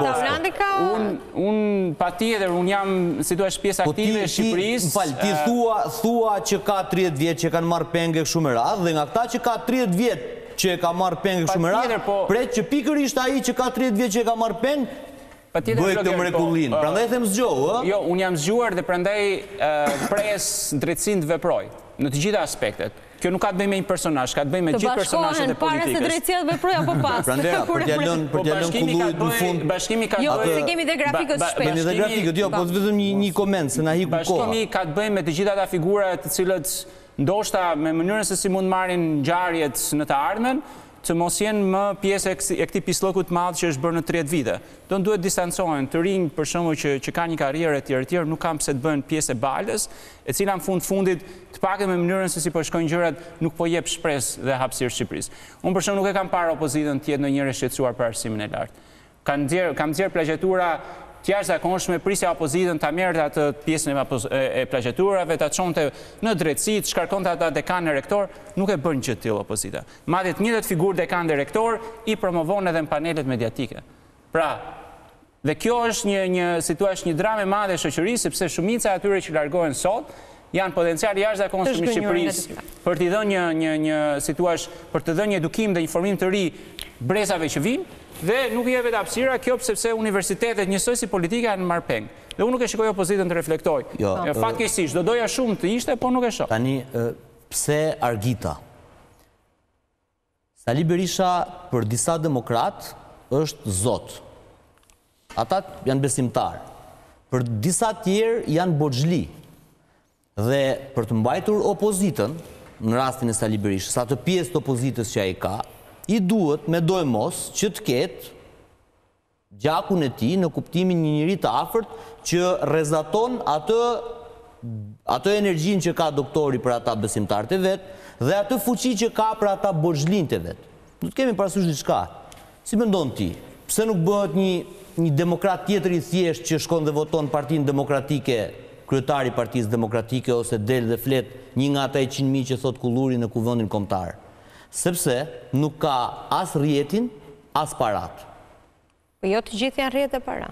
unë unë patjetër unë jam si thua pjesë aktive e Shqipërisë. Fal, ti thua thua që ka tridhjetë vjet që kanë marrë penge kështu me radhë dhe nga këta që ka tridhjetë vjet që e ka marrë penge kështu me radhë, pret që pikërisht ai që ka tridhjetë vjet që e ka marrë pengë bëjë këtë mrekullin, prandaj them zgjo, ë? Jo, unë jam zgjuar dhe prandaj pres drejtësinë të veproj në të gjitha aspektet. Kjo nuk ka të bëjë me një personazh, ka të bëjë me gjithë personazhet e politikës. Para se drejtësia të veproj apo pas. Prandaj për t'ia lënë për t'ia lënë kullurit në fund. Bashkimi ka Jo, se kemi dhe grafikët shpesh. Kemi dhe grafikët, jo, po vetëm një një koment se na hiku koha. Bashkimi ka të bëjë me të gjitha ata figura të cilët ndoshta me mënyrën se si mund marrin ngjarjet në të ardhmen, të mos jenë më pjesë e këtij pislloku të madh që është bërë në tridhjetë vite. Do në duhet distancohen, të rinj për shembull që që kanë një karrierë e tjerë tjerë nuk kanë pse të bëhen pjesë e balës, e cila në fund fundit të paktën me mënyrën se si po shkojnë gjërat nuk po jep shpresë dhe hapësirë Shqipërisë. Unë për shembull nuk e kam parë opozitën të jetë ndonjëherë shqetësuar për arsimin e lartë. Kam nxjerr kam nxjerr plagjatura të jashtëzakonshme, prisja opozitën ta merrte atë pjesën e plagjaturave, ta çonte në drejtësi, të shkarkonte ata dekan e rektor, nuk e bën gjë të tillë opozita. Madje të njëjtat figurë dekan dhe rektor i promovon edhe në panelet mediatike. Pra, dhe kjo është një një si thua një dramë e madhe e shoqërisë, sepse shumica e atyre që largohen sot janë potencial jashtëzakonshëm i Shqipërisë për t'i dhënë një një një si thua për të dhënë një edukim dhe informim të ri brezave që vinë. Dhe nuk i jepet hapësira kjo sepse universitetet njësoj si politika janë marrë peng. Dhe unë nuk e shikoj opozitën të reflektoj. Fatkeqësisht, do doja shumë të ishte, por nuk e shoh. Tani, pse Argita? Sali Berisha për disa demokrat është zot. Ata janë besimtar. për disa tjerë janë boxhli. Dhe për të mbajtur opozitën, në rastin e Sali Berishës, atë pjesë të opozitës që ai ka, i duhet me doj mos që të ketë gjakun e tij në kuptimin një njeri të afërt që rrezaton atë atë energjinë që ka doktori për ata besimtarët e vet dhe atë fuqi që ka për ata boxhlinët e vet. Do të kemi parasysh diçka. Si mendon ti? Pse nuk bëhet një një demokrat tjetër i thjesht që shkon dhe voton Partinë Demokratike, kryetari i Partisë Demokratike ose del dhe flet një nga ata njëqind mijë që thot kulluri në kuvendin kombëtar? Sepse nuk ka as rrjetin, as parat. Po jo të gjithë janë rrjet e para.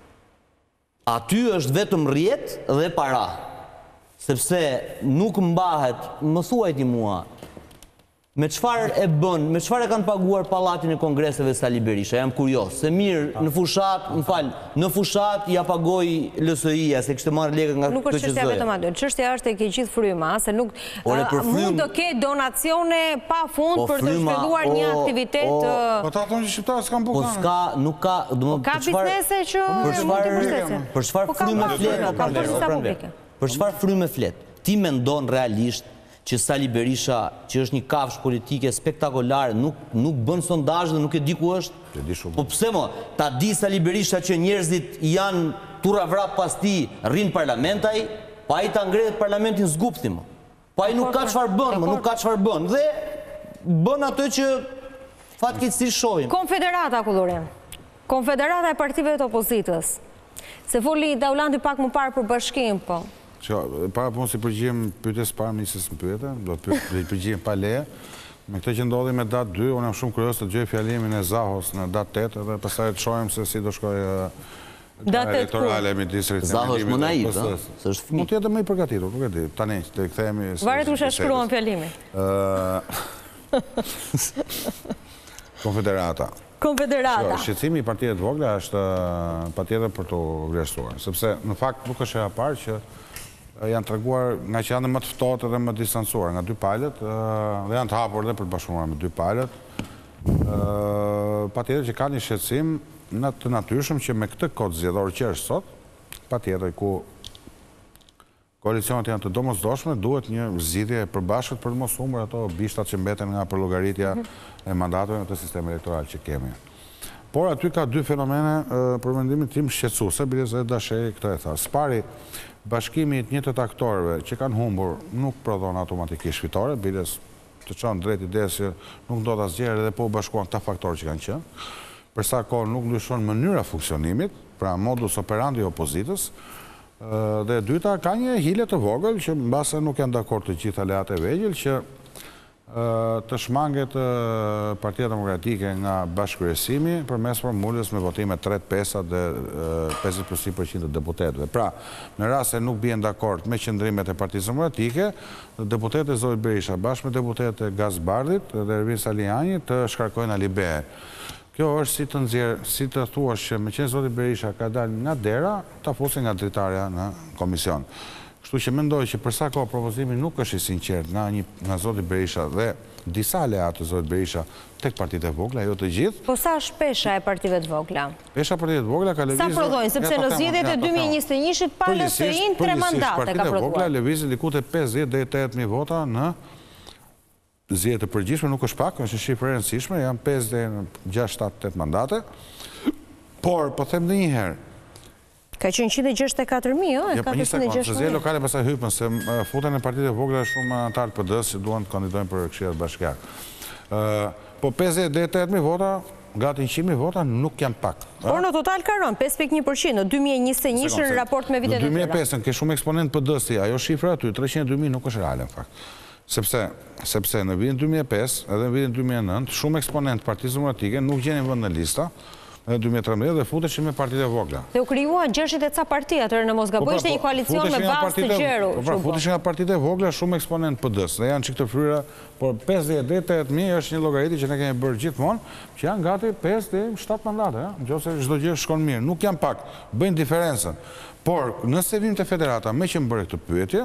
Aty është vetëm rrjet dhe para. Sepse nuk mbahet, më thuaj ti mua, me çfarë e bën, me çfarë e kanë paguar pallatin e kongreseve Sali Berisha? Jam kurioz. Se mirë, në fushat, më fal, në fushat ja pagoi L S I-ja se kishte marrë lekë nga Nuk është çështja vetëm aty. Çështja është e ke gjithë fryma, se nuk mund të ketë donacione pa fund për të shpëtuar një aktivitet. Po ta thonë që shqiptarët s'kan Po bukan. s'ka, nuk ka, do Ka biznese që mund të mbështesin. Për çfarë frymë flet? Për çfarë frymë flet? Ti mendon realisht që Sali Berisha, që është një kafshë politike spektakolare, nuk, nuk bën sondazh dhe nuk e di ku është? Po pse mo? Ta di Sali Berisha që njerëzit janë turra vrap pas ti, rrin parlamentaj, pa i ta ngrehet parlamentin zgupti mo. Pa i nuk ka çfarë bën, mo, nuk ka çfarë bën. Dhe bën atë që fatkeqësisht shohim. Konfederata, Kulluri. Konfederata e partive të opozitës. Se foli Daulandi pak më parë për bashkim, po. Që, para punë si përgjim pyetjes parë ministres më pyete, do të përgjim pa leje. Me këtë që ndodhi me datë dy, unë jam shumë kurios të gjej fjalimin e Zahos në datë tetë dhe pastaj të shohim se si do shkojë elektorale midis rritjes. Zahos më naiv, ëh, se është fëmijë. Mund të jetë më i përgatitur, nuk e di. Tani të kthehemi. Varet kush e shkruan fjalimin. Konfederata. Konfederata. Shqetësimi i partive të vogla është patjetër për të vlerësuar, sepse në fakt nuk është e parë që janë treguar nga që janë më të ftohtë dhe më distancuar nga dy palët dhe janë të hapur dhe për të bashkëpunuar me dy palët. Patjetër që ka një shqetësim në të natyrshëm që me këtë kod zgjedhor që është sot, patjetër ku koalicionet janë të domosdoshme, duhet një zgjidhje e përbashkët për të mos humbur ato bishtat që mbeten nga përllogaritja e mandateve në të sistemi elektoral që kemi. Por aty ka dy fenomene për mendimin tim shqetësuese, biles dhe dasheri këtë e tha. Spari, bashkimi të njëjtët aktorëve që kanë humbur nuk prodhon automatikisht fitore, biles të çon drejt idees që nuk do ta zgjerë edhe po u bashkuan këta faktorë që kanë qenë. Për sa kohë nuk ndryshon mënyra funksionimit, pra modus operandi i opozitës. Dhe e dyta ka një hile të vogël që mbase nuk janë dakord të gjithë aleat e vegjël që të shmanget Partia Demokratike nga bashkëkryesimi përmes formulës me votime tre pesa dhe pesëdhjetë plus një përqind të deputetëve. Pra, në rast se nuk bien dakord me qëndrimet e Partisë Demokratike, deputetët e Zoti Berisha bashkë me deputetët e Gazbardit dhe Ervin Saliani të shkarkojnë alibe. Kjo është si të nxjerr, si të thuash që me qenë Zoti Berisha ka dalë nga dera, ta fusin nga dritarja në komision. Kështu që mendoj që përsa kohë propozimi nuk është i sinqert nga, nga Zoti Berisha dhe disa aleatë të Zoti Berisha tek partitë e vogla, jo të gjithë. Po sa është pesha e partive të vogla? Pesha e partive të vogla ka lëvizur... Sa prodhojnë, sepse në zgjedhjet e dy mijë e njëzet e njëit palës së in tre mandate ka prodhuar. Vogla lëvizin diku te pesëdhjetë deri te tetëdhjetë mijë vota në zgjedhjet e përgjithshme, nuk është pak, është shifrë e rëndësishme, janë pesë deri në gjashtë shtatë tetë mandate. Por, po them edhe një herë, ka qenë njëqind e gjashtëdhjetë e katër mijë, ëh, ka njëqind e gjashtëdhjetë mijë. Zgjedhjet lokale pastaj hypën se futen në partitë e vogla shumë anëtar të P D-s që duan të kandidojnë për këshillat bashkiake. Po pesëdhjetë deri te tetëdhjetë mijë vota, gati njëqind mijë vota nuk janë pak. Por në total ka rënë pesë pikë një përqind në dy mijë e njëzet e një në raport me vitet e tjera. Në dy mijë e pesë ke shumë eksponent P D-s, ajo shifra aty treqind e dy mijë nuk është reale në fakt. Sepse sepse në vitin dy mijë e pesë edhe në vitin dy mijë e nëntë shumë eksponent Partisë Demokratike nuk gjenin vend në lista në dy mijë e trembëdhjetë dhe futeshin me partitë e vogla. Dhe u krijuan gjashtë e ca parti, atëherë në mos gaboj ishte një koalicion me bazë të gjeru. Po, futeshin nga partitë e vogla shumë eksponent P D-s dhe janë çik të fryra, por pesëdhjetë deri te tetëdhjetë mijë është një llogaritë që ne kemi bërë gjithmonë, që janë gati pesë deri shtatë mandate, ëh, nëse çdo gjë shkon mirë, nuk janë pak, bëjnë diferencën. Por nëse vim te federata me që mbërë këtë pyetje,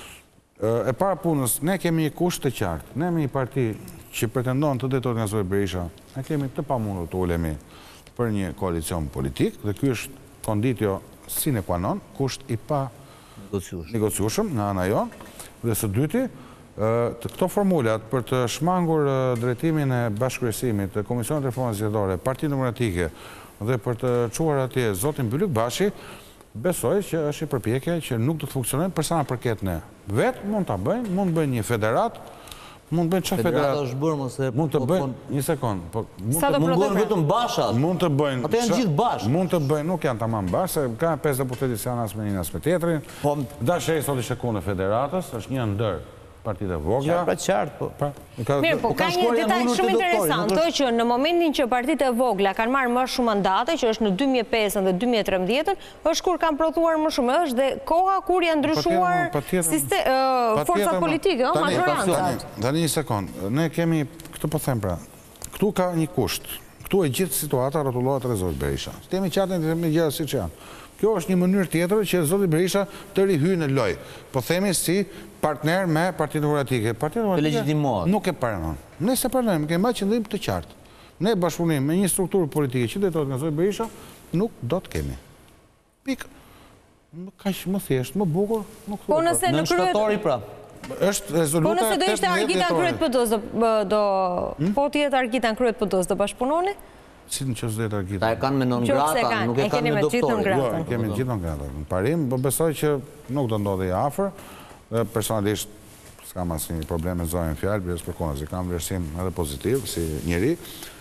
e para punës, ne kemi një kusht të qartë. Ne me një parti që pretendon të drejtohet nga Zoti Berisha, ne kemi të pamundur të ulemi për një koalicion politik, dhe ky është konditio sine qua non, kusht i pa negociueshëm nga ana jonë, dhe së dyti, të këto formulat për të shmangur drejtimin e bashkërësimit të Komisionit Reformës Zgjedhore, Partinë Demokratike dhe për të çuar atje zotin Bylyk Bashi, besoj që është një përpjekje që nuk do të funksionojë për sa më përket ne. Vetë mund ta bëjnë, mund bëjnë një federat, mund bëjnë çfarë federat. Federata është bërë mos e mund të bëjnë një sekond, po mungon vetëm Bashat. Mund të bëjnë. Ata janë gjithë bashkë. Mund të bëjnë, nuk janë tamam bashkë, se ka pesë deputetë që janë as me një as me tjetrin. Po dashej sot ishte kundër federatës, është një ndër partitë e vogla. Pra qartë, po. Mirë, po ka një detaj shumë interesant, të që në momentin që partitë e vogla kanë marrë më shumë mandate, që është në dy mijë e pesë dhe dy mijë e trembëdhjetë, është kur kanë prodhuar më shumë, është dhe koha kur janë ndryshuar forcat politike, majorancat. Tani një sekond, ne kemi, këtë po them pra, këtu ka një kusht, këtu e gjithë situata rrotullohet rreth zotit Berisha. Kemi qartën dhe me gjëra siç janë. Kjo është një mënyrë tjetër që zoti Berisha të rihyjë në lojë. Po themi si partner me Partinë Demokratike. Partinë Demokratike nuk e pranon. Ne se pranojmë, kemi marrë qëllim të qartë. Ne bashkëpunim me një strukturë politike që drejtohet nga zoti Berisha, nuk do të kemi. Pikë. Kaq më thjesht, më bukur, nuk po nëse në shtatori pra. Është rezoluta. Po nëse do ishte Argita kryet P D-s, do po të jetë Argita kryet P D-s, do bashkëpunoni? Si në qësë dhejtë Argita? Ta e kanë me non grata, nuk e kanë me doktori. Jo, e kemi gjithë non grata. Në parim, po besoj që nuk do ndodhe i afer. Personalisht, s'kam asë një problem me zojën fjallë, bërës për kona, si kam vlerësim edhe pozitiv, si njeri.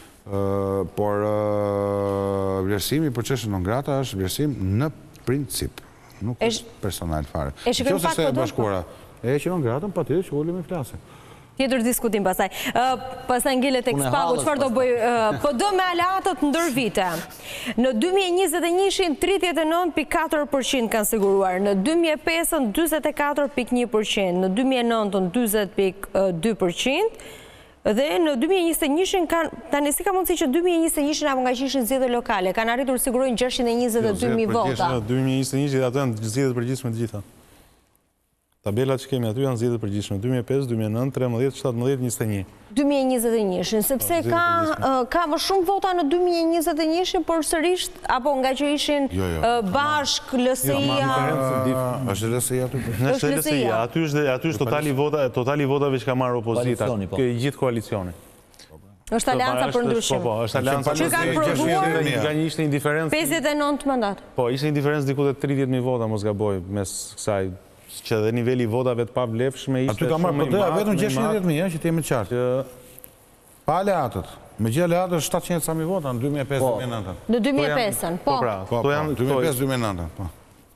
Por vlerësimi për qëshë non grata është vlerësim në princip. Nuk është personal fare. E shikëm pak për bashkuara. E që non gratën, pa tjetë që ullim i flasë. Tjetër diskutim pasaj. Pasaj ngillet e këspagu, qëfar do bëj P D me aleatët ndër vite. Në dy mijë e njëzet e një tridhjetë e nëntë pikë katër përqind kanë siguruar, në dy mijë e pesë njëzet e katër pikë një përqind, në dy mijë e nëntë njëzet pikë dy përqind, dhe në dy mijë e njëzet e një kanë, tani si ka mundësi që dy mijë e njëzet e një apo nga që ishin zgjedhje lokale, kanë arritur sigurojnë gjashtëqind e njëzet e dy mijë vota. dy mijë e njëzet e një ato janë zgjedhjet e përgjithshme të gjitha. Tabelat që kemi aty janë zgjedhjet e përgjithshme, dy mijë e pesë, dy mijë e nëntë, tridhjetë, shtatëmbëdhjetë, njëzet e një. dy mijë e njëzet e një, sepse ka më shumë vota në dy mijë e njëzet e një, por sërish, apo nga që ishin bashk, L S I-a... është L S I-a aty? Është L S I-a, aty është totali votave që ka marrë opozita, gjithë koalicioni. është alianca për ndryshim. është alianca që kanë prodhuar nga një ishte indiferencë... pesëdhjetë e nëntë mandat. Po, ishte indiferencë diku të tridhjetë mijë vota, mos gaboj, mes kësaj, që dhe nivelli votave të pavlefshme ishte shumë i madh. Aty ka marrë P D-a vetëm gjashtëdhjetë mijë, që të jemi të qartë. Pa aleatët. Me gjithë aleatët shtatëqind sa mijë vota në dy mijë e pesë dy mijë e nëntë. Në dy mijë e pesë, po. Po, dy mijë e pesë dy mijë e nëntë, po.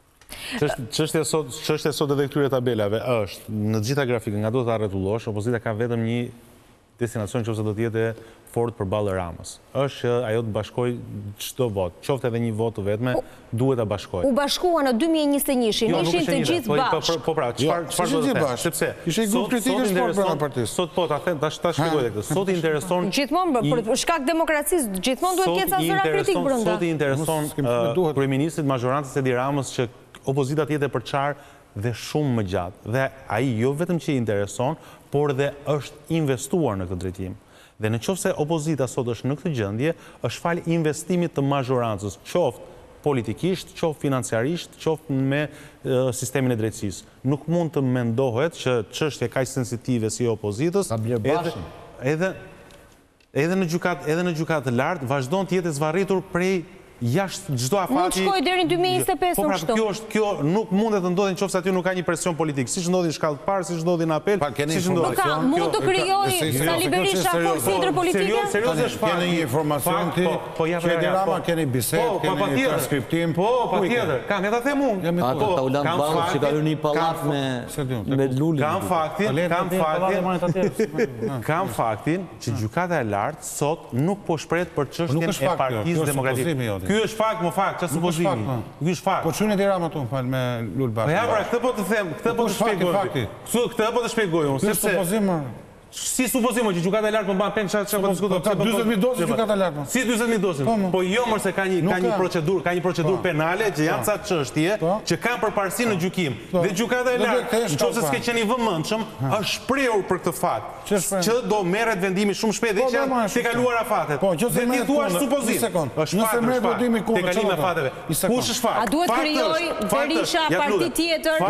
Çështja sot edhe këtyre tabelave është, në gjitha grafikën, nga do të rretullosh, opozita ka vetëm një destinacion që ose do t'jete fort për balë Ramës. është që ajo të bashkoj çdo vot, qoftë edhe një vot të vetme, duhet ta bashkoj. U bashkua në dy mijë e njëzet e një, ishin të gjithë bashkë. Po pra, çfarë do të them? Sepse ishte grup kritikës fort brenda partisë. Sot po ta them, tash ta shpjegoj këtë. Sot i intereson gjithmonë për shkak demokracisë, gjithmonë duhet të ketë cenzura kritik brenda. Sot i intereson kryeministit majorancës Edi Ramës që opozita të jetë e përçarë dhe shumë më gjatë. Dhe ai jo vetëm që i intereson, por dhe është investuar në këtë drejtim. Dhe në qoftë se opozita sot është në këtë gjendje, është fal investimit të majorancës, qoftë politikisht, qoftë financiarisht, qoftë me sistemin e drejtësisë. Nuk mund të mendohet që çështje kaq sensitive si opozitës, edhe edhe në gjykatë, edhe në gjykatë të lartë vazhdon të jetë zvarritur prej jashtë çdo afati. Mund shkoj deri në dy mijë e njëzet e pesë unë kështu. Kjo është, kjo nuk mundet të ndodhi nëse aty nuk ka një presion politik, siç ndodhi në shkallë të parë, siç ndodhi në apel, siç ndodhi. Ka, mund të krijojë Sali Berisha forcë ndërpolitike? Seriozisht keni një informacion ti, që Edi Rama keni bisedë, keni transkriptim. Po, patjetër. Kam ja ta them unë. Ata ta ulan ballë që ka hyrë në pallat me me Lulin. Kam faktin, kam faktin. Kam faktin që gjykata e lartë sot nuk po shpret për çështjen e Partisë Demokratike. Ky është fakt, më fakt, çfarë supozimi? Ky është fakt. Po çunë Edi Rama tu fal me Lul Bashi. Po ja, pra, këtë po të them, këtë po të shpjegoj. Këtë këtë po të shpjegoj unë, sepse supozim. Si supozim që gjykata e lartë më ban peng çfarë po diskutojmë. Ka dyzet mijë dosë gjykata e lartë. Si dyzet mijë dosë? Po jo më se ka një ka një procedurë, ka një procedurë penale që janë ca çështje që kanë përparësi në gjykim. Dhe gjykata e lartë, nëse s'ke qenë i vëmendshëm, është shprehur për këtë fakt që do merret vendimi shumë shpejt dhe që janë të kaluara fatet. Dhe ti thua supozim. Nëse merret vendimi kundër kalime fateve. Kush është fakt? A duhet krijoj Berisha parti tjetër?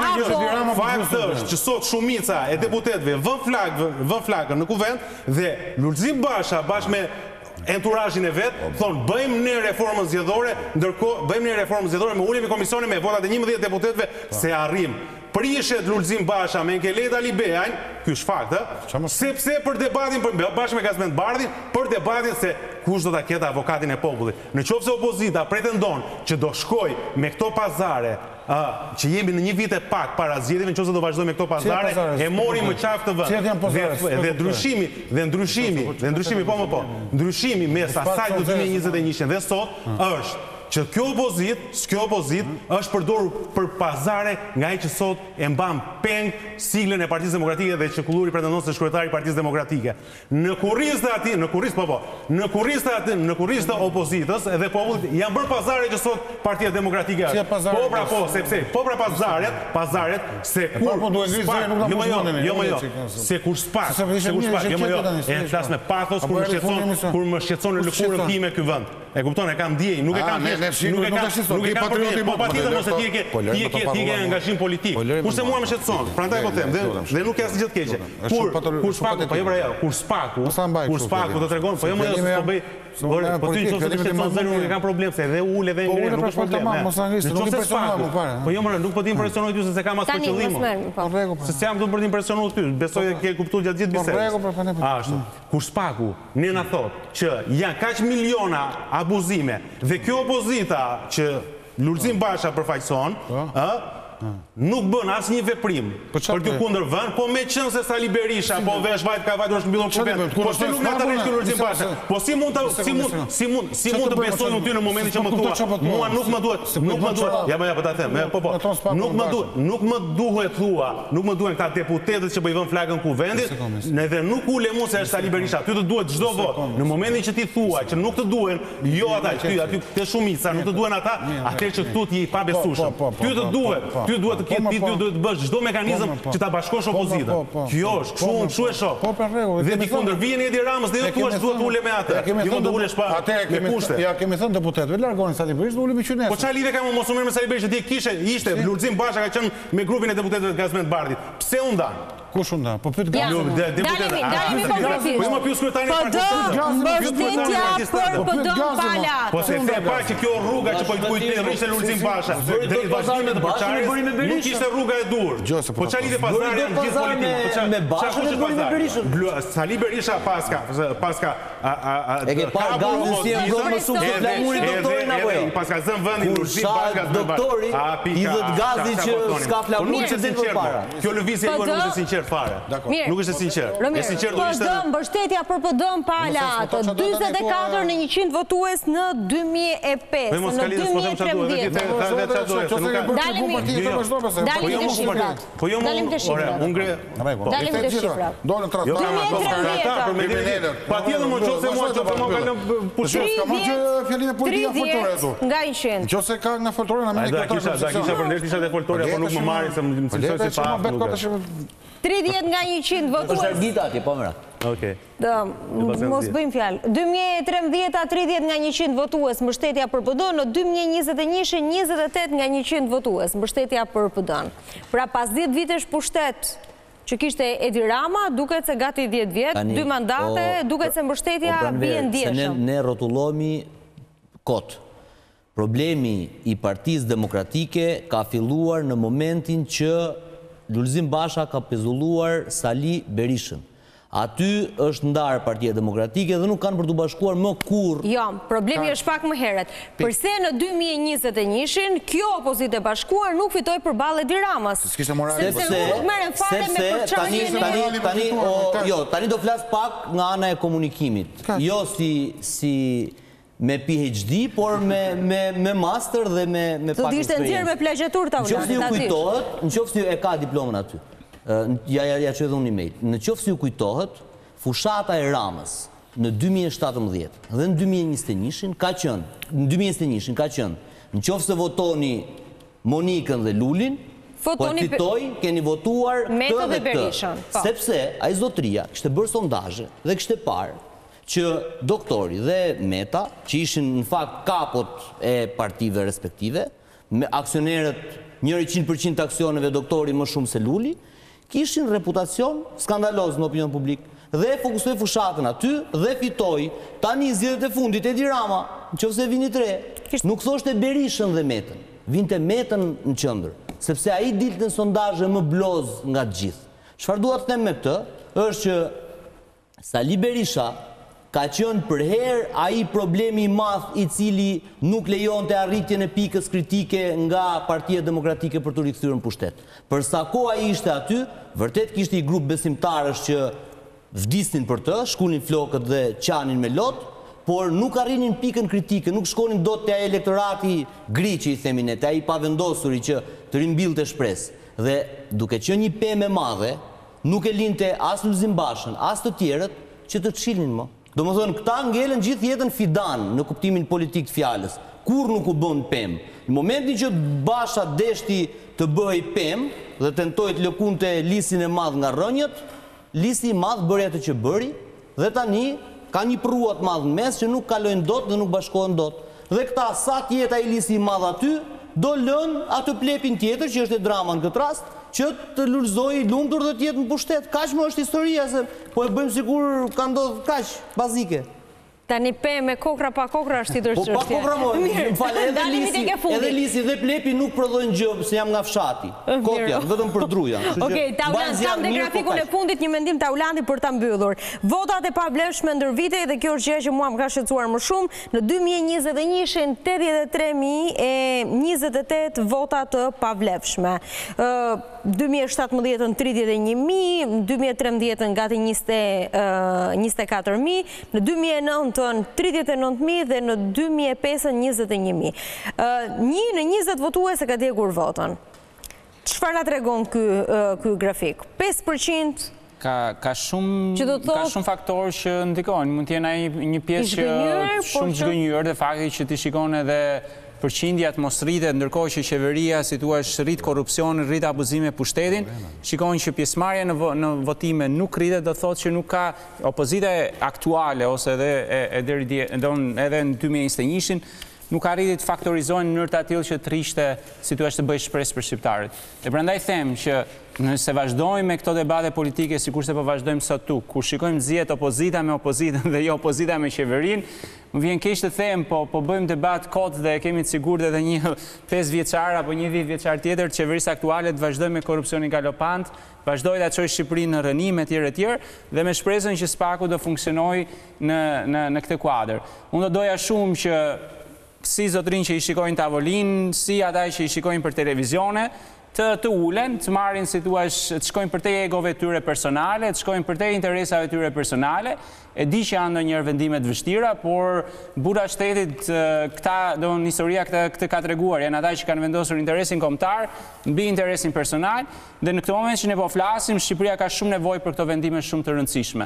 Fakti është që sot shumica e deputetëve vën flak vën flakën në kuvent dhe Lulzim Basha bashkë me enturazhin e vet thonë bëjmë ne reformën zgjedhore, ndërkohë bëjmë ne reformën zgjedhore me uljen e komisionit me votat e njëmbëdhjetë deputetëve se arrim. Prishet Lulzim Basha me Nkeleta Libeajn, ky është fakt, sepse për debatin bashkë me Gazmend Bardhin, për debatin se kush do ta ketë avokatin e popullit. Në qoftë se opozita pretendon që do shkoj me këto pazare që jemi në një vit e pak para zgjedhjeve, nëse do vazhdojmë me këto pazare, e mori më qafë të vend. Dhe ndryshimi, dhe ndryshimi, dhe ndryshimi po më po. Ndryshimi mes asaj të dy mijë e njëzet e një dhe sot është që kjo opozit, kjo opozit është përdorur për pazare nga ai që sot e mban peng siglën e Partisë Demokratike dhe që Kulluri pretendon se kryetari i Partisë Demokratike. Në kurrizë të atij, në kurrizë po po, në kurrizë të atij, në kurrizë të opozitës edhe popullit janë bërë pazare që sot Partia Demokratike është. Po pra po, sepse po pra pazaret, pazaret se kur po duhet ngrisë nuk na mundoni. Jo më jo. Se kur spak, se kur spak, jo më jo. E flas me pathos kur më shqetëson, kur më shqetëson në lëkurën time ky vend. E kupton, e kam ndjej, nuk e kam nuk e ka nuk e ka patrioti, po patjetër mos e ti ke ti ke ti ke angazhim politik. Kurse mua më shqetëson, prandaj po them, dhe nuk ka asgjë të keqe. Kur kur spaku, po jo pra jo, kur spaku, kur spaku do tregon, po jo më s'po bëj po ty nëse të shqetëson zërin nuk e kam problem se edhe ul edhe ngre, nuk është problem. Mos anglisht, nuk impresionoj më fare. Po jo më nuk po të impresionoj ty se kam as për qëllim. Po rregull. Se jam këtu për të impresionuar ty, besoj e ke kuptuar gjatë gjithë bisedës. Po rregull, po ne. Ashtu. Kur spaku ne na thot që janë kaq miliona abuzime dhe kjo opozita që Lulzim Basha përfaqëson, ë, nuk bën asnjë veprim për të kundër vënë, po me qenë se Sali Berisha po vesh vajt ka vajtur është mbyllur kuvent. Po si nuk na tërheq Lulzim Basha? Po si mund ta si mund si mund si mund të besojmë ty në momentin që më thua, mua nuk më duhet, nuk më duhet. Ja më ja po ta them, po po. Nuk më duhet, nuk më duhet thua, nuk më duhen këta deputetët që po i vën flakën kuventit, edhe nuk ulem unë se është Sali Berisha. Ty të duhet çdo vot. Në momentin që ti thua që nuk të duhen, jo ata, ty aty te shumica, nuk të duhen ata, atëherë që këtu ti i pabesueshëm. Ty të duhet, ty duhet të ketë, ti duhet të bësh çdo mekanizëm që ta bashkosh opozitën. Kjo është, kështu kështu e shoh. Po për rregull. Dhe ti kundërvjen Edi Ramës dhe ju thua se duhet të ulem me atë. Jo do ulesh pa. Atë kushte. Ja kemi thënë deputetëve, largoni Sali Berisha, ulem me qytetin. Po çfarë lidhje ka mos u merr me Sali Berisha? Ti kishe, ishte Lulzim Basha ka qenë me grupin e deputetëve të Gazmend Bardhit. Pse u ndan? Kush u ndan? Po pyet Gazmend. Deputetë. Dalimi konkretisht. Po më pyes kryetarin e Partisë. Po do mbështetja për P D Pala. Po se the pa që kjo rruga që po i kujtë rrishte Lulzim Basha. Drejt vazhdimit të Bashkërisë nuk ishte rruga e dur. Po çfarë lidhje pazari janë gjithë politikë? Me Bashën e bëri me Berishën. Sali Berisha paska, paska e ke pa gazin si e bën më shumë se flamurin doktorin apo jo? Paska zën vendin Lulzim Basha doktori i dhët gazi që s'ka flamurin që din përpara. Kjo lëvizje nuk është sinqert fare. Nuk është sinqert. E sinqert do ishte. P D mbështetja për P D Pala, njëzet e katër në njëqind votues në dy mijë e pesë, në dy mijë e trembëdhjetë. Dalim të shifrat. Dalim të shifrat. Dalim të shifrat. Dolën tratat. Patjetër më nëse mua çfarë më kanë pushim. Fjalinë politike foltore ato. Nga njëqind. Nëse ka nga foltore na merr këta. Da kisha për ndër isha te foltore, po nuk më marrin se më mësoj si pa. tridhjetë nga njëqind votues. Është Argita atje, po mëra. Okej. Mos bëjmë fjalë. dy mijë e trembëdhjetë tridhjetë nga njëqind votues mbështetja për P D, në dy mijë e njëzet e një njëzet e tetë nga njëqind votues mbështetja për P D. Pra pas dhjetë vitesh pushtet që kishte Edi Rama, duket se gati dhjetë vjet, dy mandate, duket se mbështetja bie ndjeshëm. Ne rrotullohemi kot. Problemi i Partisë Demokratike ka filluar në momentin që Lulzim Basha ka pezulluar Sali Berishën. Aty është ndarë Partia Demokratike dhe nuk kanë për të bashkuar më kur. Jo, problemi është pak më heret. Përse në dy mijë e njëzet e një kjo opozitë e bashkuar nuk fitoi përballë Edi Ramës. Sepse nuk merren fare me përçarjen e tani jo, tani do flas pak nga ana e komunikimit. Jo si si me PhD, por me me master dhe me me pak eksperiencë. Do të ishte nxjerr me plagjatur ta ulën. Nëse ju kujtohet, nëse ju e ka diplomën aty. ja ja që edhe unë email. Në qoftë si u kujtohet, fushata e Ramës në dy mijë e shtatëmbëdhjetë dhe në dy mijë e njëzet e njëin ka qenë, në dy mijë e njëzet e njëin ka qenë, në qoftë se votoni Monikën dhe Lulin, po e fitoj, keni votuar këtë dhe këtë. Sepse ai zotëria kishte bërë sondazhe dhe kishte parë që doktori dhe Meta, që ishin në fakt kapot e partive respektive, me aksionerët njëri qind përqind të aksioneve doktori më shumë se Luli, kishin reputacion skandaloz në opinion publik. Dhe fokusoj fushatën aty dhe fitoj tani zgjedhjet e fundit Edi Rama, nëse vini tre, nuk thoshte Berishën dhe Metën, vinte Metën në qendër, sepse ai dilte në sondazhe më bloz nga të gjithë. Çfarë dua të them me këtë është që Sali Berisha ka qenë për herë ai problemi i madh i cili nuk lejonte arritjen e pikës kritike nga Partia Demokratike për të rikthyer në pushtet. Për sa kohë ai ishte aty, vërtet kishte një grup besimtarësh që vdisnin për të, shkulnin flokët dhe qanin me lot, por nuk arrinin pikën kritike, nuk shkonin dot te ai elektorati gri që i themin ne, te ai pavendosuri që të rimbillte shpresë. Dhe duke qenë një pemë e madhe, nuk e linte as Lulzim Bashën, as të tjerët që të çilnin më. Domethënë këta ngelen gjithë jetën fidan në kuptimin politik të fjalës. Kur nuk u bën pemë. Në momentin që Basha deshti të bëhej pemë dhe tentoi të lëkunte lisin e madh nga rrënjët, lisi i madh bëri atë që bëri dhe tani ka një prua të madh në mes që nuk kalojnë dot dhe nuk bashkohen dot. Dhe këta sa të jetë ai lisi i madh aty, do lën atë plepin tjetër që është e drama në këtë rast, që të lulëzoj lumtur dhe të jetë në pushtet. Kaq më është historia, se po e bëjmë sikur ka ndodhur kaq bazike. Tani pemë me kokra pa kokra është tjetër çështje. Po pa kokra mo, më fal, edhe lisi, edhe lisi dhe plepi nuk prodhojnë gjë se jam nga fshati. Kotja, vetëm për druja. Okej, Tauland, kam dhe grafikun e fundit një mendim Taulandi për ta mbyllur. Votat e pavlefshme ndër vite, dhe kjo është gjë që mua më ka shqetësuar më shumë, në dy mijë e njëzet e një ishin tetëdhjetë e tre mijë e njëzet e tetë vota të pavlefshme. dy mijë e shtatëmbëdhjetë në tridhjetë e një mijë, në dy mijë e trembëdhjetë gati njëzet e katër mijë, në dy mijë e nëntë në tridhjetë e nëntë mijë dhe në dy mijë e pesë në njëzet e një mijë. Një në njëzet votuese ka djegur votën. Çfarë na tregon ky grafik? pesë përqind Ka shumë faktorë që ndikojnë. Mund t'jena një pjesë që shumë zhgënjur dhe fakti që t'i shikon edhe përqindjat mos rritet, ndërkohë që qeveria, si thua, rrit korrupsion, rrit abuzime pushtetin, shikojnë që pjesëmarrja në votime nuk rritet, do thotë që nuk ka opozita aktuale ose edhe në dy mijë e njëzet e një nuk arriti të faktorizojnë në mënyrë të tillë që të rrishte, si thua, të bëj shpresë për shqiptarët. Dhe prandaj them që nëse vazhdojmë me këto debate politike, sikurse po vazhdojmë sot tu, kur shikojmë zihet opozita me opozitën dhe jo opozita me qeverinë, më vjen keq të them, po po bëjmë debat kot dhe kemi të sigurt edhe një pesë vjeçar apo një dhjetë vjeçar tjetër të qeverisë aktuale të vazhdojë me korrupsionin galopant, vazhdoj të çojë Shqipërinë në rënim etj etj dhe me shpresën që SPAK-u do funksionojë në në në këtë kuadër. Unë do doja shumë që si zotrin që i shikojnë tavolinë, si ata që i shikojnë për televizione, të të ulen, të marrin, si thua, të shkojnë për te egove tyre personale, të shkojnë për te interesave tyre personale, e di që janë ndonjëherë vendime të vështira, por burra shtetit, këta, do në historia këtë ka treguar, janë ata që kanë vendosur interesin kombëtar mbi interesin personal, dhe në këtë moment që ne po flasim, Shqipëria ka shumë nevojë për këto vendime shumë të rëndësishme.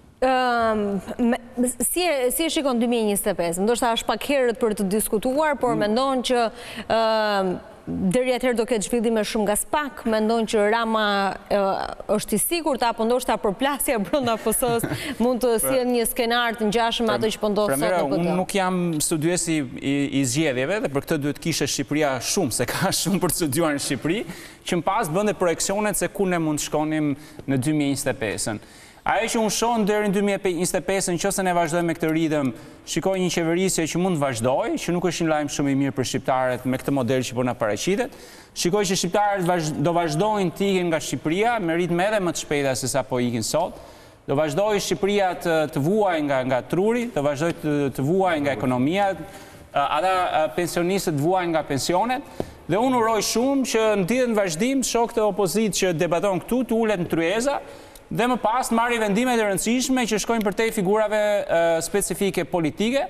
Si e shikon dy mijë e njëzet e pesë? Ndoshta është pak herët për të diskutuar, por mendon që deri atëherë do ketë zhvillime shumë nga SPAK, mendon që Rama është i sigurt apo ndoshta përplasja brenda P S-s mund të sjellë një skenar të ngjashëm ato që po ndodh sot në P D. Unë nuk jam studiuesi i zgjedhjeve dhe për këtë duhet kishte Shqipëria shumë, se ka shumë për të studiuar në Shqipëri, që më pas bënte projeksionet se ku ne mund të shkonim në dy mijë e njëzet e pesën. Ajo që unë shoh deri në dy mijë e njëzet e pesë, nëse ne vazhdojmë me këtë ritëm, shikoj një qeverisje që mund të vazhdojë, që nuk është një lajm shumë i mirë për shqiptarët me këtë model që po na paraqitet. Shikoj që shqiptarët do vazhdojnë të ikin nga Shqipëria me ritme edhe më të shpejta se sa po ikin sot. Do vazhdojë Shqipëria të vuajë nga nga truri, do vazhdojë të vuajë nga ekonomia, ata pensionistët vuajnë nga pensionet. Dhe unë uroj shumë që në ditën e vazhdim shoh këtë opozitë që debaton këtu, të ulet në tryeza, dhe më pas të marrë vendime të rëndësishme që shkojnë përtej figurave specifike politike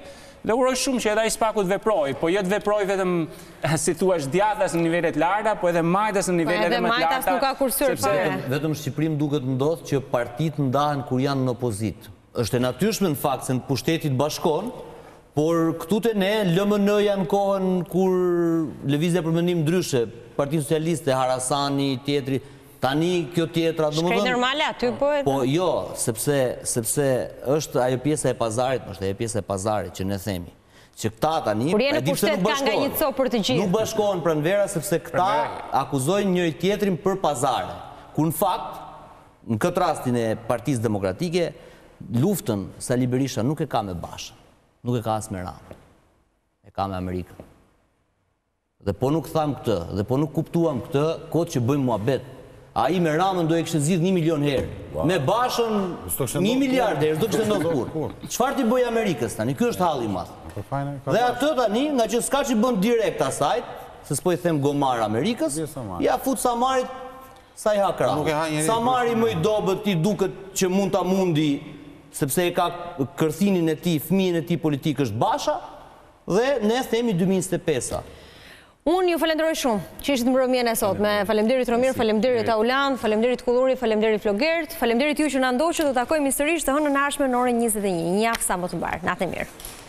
Dhe uroj shumë që edhe ai Spaku të veproj, po jo të veproj vetëm si thua djathtas në nivelet larta, po edhe majtas në nivelet më të larta. Edhe majtas nuk ka kursyer fare. Vetëm Shqipërim duket ndodh që partitë ndahen kur janë në opozitë. Është e natyrshme në fakt se në pushtetit bashkon, por këtu te ne L M N janë kohën kur lëvizja për mendim ndryshe, Partia Socialiste, Harasani, tjetri, tani kjo tjetra, domethënë. Shkaj normale aty po. Po jo, sepse sepse është ajo pjesa e pazarit, është ajo pjesa e pazarit që ne themi. Që këta tani, kur jenë në pushtet ka nga një copë për të gjithë. Nuk bashkohen pranvera sepse këta akuzojnë njëri tjetrin për pazare. Ku në fakt, në këtë rastin e Partisë Demokratike, luftën Sali Berisha nuk e ka me Bashën, nuk e ka as me Ramën, e ka me Amerikën. Dhe po nuk tham këtë, dhe po nuk kuptuam këtë, kohë që bëjmë muhabet. A i me Ramën do e kështë zidh një milion herë. Me Bashën një miliard herë, do kështë ndodhë kur. Qëfar t'i bëj Amerikës tani? Kjo është halli madh. Dhe atë tani, nga që s'ka që bën direkt asajt, se s'po i them gomar Amerikës, ja fut Samarit sa i hakra. Samari më i dobët i duket që mund t'a mundi, sepse e ka kërthinin e ti, fëmijën e ti politik është Basha, dhe ne themi dy mijë e njëzet e pesë. Unë ju falenderoj shumë që ishtë mbrëmjen e sotme. Falemderit Romir, falemderit Aulan, falemderit Kulluri, falemderit Flogert, falemderit ju që na ndoqët, do takojmë historisht të hënën e ardhshme në orën njëzet e një. Një javë sa më të mbarë. Natë e mirë.